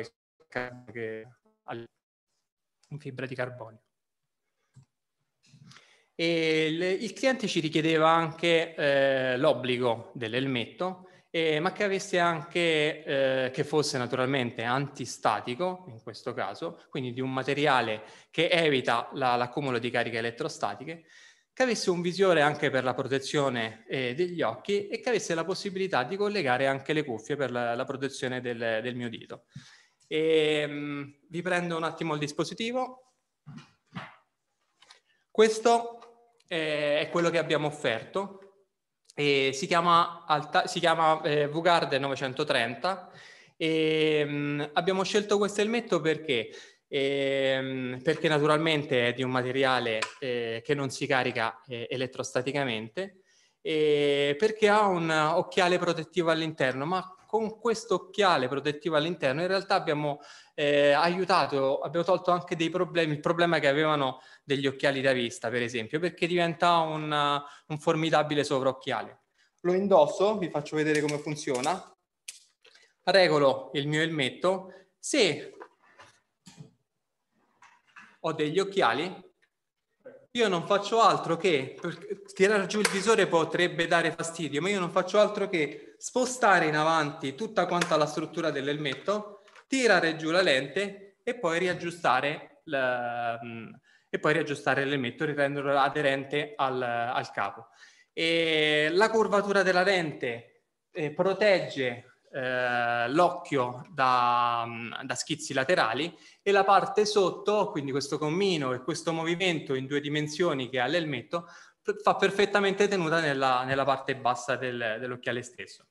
in fibra di carbonio. E il, il cliente ci richiedeva anche eh, l'obbligo dell'elmetto, Eh, ma che avesse anche, eh, che fosse naturalmente antistatico, in questo caso, quindi di un materiale che evita la, l'accumulo di cariche elettrostatiche, che avesse un visore anche per la protezione eh, degli occhi, e che avesse la possibilità di collegare anche le cuffie per la, la protezione del, del mio dito. E, mh, vi prendo un attimo il dispositivo. Questo eh, è quello che abbiamo offerto. E si chiama, Alta, si chiama eh, VGuard novecentotrenta, E, mh, abbiamo scelto questo elmetto perché? E, perché naturalmente è di un materiale eh, che non si carica eh, elettrostaticamente, e perché ha un occhiale protettivo all'interno, ma con questo occhiale protettivo all'interno in realtà abbiamo eh, aiutato, abbiamo tolto anche dei problemi, il problema che avevano degli occhiali da vista, per esempio, perché diventa un, un formidabile sovraocchiale. Lo indosso, vi faccio vedere come funziona, regolo il mio elmetto, se ho degli occhiali, io non faccio altro che, tirare giù il visore potrebbe dare fastidio, ma io non faccio altro che spostare in avanti tutta quanta la struttura dell'elmetto, tirare giù la lente e poi riaggiustare la, e poi riaggiustare l'elmetto, renderlo aderente al, al capo. E la curvatura della lente eh, protegge eh, l'occhio da, da schizzi laterali, e la parte sotto, quindi questo gommino e questo movimento in due dimensioni che ha l'elmetto, fa perfettamente tenuta nella, nella parte bassa del, dell'occhiale stesso.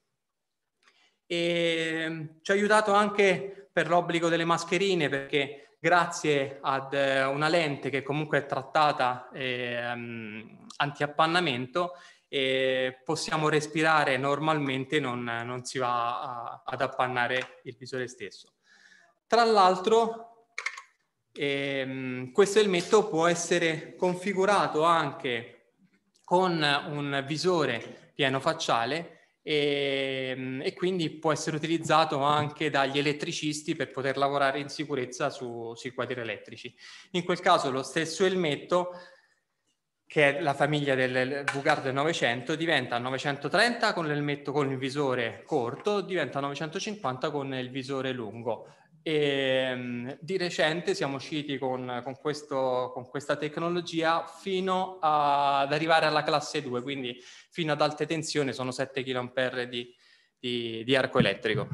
E ci ha aiutato anche per l'obbligo delle mascherine, perché grazie ad una lente che comunque è trattata eh, um, anti-appannamento, e possiamo respirare normalmente, non, non si va a, ad appannare il visore stesso. Tra l'altro ehm, questo elmetto può essere configurato anche con un visore pieno facciale e, e quindi può essere utilizzato anche dagli elettricisti per poter lavorare in sicurezza su, sui quadri elettrici. In quel caso lo stesso elmetto, che è la famiglia del VGuard novecento, diventa novecentotrenta con l'elmetto con il visore corto, diventa novecentocinquanta con il visore lungo. E, um, di recente siamo usciti con, con, questo, con questa tecnologia fino a, ad arrivare alla classe due, quindi fino ad alte tensioni, sono sette chiloampere di, di, di arco elettrico.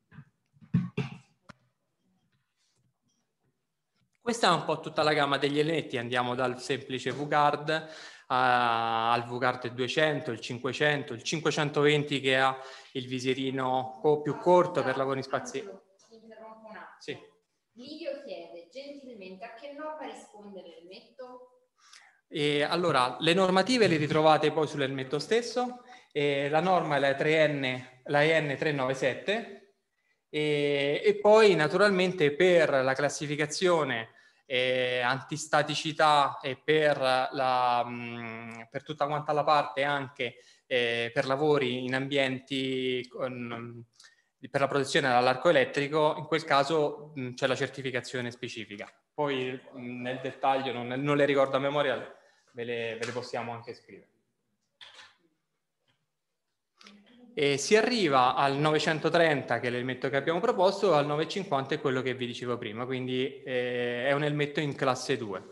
Questa è un po' tutta la gamma degli elmetti, andiamo dal semplice VGuard uh, al VGuard duecento, il cinquecento, il cinquecentoventi che ha il visierino più corto per lavori spaziali. Interrompo un attimo. Sì. Livio chiede gentilmente a che norma risponde l'elmetto? E allora, le normative le ritrovate poi sull'elmetto stesso, e la norma è la, tre N, la E N trecentonovantasette. E, e poi naturalmente per la classificazione eh, antistaticità e per, la, mh, per tutta quanta la parte anche eh, per lavori in ambienti con, per la protezione dall'arco elettrico, in quel caso c'è la certificazione specifica. Poi mh, nel dettaglio non, non le ricordo a memoria, ve le, ve le possiamo anche scrivere. E si arriva al novecentotrenta, che è l'elmetto che abbiamo proposto, al novecentocinquanta è quello che vi dicevo prima, quindi eh, è un elmetto in classe due.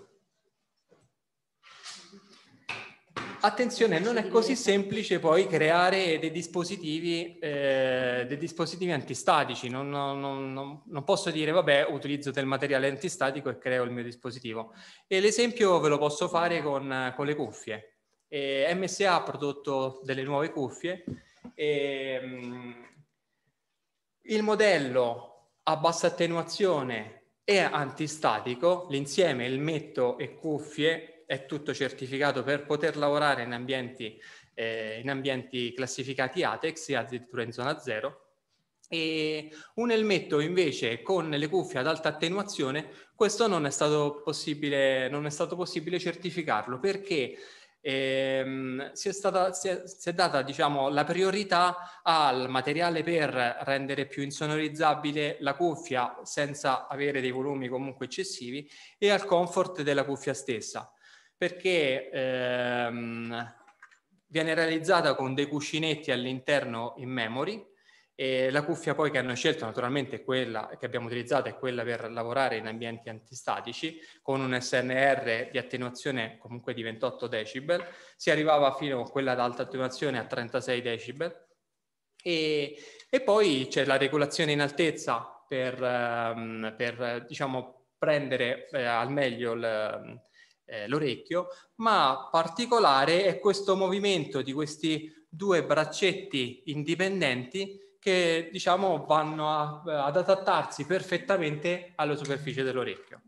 Attenzione, non è così semplice poi creare dei dispositivi, eh, dei dispositivi antistatici. Non, non, non, non posso dire, vabbè, utilizzo del materiale antistatico e creo il mio dispositivo. E l'esempio ve lo posso fare con, con le cuffie. E M S A ha prodotto delle nuove cuffie. E, um, il modello a bassa attenuazione è antistatico, l'insieme elmetto e cuffie è tutto certificato per poter lavorare in ambienti, eh, in ambienti classificati ATEX e addirittura in zona zero. E un elmetto invece con le cuffie ad alta attenuazione, questo non è stato possibile, non è stato possibile certificarlo perché Ehm, si, è stata, si, è, si è data diciamo, la priorità al materiale per rendere più insonorizzabile la cuffia senza avere dei volumi comunque eccessivi e al comfort della cuffia stessa, perché ehm, viene realizzata con dei cuscinetti all'interno in memory. E la cuffia poi che hanno scelto naturalmente è quella che abbiamo utilizzato, è quella per lavorare in ambienti antistatici con un S N R di attenuazione comunque di ventotto decibel, si arrivava fino a quella ad alta attenuazione a trentasei decibel e, e poi c'è la regolazione in altezza per, um, per diciamo prendere eh, al meglio il, eh, l'orecchio, ma particolare è questo movimento di questi due braccetti indipendenti che diciamo vanno a, ad adattarsi perfettamente alla superficie dell'orecchio.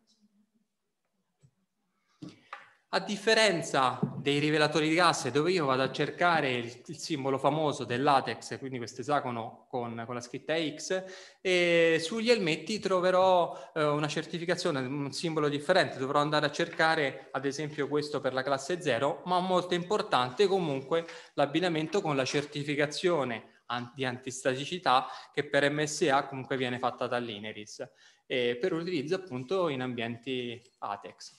A differenza dei rivelatori di gasse, dove io vado a cercare il, il simbolo famoso del latex, quindi questo esagono con, con la scritta X, e sugli elmetti troverò eh, una certificazione, un simbolo differente, dovrò andare a cercare ad esempio questo per la classe zero, ma molto importante comunque l'abbinamento con la certificazione di antistaticità che per M S A comunque viene fatta dall'Ineris, eh, per utilizzo appunto in ambienti ATEX.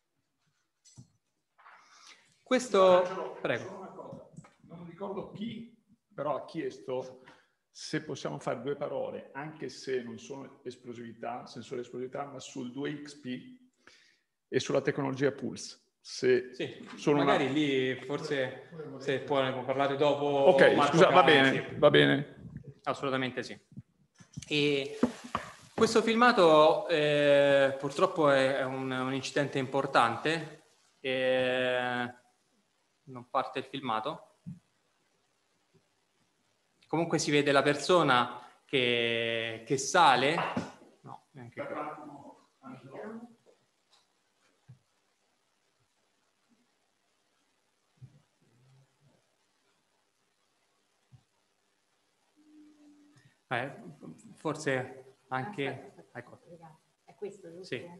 Questo, prego. Una cosa. Non ricordo chi, però ha chiesto se possiamo fare due parole, anche se non sono esplosività, sensore esplosività, ma sul due X P e sulla tecnologia Pulse. Se sì, sono magari una... lì forse se può parlare dopo. Ok, Marco scusa, va Cari, bene, sì. va bene. Assolutamente sì. E questo filmato eh, purtroppo è un, un incidente importante. E... non parte il filmato. Comunque si vede la persona che, che sale. No, neanche qui. Eh, forse anche... Ecco. È questo, giusto? Sì.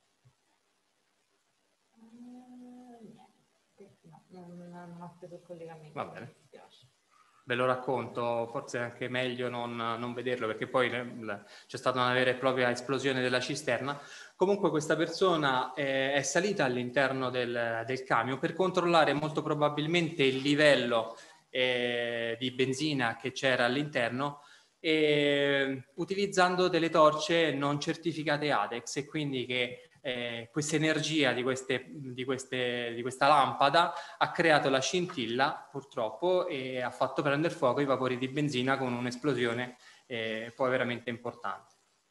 Non, non ho preso il collegamento. Va bene. Ve lo racconto, forse è anche meglio non, non vederlo perché poi c'è stata una vera e propria esplosione della cisterna. Comunque questa persona è, è salita all'interno del, del camion per controllare molto probabilmente il livello eh, di benzina che c'era all'interno, e utilizzando delle torce non certificate ATEX, e quindi che Eh, questa energia di, queste, di, queste, di questa lampada ha creato la scintilla purtroppo e ha fatto prendere fuoco i vapori di benzina con un'esplosione eh, poi veramente importante.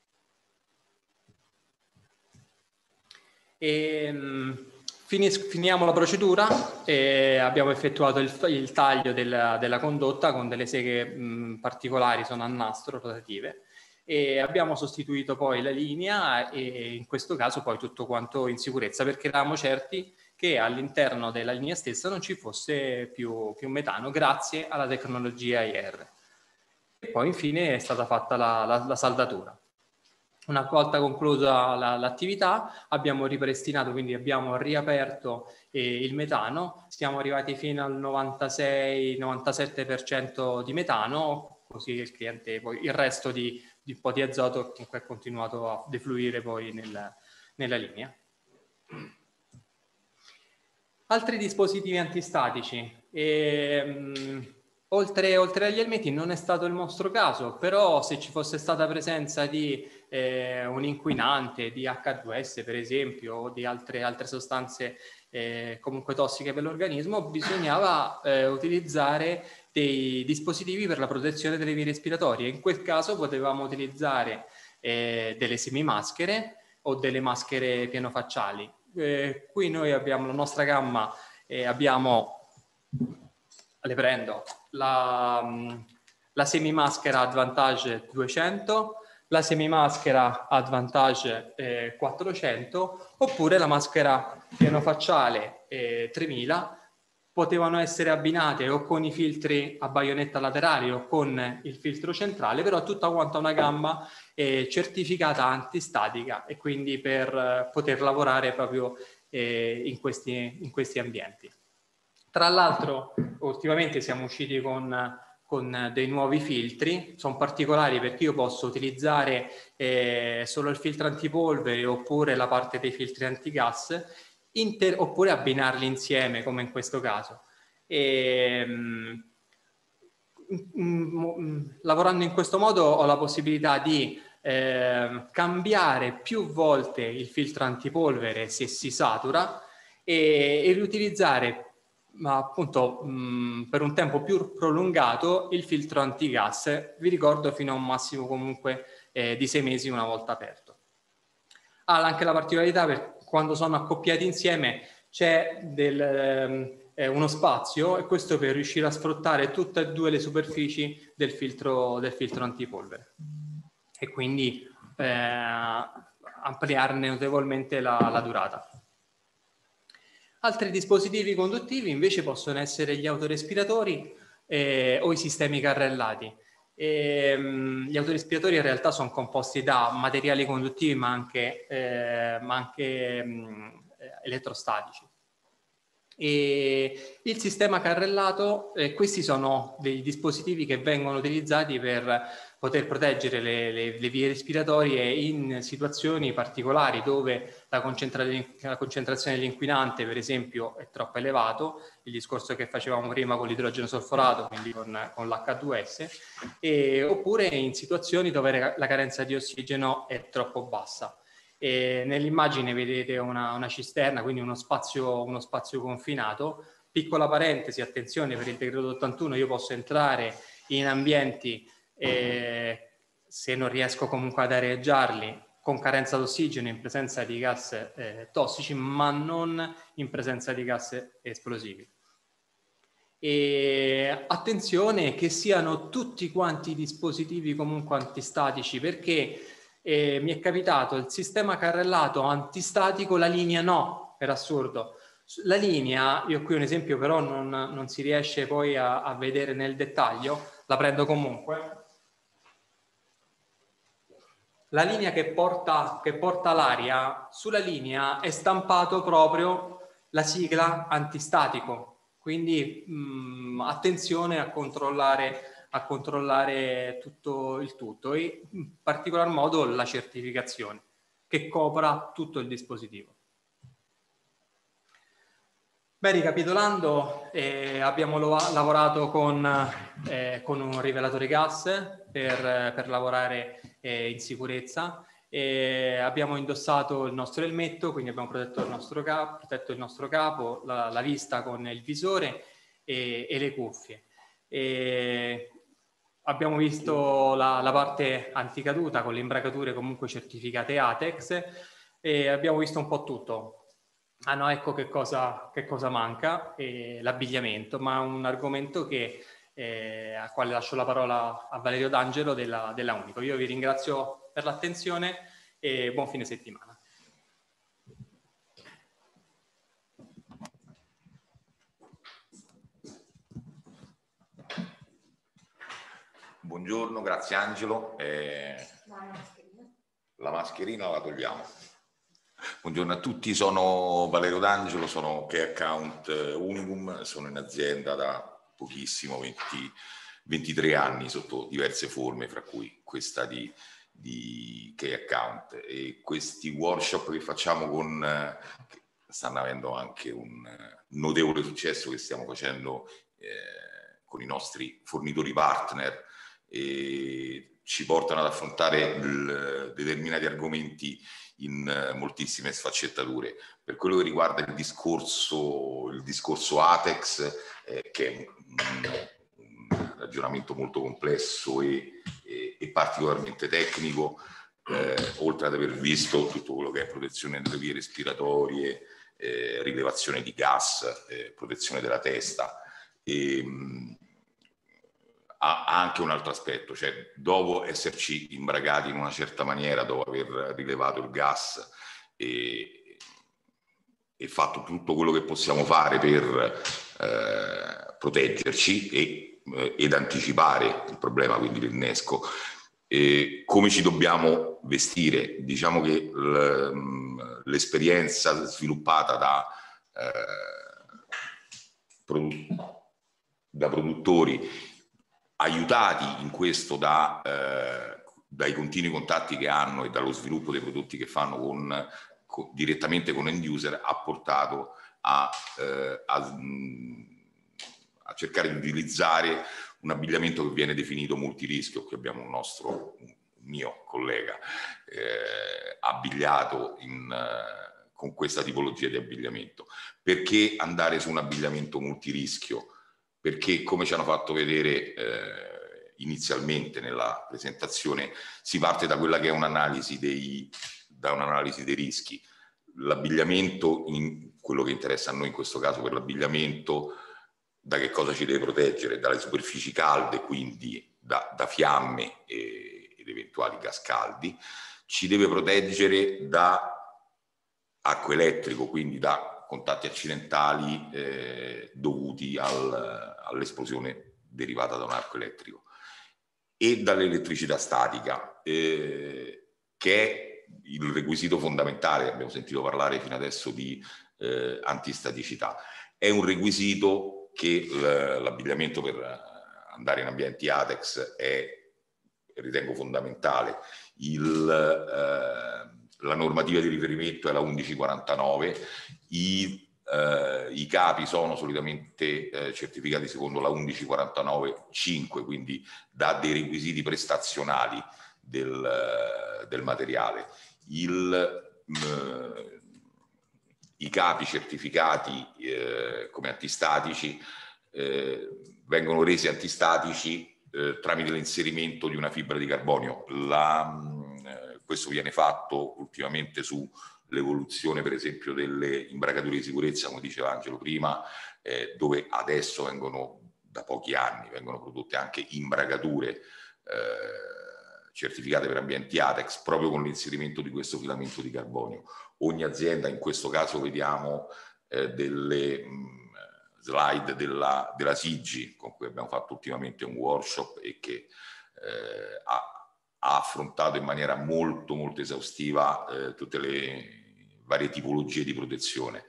E, mh, finis, finiamo la procedura e abbiamo effettuato il, il taglio della, della condotta con delle seghe mh, particolari, sono a nastro rotative. E abbiamo sostituito poi la linea e in questo caso poi tutto quanto in sicurezza, perché eravamo certi che all'interno della linea stessa non ci fosse più, più metano grazie alla tecnologia I R. E poi infine è stata fatta la, la, la saldatura. Una volta conclusa l'attività abbiamo ripristinato, quindi abbiamo riaperto eh, il metano, siamo arrivati fino al novantasei novantasette per cento di metano, così il cliente poi il resto di di un po' di azoto comunque è continuato a defluire poi nel, nella linea. Altri dispositivi antistatici. E, mh, oltre, oltre agli elmetti non è stato il nostro caso, però se ci fosse stata presenza di eh, un inquinante, di acca due esse per esempio, o di altre, altre sostanze eh, comunque tossiche per l'organismo, bisognava eh, utilizzare dei dispositivi per la protezione delle vie respiratorie. In quel caso potevamo utilizzare eh, delle semimaschere o delle maschere pienofacciali. Eh, qui noi abbiamo la nostra gamma, eh, abbiamo, le prendo, la, la semimaschera Advantage duecento, la semimaschera Advantage eh, quattrocento, oppure la maschera pienofacciale eh, tremila. Potevano essere abbinate o con i filtri a baionetta laterali o con il filtro centrale, però tutta quanta una gamma eh, certificata antistatica e quindi per eh, poter lavorare proprio eh, in, questi, in questi ambienti. Tra l'altro, ultimamente siamo usciti con, con dei nuovi filtri, sono particolari perché io posso utilizzare eh, solo il filtro antipolvere oppure la parte dei filtri antigas, Inter, oppure abbinarli insieme come in questo caso. E, mh, mh, mh, lavorando in questo modo ho la possibilità di eh, cambiare più volte il filtro antipolvere se si satura e, e riutilizzare ma appunto mh, per un tempo più prolungato il filtro antigas, vi ricordo fino a un massimo comunque eh, di sei mesi una volta aperto. Ha anche la particolarità per quando sono accoppiati insieme c'è del, eh, uno spazio, e questo per riuscire a sfruttare tutte e due le superfici del filtro, del filtro antipolvere e quindi eh, ampliarne notevolmente la, la durata. Altri dispositivi conduttivi invece possono essere gli autorespiratori eh, o i sistemi carrellati. E, mh, gli autorespiratori in realtà sono composti da materiali conduttivi ma anche, eh, ma anche mh, elettrostatici. E il sistema carrellato, eh, questi sono dei dispositivi che vengono utilizzati per poter proteggere le, le, le vie respiratorie in situazioni particolari dove la, concentra la concentrazione dell'inquinante per esempio è troppo elevato, il discorso che facevamo prima con l'idrogeno solforato, quindi con, con l'H due S, e, oppure in situazioni dove la carenza di ossigeno è troppo bassa. Nell'immagine vedete una, una cisterna, quindi uno spazio, uno spazio confinato. Piccola parentesi, attenzione, per il decreto ottantuno io posso entrare in ambienti eh, se non riesco comunque ad areggiarli con carenza d'ossigeno in presenza di gas eh, tossici, ma non in presenza di gas esplosivi. E attenzione che siano tutti quanti dispositivi comunque antistatici, perché eh, mi è capitato il sistema carrellato antistatico, la linea no, per assurdo. La linea, io qui un esempio però non, non si riesce poi a, a vedere nel dettaglio, la prendo comunque. La linea che porta, che porta l'aria, sulla linea è stampato proprio la sigla antistatico, quindi mh, attenzione a controllare a controllare tutto il tutto e in particolar modo la certificazione che copra tutto il dispositivo. Beh, ricapitolando, eh, abbiamo lavorato con, eh, con un rivelatore gas per, per lavorare eh, in sicurezza. E abbiamo indossato il nostro elmetto, quindi abbiamo protetto il nostro capo, protetto il nostro capo, la, la vista con il visore e, e le cuffie. E abbiamo visto la, la parte anticaduta con le imbracature comunque certificate ATEX e abbiamo visto un po' tutto. Ah no, ecco che cosa, che cosa manca, eh, l'abbigliamento, ma un argomento che, eh, al quale lascio la parola a Valerio D'Angelo della, della Unico. Io vi ringrazio per l'attenzione e buon fine settimana. Buongiorno, grazie Angelo. Eh, la mascherina la togliamo. Buongiorno a tutti, sono Valerio D'Angelo, sono Key Account Unicum, sono in azienda da pochissimo, venti, ventitré anni sotto diverse forme, fra cui questa di, di Key Account. E questi workshop che facciamo con, eh, stanno avendo anche un notevole successo che stiamo facendo eh, con i nostri fornitori partner, e ci portano ad affrontare il, determinati argomenti in moltissime sfaccettature. Per quello che riguarda il discorso, il discorso ATEX, eh, che è un, un ragionamento molto complesso e, e, e particolarmente tecnico, eh, oltre ad aver visto tutto quello che è protezione delle vie respiratorie, eh, rilevazione di gas, eh, protezione della testa, e, mh, ha anche un altro aspetto, cioè dopo esserci imbragati in una certa maniera, dopo aver rilevato il gas e, e fatto tutto quello che possiamo fare per eh, proteggerci e, eh, ed anticipare il problema, quindi l'innesco, e come ci dobbiamo vestire? Diciamo che l'esperienza sviluppata da, eh, produ- da produttori aiutati in questo da, eh, dai continui contatti che hanno e dallo sviluppo dei prodotti che fanno con, con, direttamente con end user, ha portato a, eh, a, a cercare di utilizzare un abbigliamento che viene definito multirischio. Qui abbiamo un nostro, un mio collega eh, abbigliato in, eh, con questa tipologia di abbigliamento. Perché andare su un abbigliamento multirischio? Perché, come ci hanno fatto vedere eh, inizialmente nella presentazione, si parte da quella che è un'analisi dei, da un'analisi dei rischi. L'abbigliamento in quello che interessa a noi in questo caso per l'abbigliamento, da che cosa ci deve proteggere? Dalle superfici calde, quindi da, da fiamme e, ed eventuali gas caldi, ci deve proteggere da acqua elettrico, quindi da contatti accidentali eh, dovuti al, all'esplosione derivata da un arco elettrico, e dall'elettricità statica, eh, che è il requisito fondamentale. Abbiamo sentito parlare fino adesso di eh, antistaticità. È un requisito che l'abbigliamento per andare in ambienti ATEX è, ritengo, fondamentale. Il, eh, la normativa di riferimento è la undici quarantanove, i, eh, i capi sono solitamente eh, certificati secondo la undici quarantanove cinque, quindi dà dei requisiti prestazionali del, del materiale. Il, eh, I capi certificati eh, come antistatici eh, vengono resi antistatici eh, tramite l'inserimento di una fibra di carbonio. La, eh, questo viene fatto ultimamente sull'evoluzione, per esempio, delle imbragature di sicurezza, come diceva Angelo prima, eh, dove adesso vengono, da pochi anni, vengono prodotte anche imbragature eh, certificate per ambienti ATEX, proprio con l'inserimento di questo filamento di carbonio. Ogni azienda, in questo caso vediamo eh, delle mh, slide della, della Sigi, con cui abbiamo fatto ultimamente un workshop e che eh, ha, ha affrontato in maniera molto molto esaustiva eh, tutte le varie tipologie di protezione.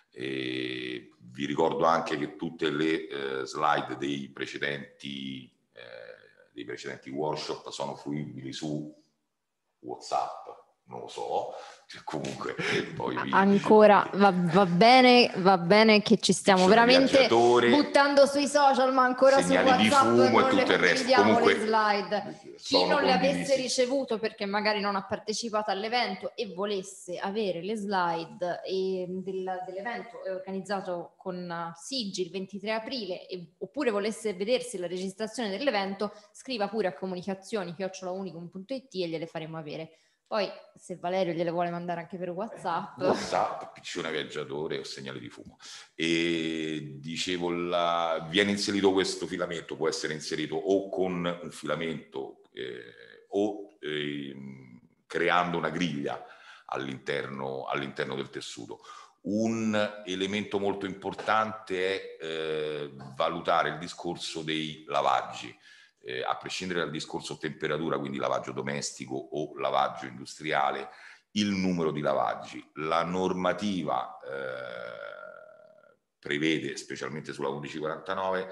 E vi ricordo anche che tutte le eh, slide dei precedenti eh, dei precedenti workshop sono fruibili su WhatsApp, non lo so, comunque poi vi... ancora va, va bene, va bene che ci stiamo veramente buttando sui social, ma ancora su WhatsApp non le condividiamo le slide. Chi non le avesse ricevute perché magari non ha partecipato all'evento e volesse avere le slide e del, dell'evento organizzato con Sigi il ventitré aprile, e, oppure volesse vedersi la registrazione dell'evento, scriva pure a comunicazioni chiocciola unicum punto it e gliele faremo avere. Poi se Valerio gliele vuole mandare anche per WhatsApp. WhatsApp, piccione viaggiatore o segnale di fumo. E dicevo, la... viene inserito questo filamento, può essere inserito o con un filamento eh, o eh, creando una griglia all'interno, all'interno del tessuto. Un elemento molto importante è eh, valutare il discorso dei lavaggi. Eh, a prescindere dal discorso temperatura, quindi lavaggio domestico o lavaggio industriale, il numero di lavaggi. La normativa eh, prevede, specialmente sulla undici quarantanove,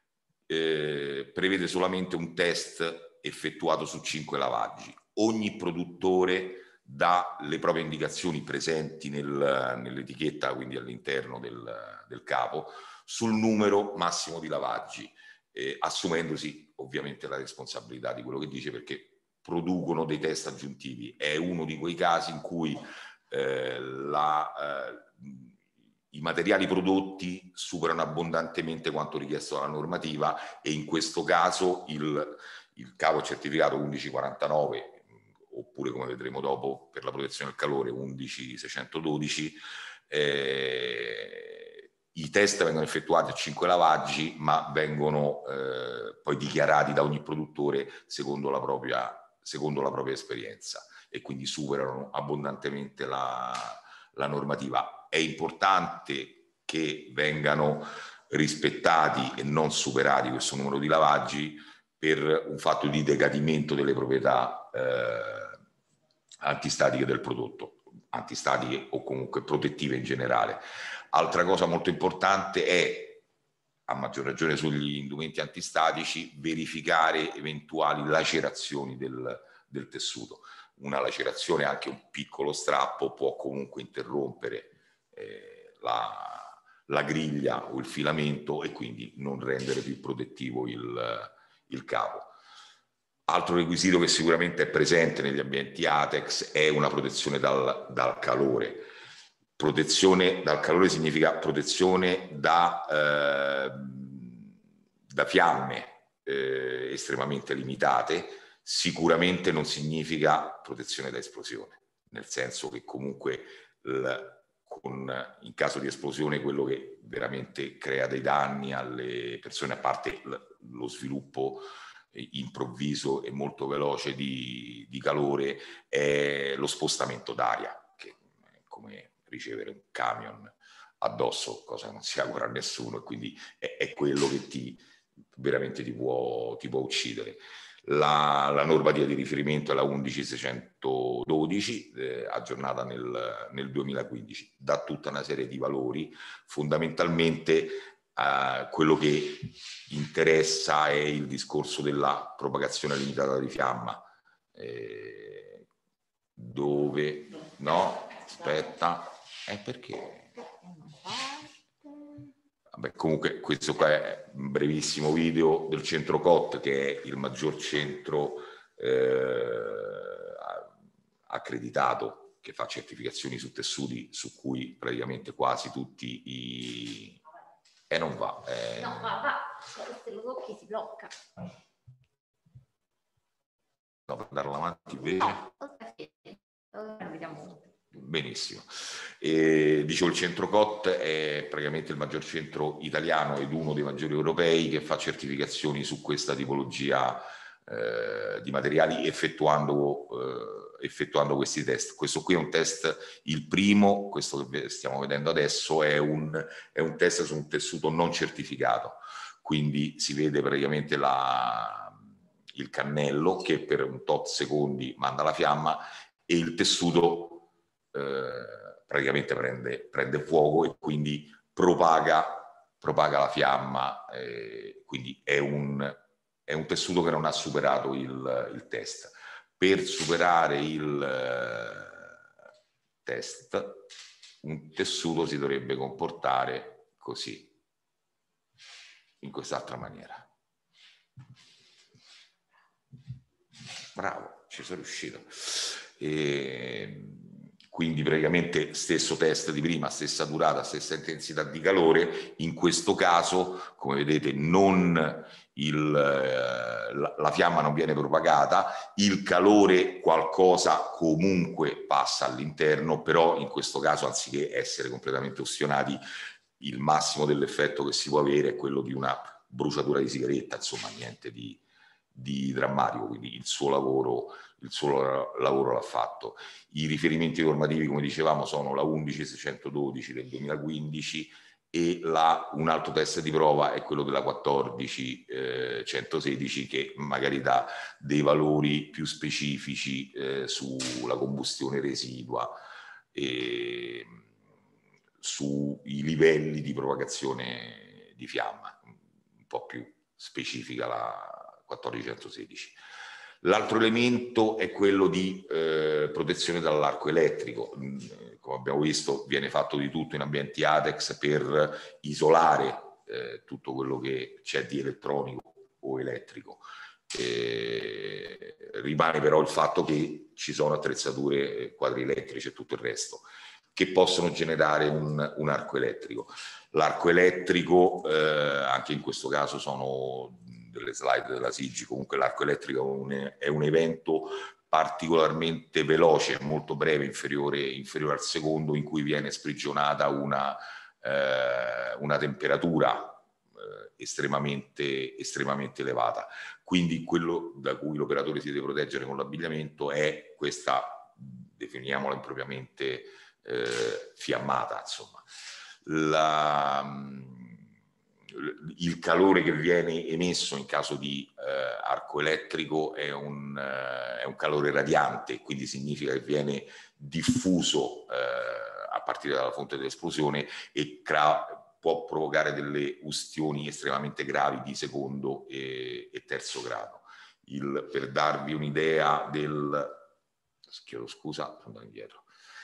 eh, prevede solamente un test effettuato su cinque lavaggi. Ogni produttore dà le proprie indicazioni presenti nel, nell'etichetta, quindi all'interno del, del capo, sul numero massimo di lavaggi, eh, assumendosi ovviamente la responsabilità di quello che dice, perché producono dei test aggiuntivi. È uno di quei casi in cui eh, la, eh, i materiali prodotti superano abbondantemente quanto richiesto dalla normativa, e in questo caso il, il cavo certificato undici quarantanove, oppure come vedremo dopo per la protezione del calore undici seicentododici, eh, i test vengono effettuati a cinque lavaggi, ma vengono eh, poi dichiarati da ogni produttore secondo la propria, secondo la propria esperienza, e quindi superano abbondantemente la, la normativa. È importante che vengano rispettati e non superati questo numero di lavaggi per un fatto di decadimento delle proprietà eh, antistatiche del prodotto, antistatiche o comunque protettive in generale. Altra cosa molto importante è, a maggior ragione sugli indumenti antistatici, verificare eventuali lacerazioni del, del tessuto. Una lacerazione, anche un piccolo strappo, può comunque interrompere eh, la, la griglia o il filamento e quindi non rendere più protettivo il, il cavo. Altro requisito che sicuramente è presente negli ambienti ATEX è una protezione dal, dal calore. Protezione dal calore significa protezione da, eh, da fiamme eh, estremamente limitate. Sicuramente non significa protezione da esplosione, nel senso che comunque il, con, in caso di esplosione, quello che veramente crea dei danni alle persone, a parte lo sviluppo improvviso e molto veloce di, di calore, è lo spostamento d'aria, che è come ricevere un camion addosso, cosa che non si augura a nessuno, e quindi è, è quello che ti veramente ti può, ti può uccidere. La, la normativa di riferimento è la undici seicentododici, eh, aggiornata nel, nel duemilaquindici, dà tutta una serie di valori. Fondamentalmente eh, quello che interessa è il discorso della propagazione limitata di fiamma, eh, dove no, aspetta, è perché Vabbè, comunque questo qua è un brevissimo video del centro C O T, che è il maggior centro eh, accreditato che fa certificazioni su tessuti, su cui praticamente quasi tutti i... E eh, non va. Eh... No, va, va, se lo tocchi si blocca. No, per andarlo avanti invece... No, vediamo. Benissimo. E, dicevo, il centro C O T è praticamente il maggior centro italiano ed uno dei maggiori europei che fa certificazioni su questa tipologia eh, di materiali, effettuando, eh, effettuando questi test. Questo qui è un test, il primo, questo che stiamo vedendo adesso, è un, è un test su un tessuto non certificato, quindi si vede praticamente la, il cannello che per un tot secondi manda la fiamma e il tessuto Eh, praticamente prende, prende fuoco e quindi propaga, propaga la fiamma, eh, quindi è un, è un tessuto che non ha superato il, il test. Per superare il eh, test, un tessuto si dovrebbe comportare così, in quest'altra maniera. Bravo, ci sono riuscito. E, quindi praticamente stesso test di prima, stessa durata, stessa intensità di calore. In questo caso, come vedete, non il, la, la fiamma non viene propagata, il calore qualcosa comunque passa all'interno, però in questo caso, anziché essere completamente ustionati, il massimo dell'effetto che si può avere è quello di una bruciatura di sigaretta, insomma niente di, di drammatico, quindi il suo lavoro il suo lavoro l'ha fatto. I riferimenti normativi, come dicevamo, sono la undici seicentododici del duemilaquindici e la, un altro test di prova è quello della quattordici centosedici, che magari dà dei valori più specifici eh, sulla combustione residua e sui livelli di propagazione di fiamma, un po' più specifica la quattordici centosedici. L'altro elemento è quello di eh, protezione dall'arco elettrico. Come abbiamo visto, viene fatto di tutto in ambienti ATEX per isolare eh, tutto quello che c'è di elettronico o elettrico. Eh, rimane però il fatto che ci sono attrezzature, quadri elettrici e tutto il resto che possono generare un, un arco elettrico. L'arco elettrico, eh, anche in questo caso sono delle slide della SIGI, comunque l'arco elettrico è un, è un evento particolarmente veloce, molto breve, inferiore, inferiore al secondo, in cui viene sprigionata una, eh, una temperatura eh, estremamente, estremamente elevata. Quindi quello da cui l'operatore si deve proteggere con l'abbigliamento è questa, definiamola impropriamente, eh, fiammata, insomma. La, il calore che viene emesso in caso di eh, arco elettrico è un, eh, è un calore radiante, quindi significa che viene diffuso eh, a partire dalla fonte dell'esplosione e può provocare delle ustioni estremamente gravi di secondo e, e terzo grado. Il, per darvi un'idea del... chiedo scusa, sono andato indietro.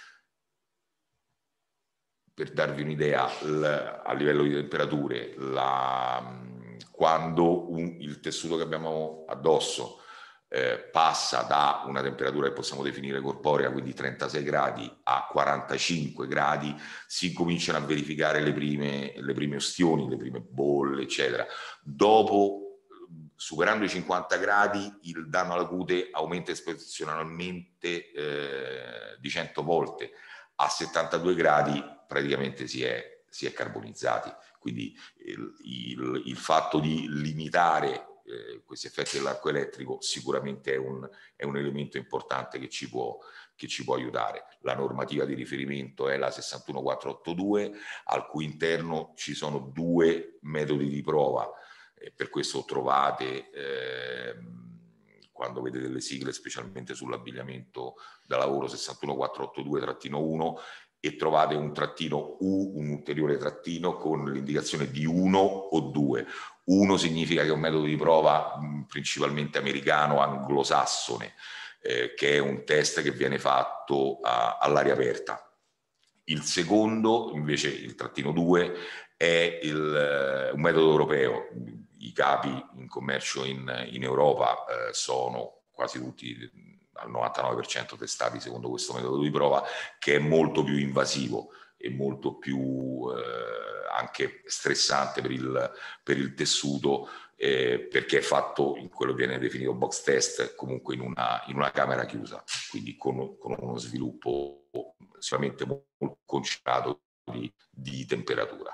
Per darvi un'idea, a livello di temperature, la, quando un, il tessuto che abbiamo addosso eh, passa da una temperatura che possiamo definire corporea, quindi trentasei gradi, a quarantacinque gradi, si cominciano a verificare le prime, le prime ustioni, le prime bolle, eccetera. Dopo, superando i cinquanta gradi, il danno alla cute aumenta esponenzialmente eh, di cento volte. a settantadue gradi praticamente si è, si è carbonizzati. Quindi il, il, il fatto di limitare eh, questi effetti dell'arco elettrico sicuramente è un, è un elemento importante che ci può, che ci può aiutare. La normativa di riferimento è la sessantuno quattrocentottantadue, al cui interno ci sono due metodi di prova, e per questo trovate, eh, quando vedete le sigle, specialmente sull'abbigliamento da lavoro sessantuno quattrocentottantadue uno, e trovate un trattino U, un ulteriore trattino con l'indicazione di uno o due. Uno significa che è un metodo di prova mh, principalmente americano, anglosassone, eh, che è un test che viene fatto all'aria aperta. Il secondo, invece, il trattino due, è il, un metodo europeo. I capi in commercio in, in Europa eh, sono quasi tutti al novantanove per cento testati secondo questo metodo di prova, che è molto più invasivo e molto più eh, anche stressante per il, per il tessuto, eh, perché è fatto in quello che viene definito box test, comunque in una, in una camera chiusa, quindi con, con uno sviluppo sicuramente molto concentrato di, di temperatura.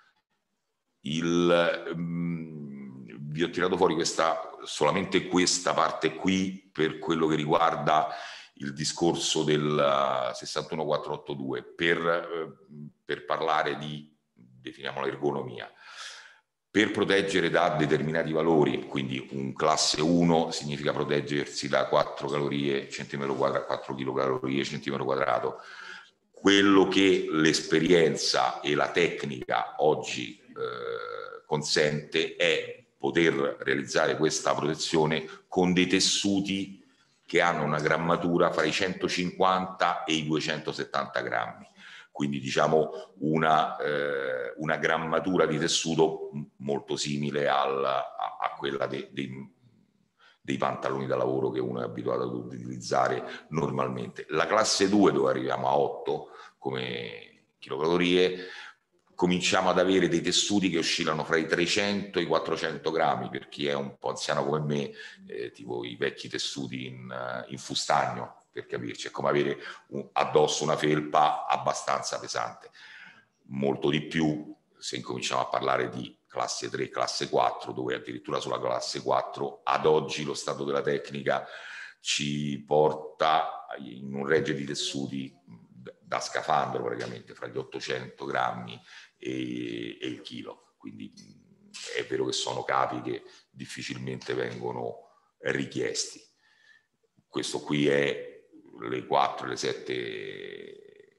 Il, um, vi ho tirato fuori questa, solamente questa parte qui per quello che riguarda il discorso del sessantuno quattrocentottantadue, per, per parlare di, definiamo l'ergonomia. Per proteggere da determinati valori, quindi un classe uno significa proteggersi da quattro calorie centimetro quadrato, quattro chilocalorie centimetro quadrato. Quello che l'esperienza e la tecnica oggi eh, consente è poter realizzare questa protezione con dei tessuti che hanno una grammatura fra i centocinquanta e i duecentosettanta grammi. Quindi diciamo una, eh, una grammatura di tessuto molto simile al, a, a quella de, de, dei pantaloni da lavoro che uno è abituato ad utilizzare normalmente. La classe due, dove arriviamo a otto come chilocalorie, cominciamo ad avere dei tessuti che oscillano fra i trecento e i quattrocento grammi, per chi è un po' anziano come me, eh, tipo i vecchi tessuti in, in fustagno, per capirci, è come avere un, addosso una felpa abbastanza pesante. Molto di più se incominciamo a parlare di classe tre, classe quattro, dove addirittura sulla classe quattro ad oggi lo stato della tecnica ci porta in un regge di tessuti da scafandro praticamente, fra gli ottocento grammi e, e il chilo. Quindi è vero che sono capi che difficilmente vengono richiesti. Questo qui è le quattro, le sette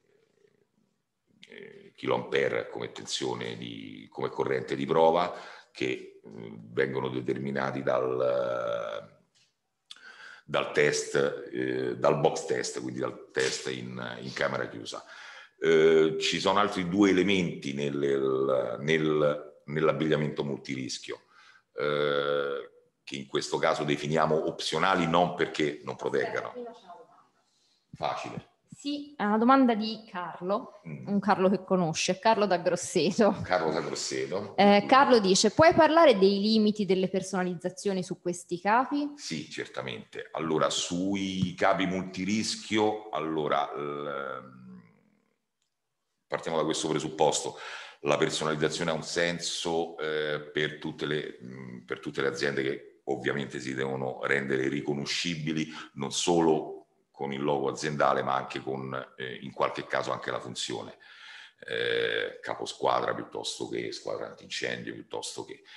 eh, chiloampere come tensione di, come corrente di prova, che mh, vengono determinati dal, dal test, eh, dal box test, quindi dal test in, in camera chiusa. Eh, ci sono altri due elementi nel, nel, nell'abbigliamento multirischio, eh, che in questo caso definiamo opzionali, non perché non proteggano. Facile. Sì, è una domanda di Carlo, mm. un Carlo che conosce, Carlo da Grosseto. Carlo da Grosseto. Eh, Carlo dice, puoi parlare dei limiti delle personalizzazioni su questi capi? Sì, certamente. Allora, sui capi multirischio, allora, l... partiamo da questo presupposto. La personalizzazione ha un senso eh, per, tutte le, mh, per tutte le aziende che ovviamente si devono rendere riconoscibili, non solo con il logo aziendale, ma anche con, eh, in qualche caso, anche la funzione. Eh, capo squadra piuttosto che squadra antincendio, piuttosto che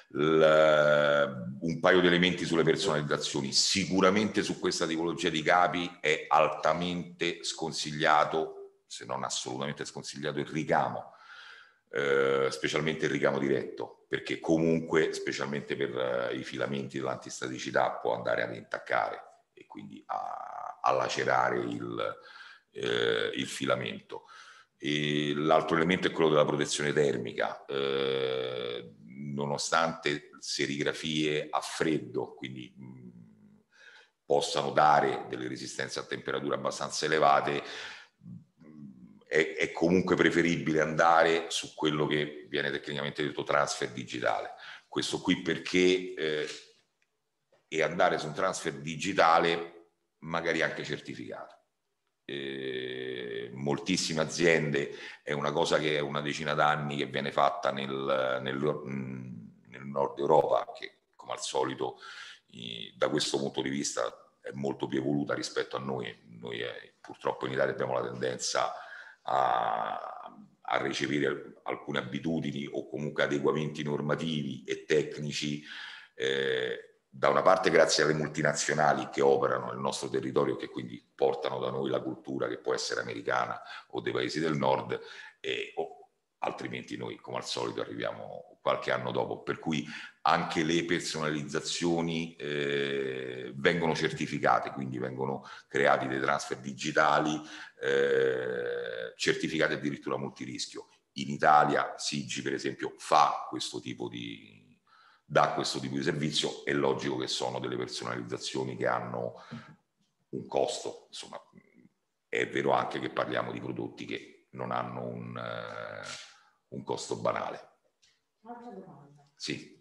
L, un paio di elementi sulle personalizzazioni. Sicuramente su questa tipologia di capi è altamente sconsigliato, se non assolutamente sconsigliato, il ricamo, eh, specialmente il ricamo diretto, perché comunque, specialmente per uh, i filamenti dell'antistaticità, può andare ad intaccare e quindi a, a lacerare il, eh, il filamento. L'altro elemento è quello della protezione termica. Eh, nonostante serigrafie a freddo, quindi mh, possano dare delle resistenze a temperature abbastanza elevate, mh, è, è comunque preferibile andare su quello che viene tecnicamente detto transfer digitale. Questo qui perché eh, e andare su un transfer digitale magari anche certificato. Eh, moltissime aziende, è una cosa che è una decina d'anni che viene fatta nel, nel, nel nord Europa, che come al solito da questo punto di vista è molto più evoluta rispetto a noi. Noi eh, purtroppo in Italia abbiamo la tendenza a, a recepire alcune abitudini o comunque adeguamenti normativi e tecnici, eh, da una parte grazie alle multinazionali che operano nel nostro territorio, che quindi portano da noi la cultura che può essere americana o dei paesi del nord, e, o, altrimenti noi come al solito arriviamo qualche anno dopo, per cui anche le personalizzazioni eh, vengono certificate, quindi vengono creati dei transfer digitali eh, certificati addirittura multirischio. In Italia Sigi per esempio fa questo tipo di dà questo tipo di servizio. È logico che sono delle personalizzazioni che hanno un costo, insomma è vero anche che parliamo di prodotti che non hanno un, uh, un costo banale. Un'altra domanda. Sì.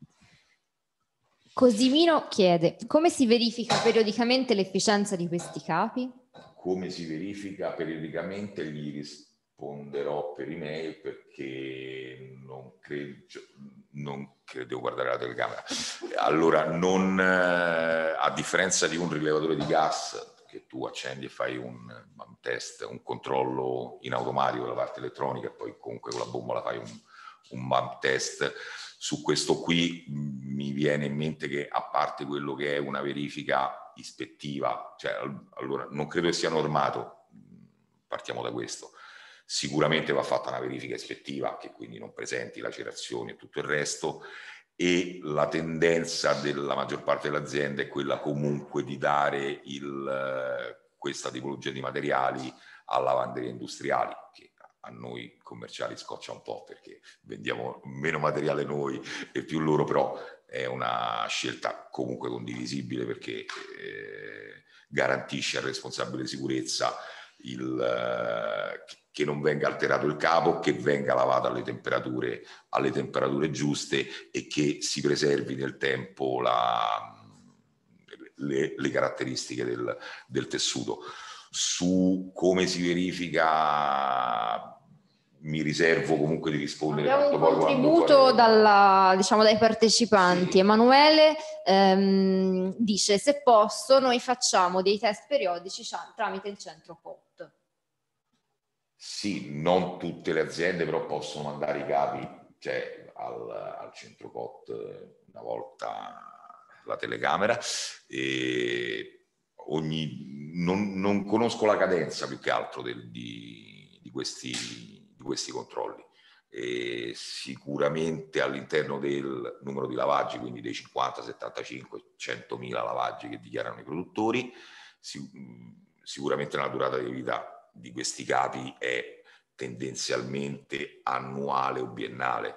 Cosimino chiede: come si verifica periodicamente l'efficienza di questi capi? Come si verifica periodicamente? Gli risponderò per email, perché non credo, non credo, devo guardare la telecamera. Allora, non, eh, a differenza di un rilevatore di gas che tu accendi e fai un, un test, un controllo in automatico della parte elettronica, e poi comunque con la bombola fai un, un bump test, su questo qui mi viene in mente che, a parte quello che è una verifica ispettiva, cioè allora non credo che sia normato, partiamo da questo. Sicuramente va fatta una verifica ispettiva che quindi non presenti lacerazioni e tutto il resto, e la tendenza della maggior parte delle aziende è quella comunque di dare il, questa tipologia di materiali a lavanderie industriali, che a noi commerciali scoccia un po' perché vendiamo meno materiale noi e più loro, però è una scelta comunque condivisibile, perché eh, garantisce al responsabile di sicurezza il, eh, che non venga alterato il capo, che venga lavato alle temperature, alle temperature giuste e che si preservi nel tempo la, le, le caratteristiche del, del tessuto. Su come si verifica mi riservo comunque di rispondere. Abbiamo un contributo dalla, diciamo, dai partecipanti. Sì. Emanuele ehm, dice: se posso, noi facciamo dei test periodici tramite il centro C O T. Sì, non tutte le aziende però possono mandare i capi, cioè, al, al centro C O T una volta la telecamera. E ogni, non, non conosco la cadenza più che altro del, di, di, questi, di questi controlli. E sicuramente all'interno del numero di lavaggi, quindi dei cinquanta, settantacinque, centomila lavaggi che dichiarano i produttori, sicuramente la durata di vita di questi capi è tendenzialmente annuale o biennale,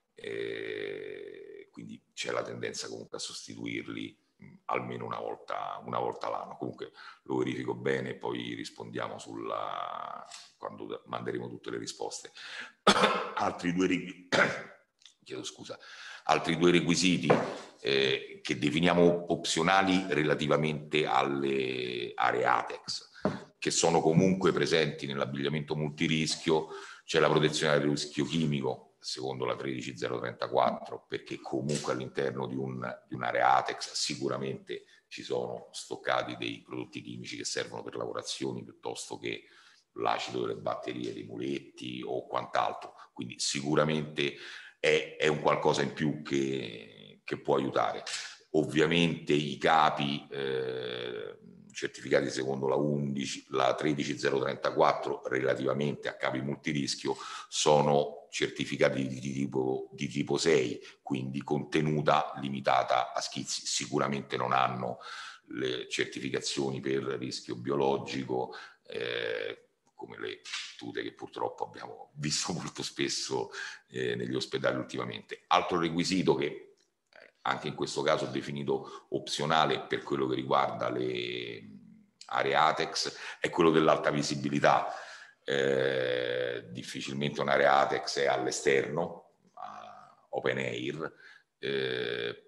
eh, quindi c'è la tendenza comunque a sostituirli mh, almeno una volta, una volta l'anno. Comunque lo verifico bene e poi rispondiamo sulla, quando manderemo tutte le risposte. Altri due requisiti, chiedo scusa, altri due requisiti eh, che definiamo opzionali relativamente alle aree ATEX, che sono comunque presenti nell'abbigliamento multirischio. C'è la protezione dal rischio chimico secondo la tredici zero trentaquattro, perché comunque all'interno di, un, di un'area ATEX sicuramente ci sono stoccati dei prodotti chimici che servono per lavorazioni piuttosto che l'acido delle batterie, dei muletti o quant'altro, quindi sicuramente è, è un qualcosa in più che, che può aiutare. Ovviamente i capi eh, certificati secondo la, undici, la tredici zero trentaquattro relativamente a capi multirischio sono certificati di tipo, di tipo sei, quindi con tenuta limitata a schizzi. Sicuramente non hanno le certificazioni per rischio biologico, eh, come le tute che purtroppo abbiamo visto molto spesso eh, negli ospedali ultimamente. Altro requisito che anche in questo caso definito opzionale per quello che riguarda le aree ATEX è quello dell'alta visibilità. Eh, difficilmente un'area ATEX è all'esterno, open air, eh,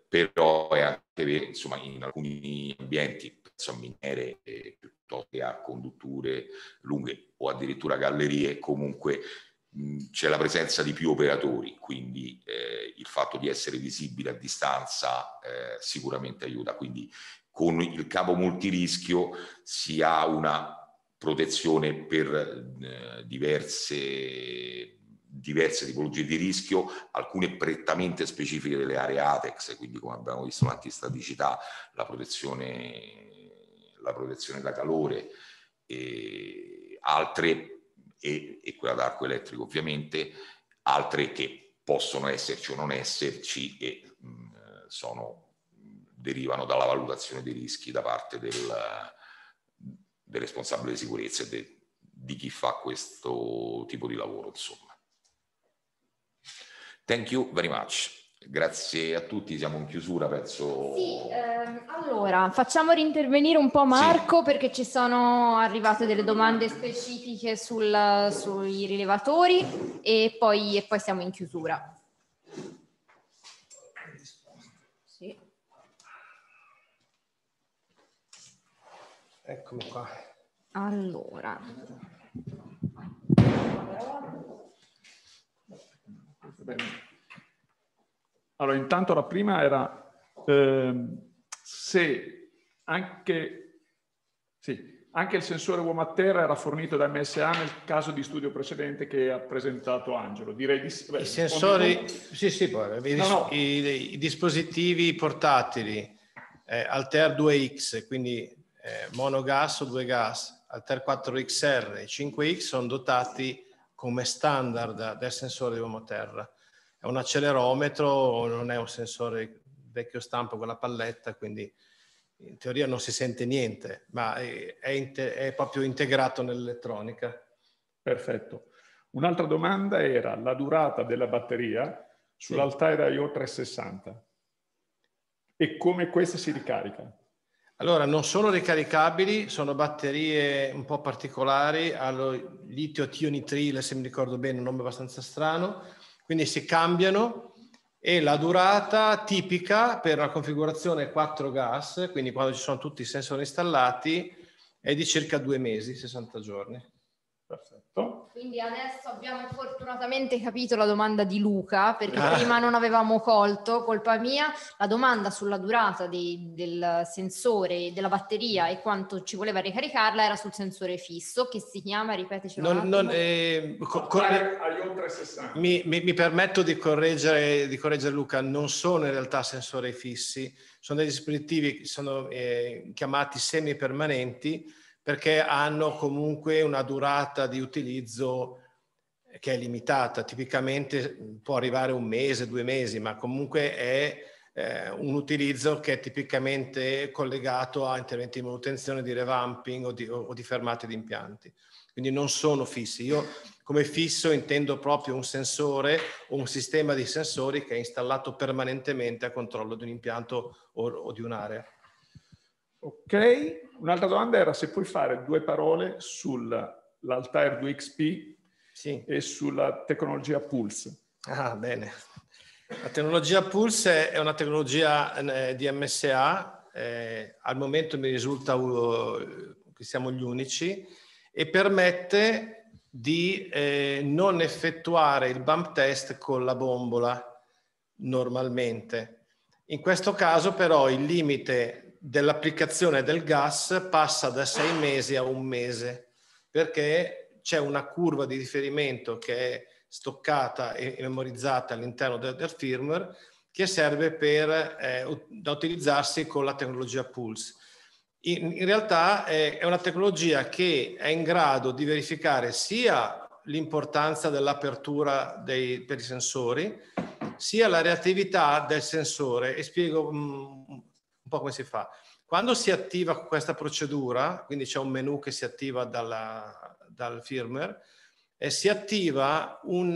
però è anche vero, insomma, in alcuni ambienti, penso a miniere eh, piuttosto che a condutture lunghe o addirittura gallerie, comunque c'è la presenza di più operatori, quindi eh, il fatto di essere visibile a distanza eh, sicuramente aiuta. Quindi con il capo multirischio si ha una protezione per eh, diverse, diverse tipologie di rischio, alcune prettamente specifiche delle aree ATEX, quindi come abbiamo visto l'antistaticità, la protezione, la protezione da calore, e altre E, e quella d'arco elettrico ovviamente, altre che possono esserci o non esserci e mh, sono, derivano dalla valutazione dei rischi da parte del, del responsabile di sicurezza e de, di chi fa questo tipo di lavoro, insomma. Thank you very much. Grazie a tutti, siamo in chiusura, penso. Sì, ehm, allora facciamo rintervenire un po' Marco, sì, perché ci sono arrivate delle domande specifiche sul, sui rilevatori e poi, e poi siamo in chiusura. Sì. Eccomi qua. Allora. Bene. Allora, intanto la prima era eh, se anche, sì, anche il sensore uomo a terra era fornito da M S A nel caso di studio precedente che ha presentato Angelo. Direi di sì. I sensori, sì, sì, poi, i, no, no. I, i dispositivi portatili eh, Altair due X, quindi eh, monogas o due gas, Altair quattro X R e cinque X sono dotati come standard del sensore di uomo a terra. È un accelerometro, non è un sensore vecchio stampo con la palletta, quindi in teoria non si sente niente, ma è, è, è proprio integrato nell'elettronica. Perfetto. Un'altra domanda era la durata della batteria sull'Altair I O trecentosessanta e come questa si ricarica. Allora, non sono ricaricabili, sono batterie un po' particolari, allo litio-tionitrile, se mi ricordo bene, un nome abbastanza strano. Quindi si cambiano e la durata tipica per la configurazione quattro gas, quindi quando ci sono tutti i sensori installati, è di circa due mesi, sessanta giorni. Perfetto. Quindi adesso abbiamo fortunatamente capito la domanda di Luca, perché ah. prima non avevamo colto, colpa mia, la domanda sulla durata dei, del sensore, della batteria e quanto ci voleva ricaricarla era sul sensore fisso, che si chiama, ripetecelo non, non, eh, co- co- mi, mi, mi permetto di correggere, di correggere Luca, non sono in realtà sensori fissi, sono dei dispositivi che sono eh, chiamati semipermanenti, perché hanno comunque una durata di utilizzo che è limitata, tipicamente può arrivare un mese, due mesi, ma comunque è eh, un utilizzo che è tipicamente collegato a interventi di manutenzione, di revamping o di, o di fermate di impianti. Quindi non sono fissi. Io come fisso intendo proprio un sensore o un sistema di sensori che è installato permanentemente a controllo di un impianto o, o di un'area. Ok, un'altra domanda era se puoi fare due parole sull'Altair due X P sì. e sulla tecnologia Pulse. Ah, bene. La tecnologia Pulse è una tecnologia eh, di M S A, eh, al momento mi risulta uh, che siamo gli unici, e permette di eh, non effettuare il bump test con la bombola normalmente. In questo caso però il limite dell'applicazione del gas passa da sei mesi a un mese, perché c'è una curva di riferimento che è stoccata e memorizzata all'interno del, del firmware che serve per, eh, da utilizzarsi con la tecnologia Pulse. In, in realtà eh, è una tecnologia che è in grado di verificare sia l'importanza dell'apertura dei, per i sensori, sia la reattività del sensore, e spiego mh, un po' come si fa. Quando si attiva questa procedura, quindi c'è un menu che si attiva dalla, dal firmware, e si attiva un,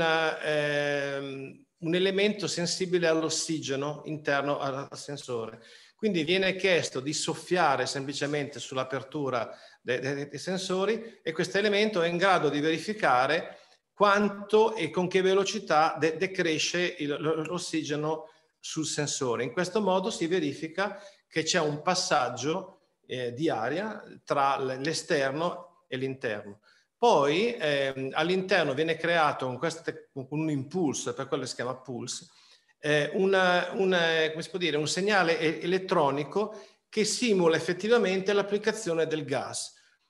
eh, un elemento sensibile all'ossigeno interno al sensore. Quindi viene chiesto di soffiare semplicemente sull'apertura dei, dei, dei sensori, e questo elemento è in grado di verificare quanto e con che velocità de- decresce il, l'ossigeno sul sensore. In questo modo si verifica che c'è un passaggio eh, di aria tra l'esterno e l'interno. Poi eh, all'interno viene creato con, queste, con un impulso, per quello che si chiama pulse, eh, una, una, come si può dire, un segnale elettronico che simula effettivamente l'applicazione del gas.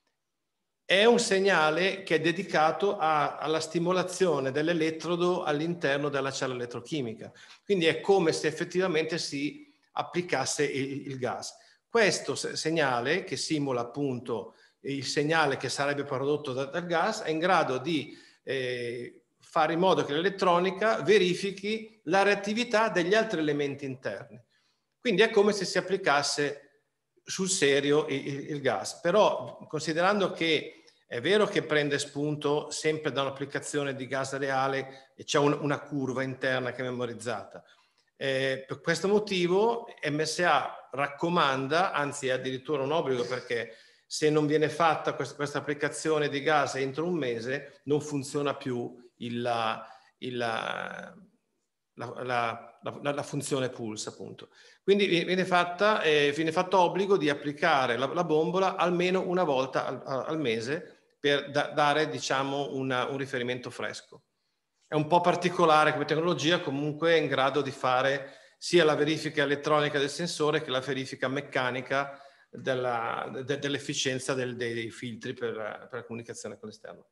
È un segnale che è dedicato a, alla stimolazione dell'elettrodo all'interno della cella elettrochimica. Quindi è come se effettivamente si applicasse il, il gas. Questo segnale, che simula appunto il segnale che sarebbe prodotto da, dal gas, è in grado di eh, fare in modo che l'elettronica verifichi la reattività degli altri elementi interni. Quindi è come se si applicasse sul serio il, il gas. Però, considerando che è vero che prende spunto sempre da un'applicazione di gas reale e c'è un, una curva interna che è memorizzata, eh, per questo motivo M S A raccomanda, anzi è addirittura un obbligo, perché se non viene fatta questa, questa applicazione di gas entro un mese non funziona più il, il, la, la, la, la, la funzione pulse, appunto. Quindi viene, fatta, eh, viene fatto obbligo di applicare la, la bombola almeno una volta al, al mese per da, dare, diciamo, una, un riferimento fresco. È un po' particolare come tecnologia, comunque è in grado di fare sia la verifica elettronica del sensore che la verifica meccanica della, de, dell'efficienza del, dei filtri per, per la comunicazione con l'esterno.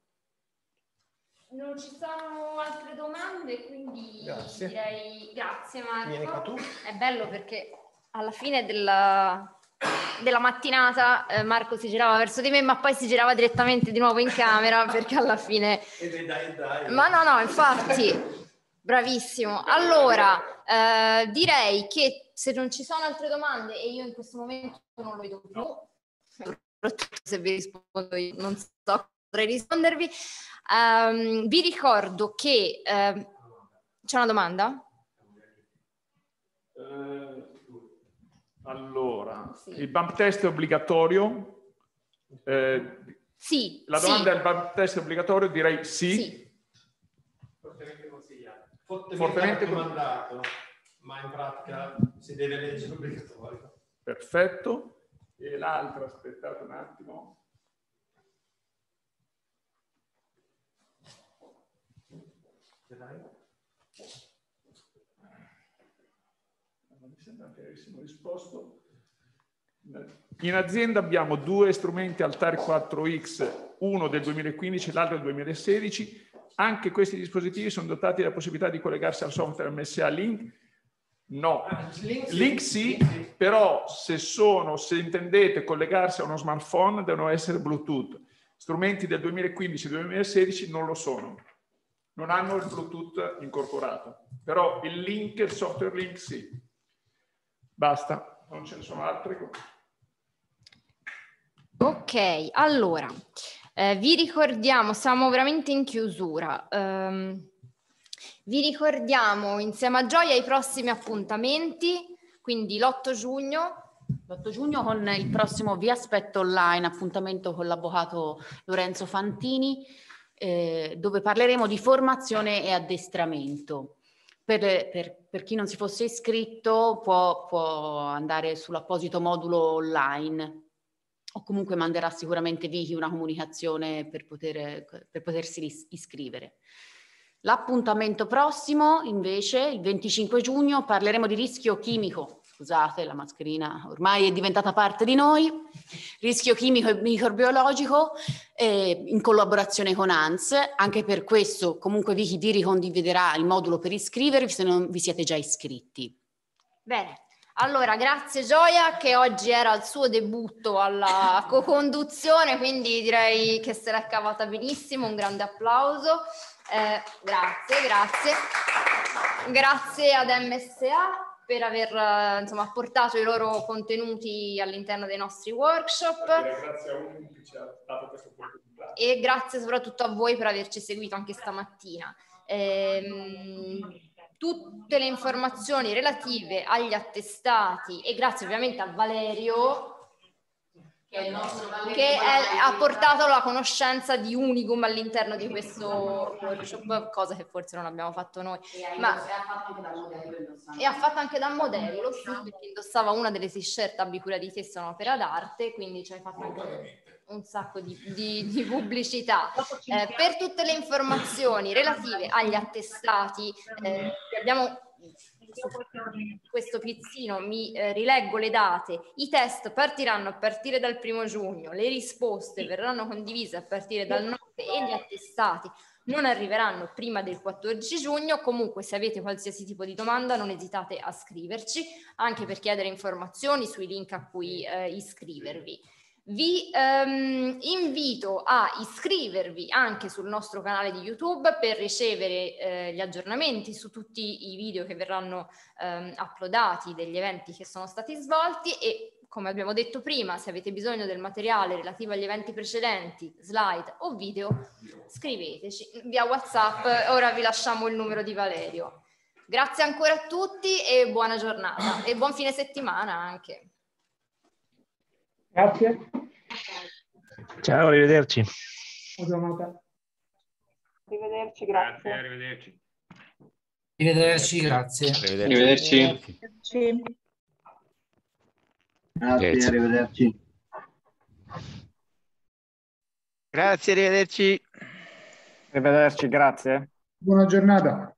Non ci sono altre domande, quindi grazie. direi grazie Marco. Vieni qua tu. È bello perché alla fine della, della mattinata eh, Marco si girava verso di me, ma poi si girava direttamente di nuovo in camera perché alla fine... E dai, dai, dai. Ma no, no, infatti, bravissimo. Allora, eh, direi che se non ci sono altre domande, e io in questo momento non lo vedo più, soprattutto se vi rispondo io non so, potrei rispondervi. Um, vi ricordo che uh, c'è una domanda? Eh, allora, sì. Il bump test è obbligatorio? Eh, sì. La domanda sì. è: il bump test è obbligatorio? Direi sì. sì. Fortemente consigliato. Fortemente, Fortemente raccomandato, ma in pratica si deve leggere obbligatorio. Perfetto. E l'altra, aspettate un attimo. Mi sembra che avessimo risposto. In azienda abbiamo due strumenti Altair quattro X, uno del duemilaquindici e l'altro del duemilasedici. Anche questi dispositivi sono dotati della possibilità di collegarsi al software M S A Link? No. Link sì, Link sì, Link sì. Però se sono, se intendete collegarsi a uno smartphone, devono essere Bluetooth. Strumenti del duemilaquindici e duemilasedici non lo sono. Non hanno il Bluetooth incorporato. Però il link, il software link sì. Basta, non ce ne sono altre. Ok, allora, eh, vi ricordiamo, siamo veramente in chiusura. Um, vi ricordiamo insieme a Gioia i prossimi appuntamenti, quindi l'otto giugno. l'otto giugno con il prossimo Vi Aspetto Online, appuntamento con l'avvocato Lorenzo Fantini, eh, dove parleremo di formazione e addestramento. Per, per, per chi non si fosse iscritto può, può andare sull'apposito modulo online o comunque manderà sicuramente Vicky una comunicazione per, poter, per potersi iscrivere. L'appuntamento prossimo invece, il venticinque giugno, parleremo di rischio chimico. Scusate, la mascherina ormai è diventata parte di noi. Rischio chimico e microbiologico eh, in collaborazione con A N S. Anche per questo comunque Vicky vi ricondividerà il modulo per iscrivervi se non vi siete già iscritti. Bene. Allora, grazie Gioia, che oggi era il suo debutto alla co-conduzione, quindi direi che se l'è cavata benissimo, un grande applauso. Eh, grazie, grazie. Grazie ad M S A per aver insomma, portato i loro contenuti all'interno dei nostri workshop. Grazie a uno che ci ha dato questa opportunità. E grazie soprattutto a voi per averci seguito anche stamattina. Ehm, tutte le informazioni relative agli attestati e grazie ovviamente a Valerio che, è il nostro che è, ha portato la conoscenza di Unicum all'interno di questo workshop, cosa che forse non abbiamo fatto noi. E, ma, e ha fatto anche da modello. E ha fatto anche da modello, sì, perché indossava una delle t-shirt Abbi cura di te, è un'opera d'arte, quindi ci hai fatto anche un sacco di, di, di pubblicità. Eh, per tutte le informazioni relative agli attestati, eh, abbiamo su questo pizzino, mi eh, rileggo le date. I test partiranno a partire dal primo giugno, le risposte verranno condivise a partire dal nove e gli attestati non arriveranno prima del quattordici giugno. Comunque, se avete qualsiasi tipo di domanda non esitate a scriverci, anche per chiedere informazioni sui link a cui eh, iscrivervi. Vi ehm, invito a iscrivervi anche sul nostro canale di YouTube per ricevere eh, gli aggiornamenti su tutti i video che verranno ehm, uploadati degli eventi che sono stati svolti, e come abbiamo detto prima, se avete bisogno del materiale relativo agli eventi precedenti, slide o video, scriveteci via WhatsApp. Ora vi lasciamo il numero di Valerio. Grazie ancora a tutti e buona giornata e buon fine settimana anche. Grazie. Ciao, arrivederci. Buona giornata. Arrivederci, grazie. Grazie, arrivederci. Arrivederci, grazie. Arrivederci. Arrivederci. Grazie, arrivederci. Grazie, arrivederci. Arrivederci, grazie. Buona giornata.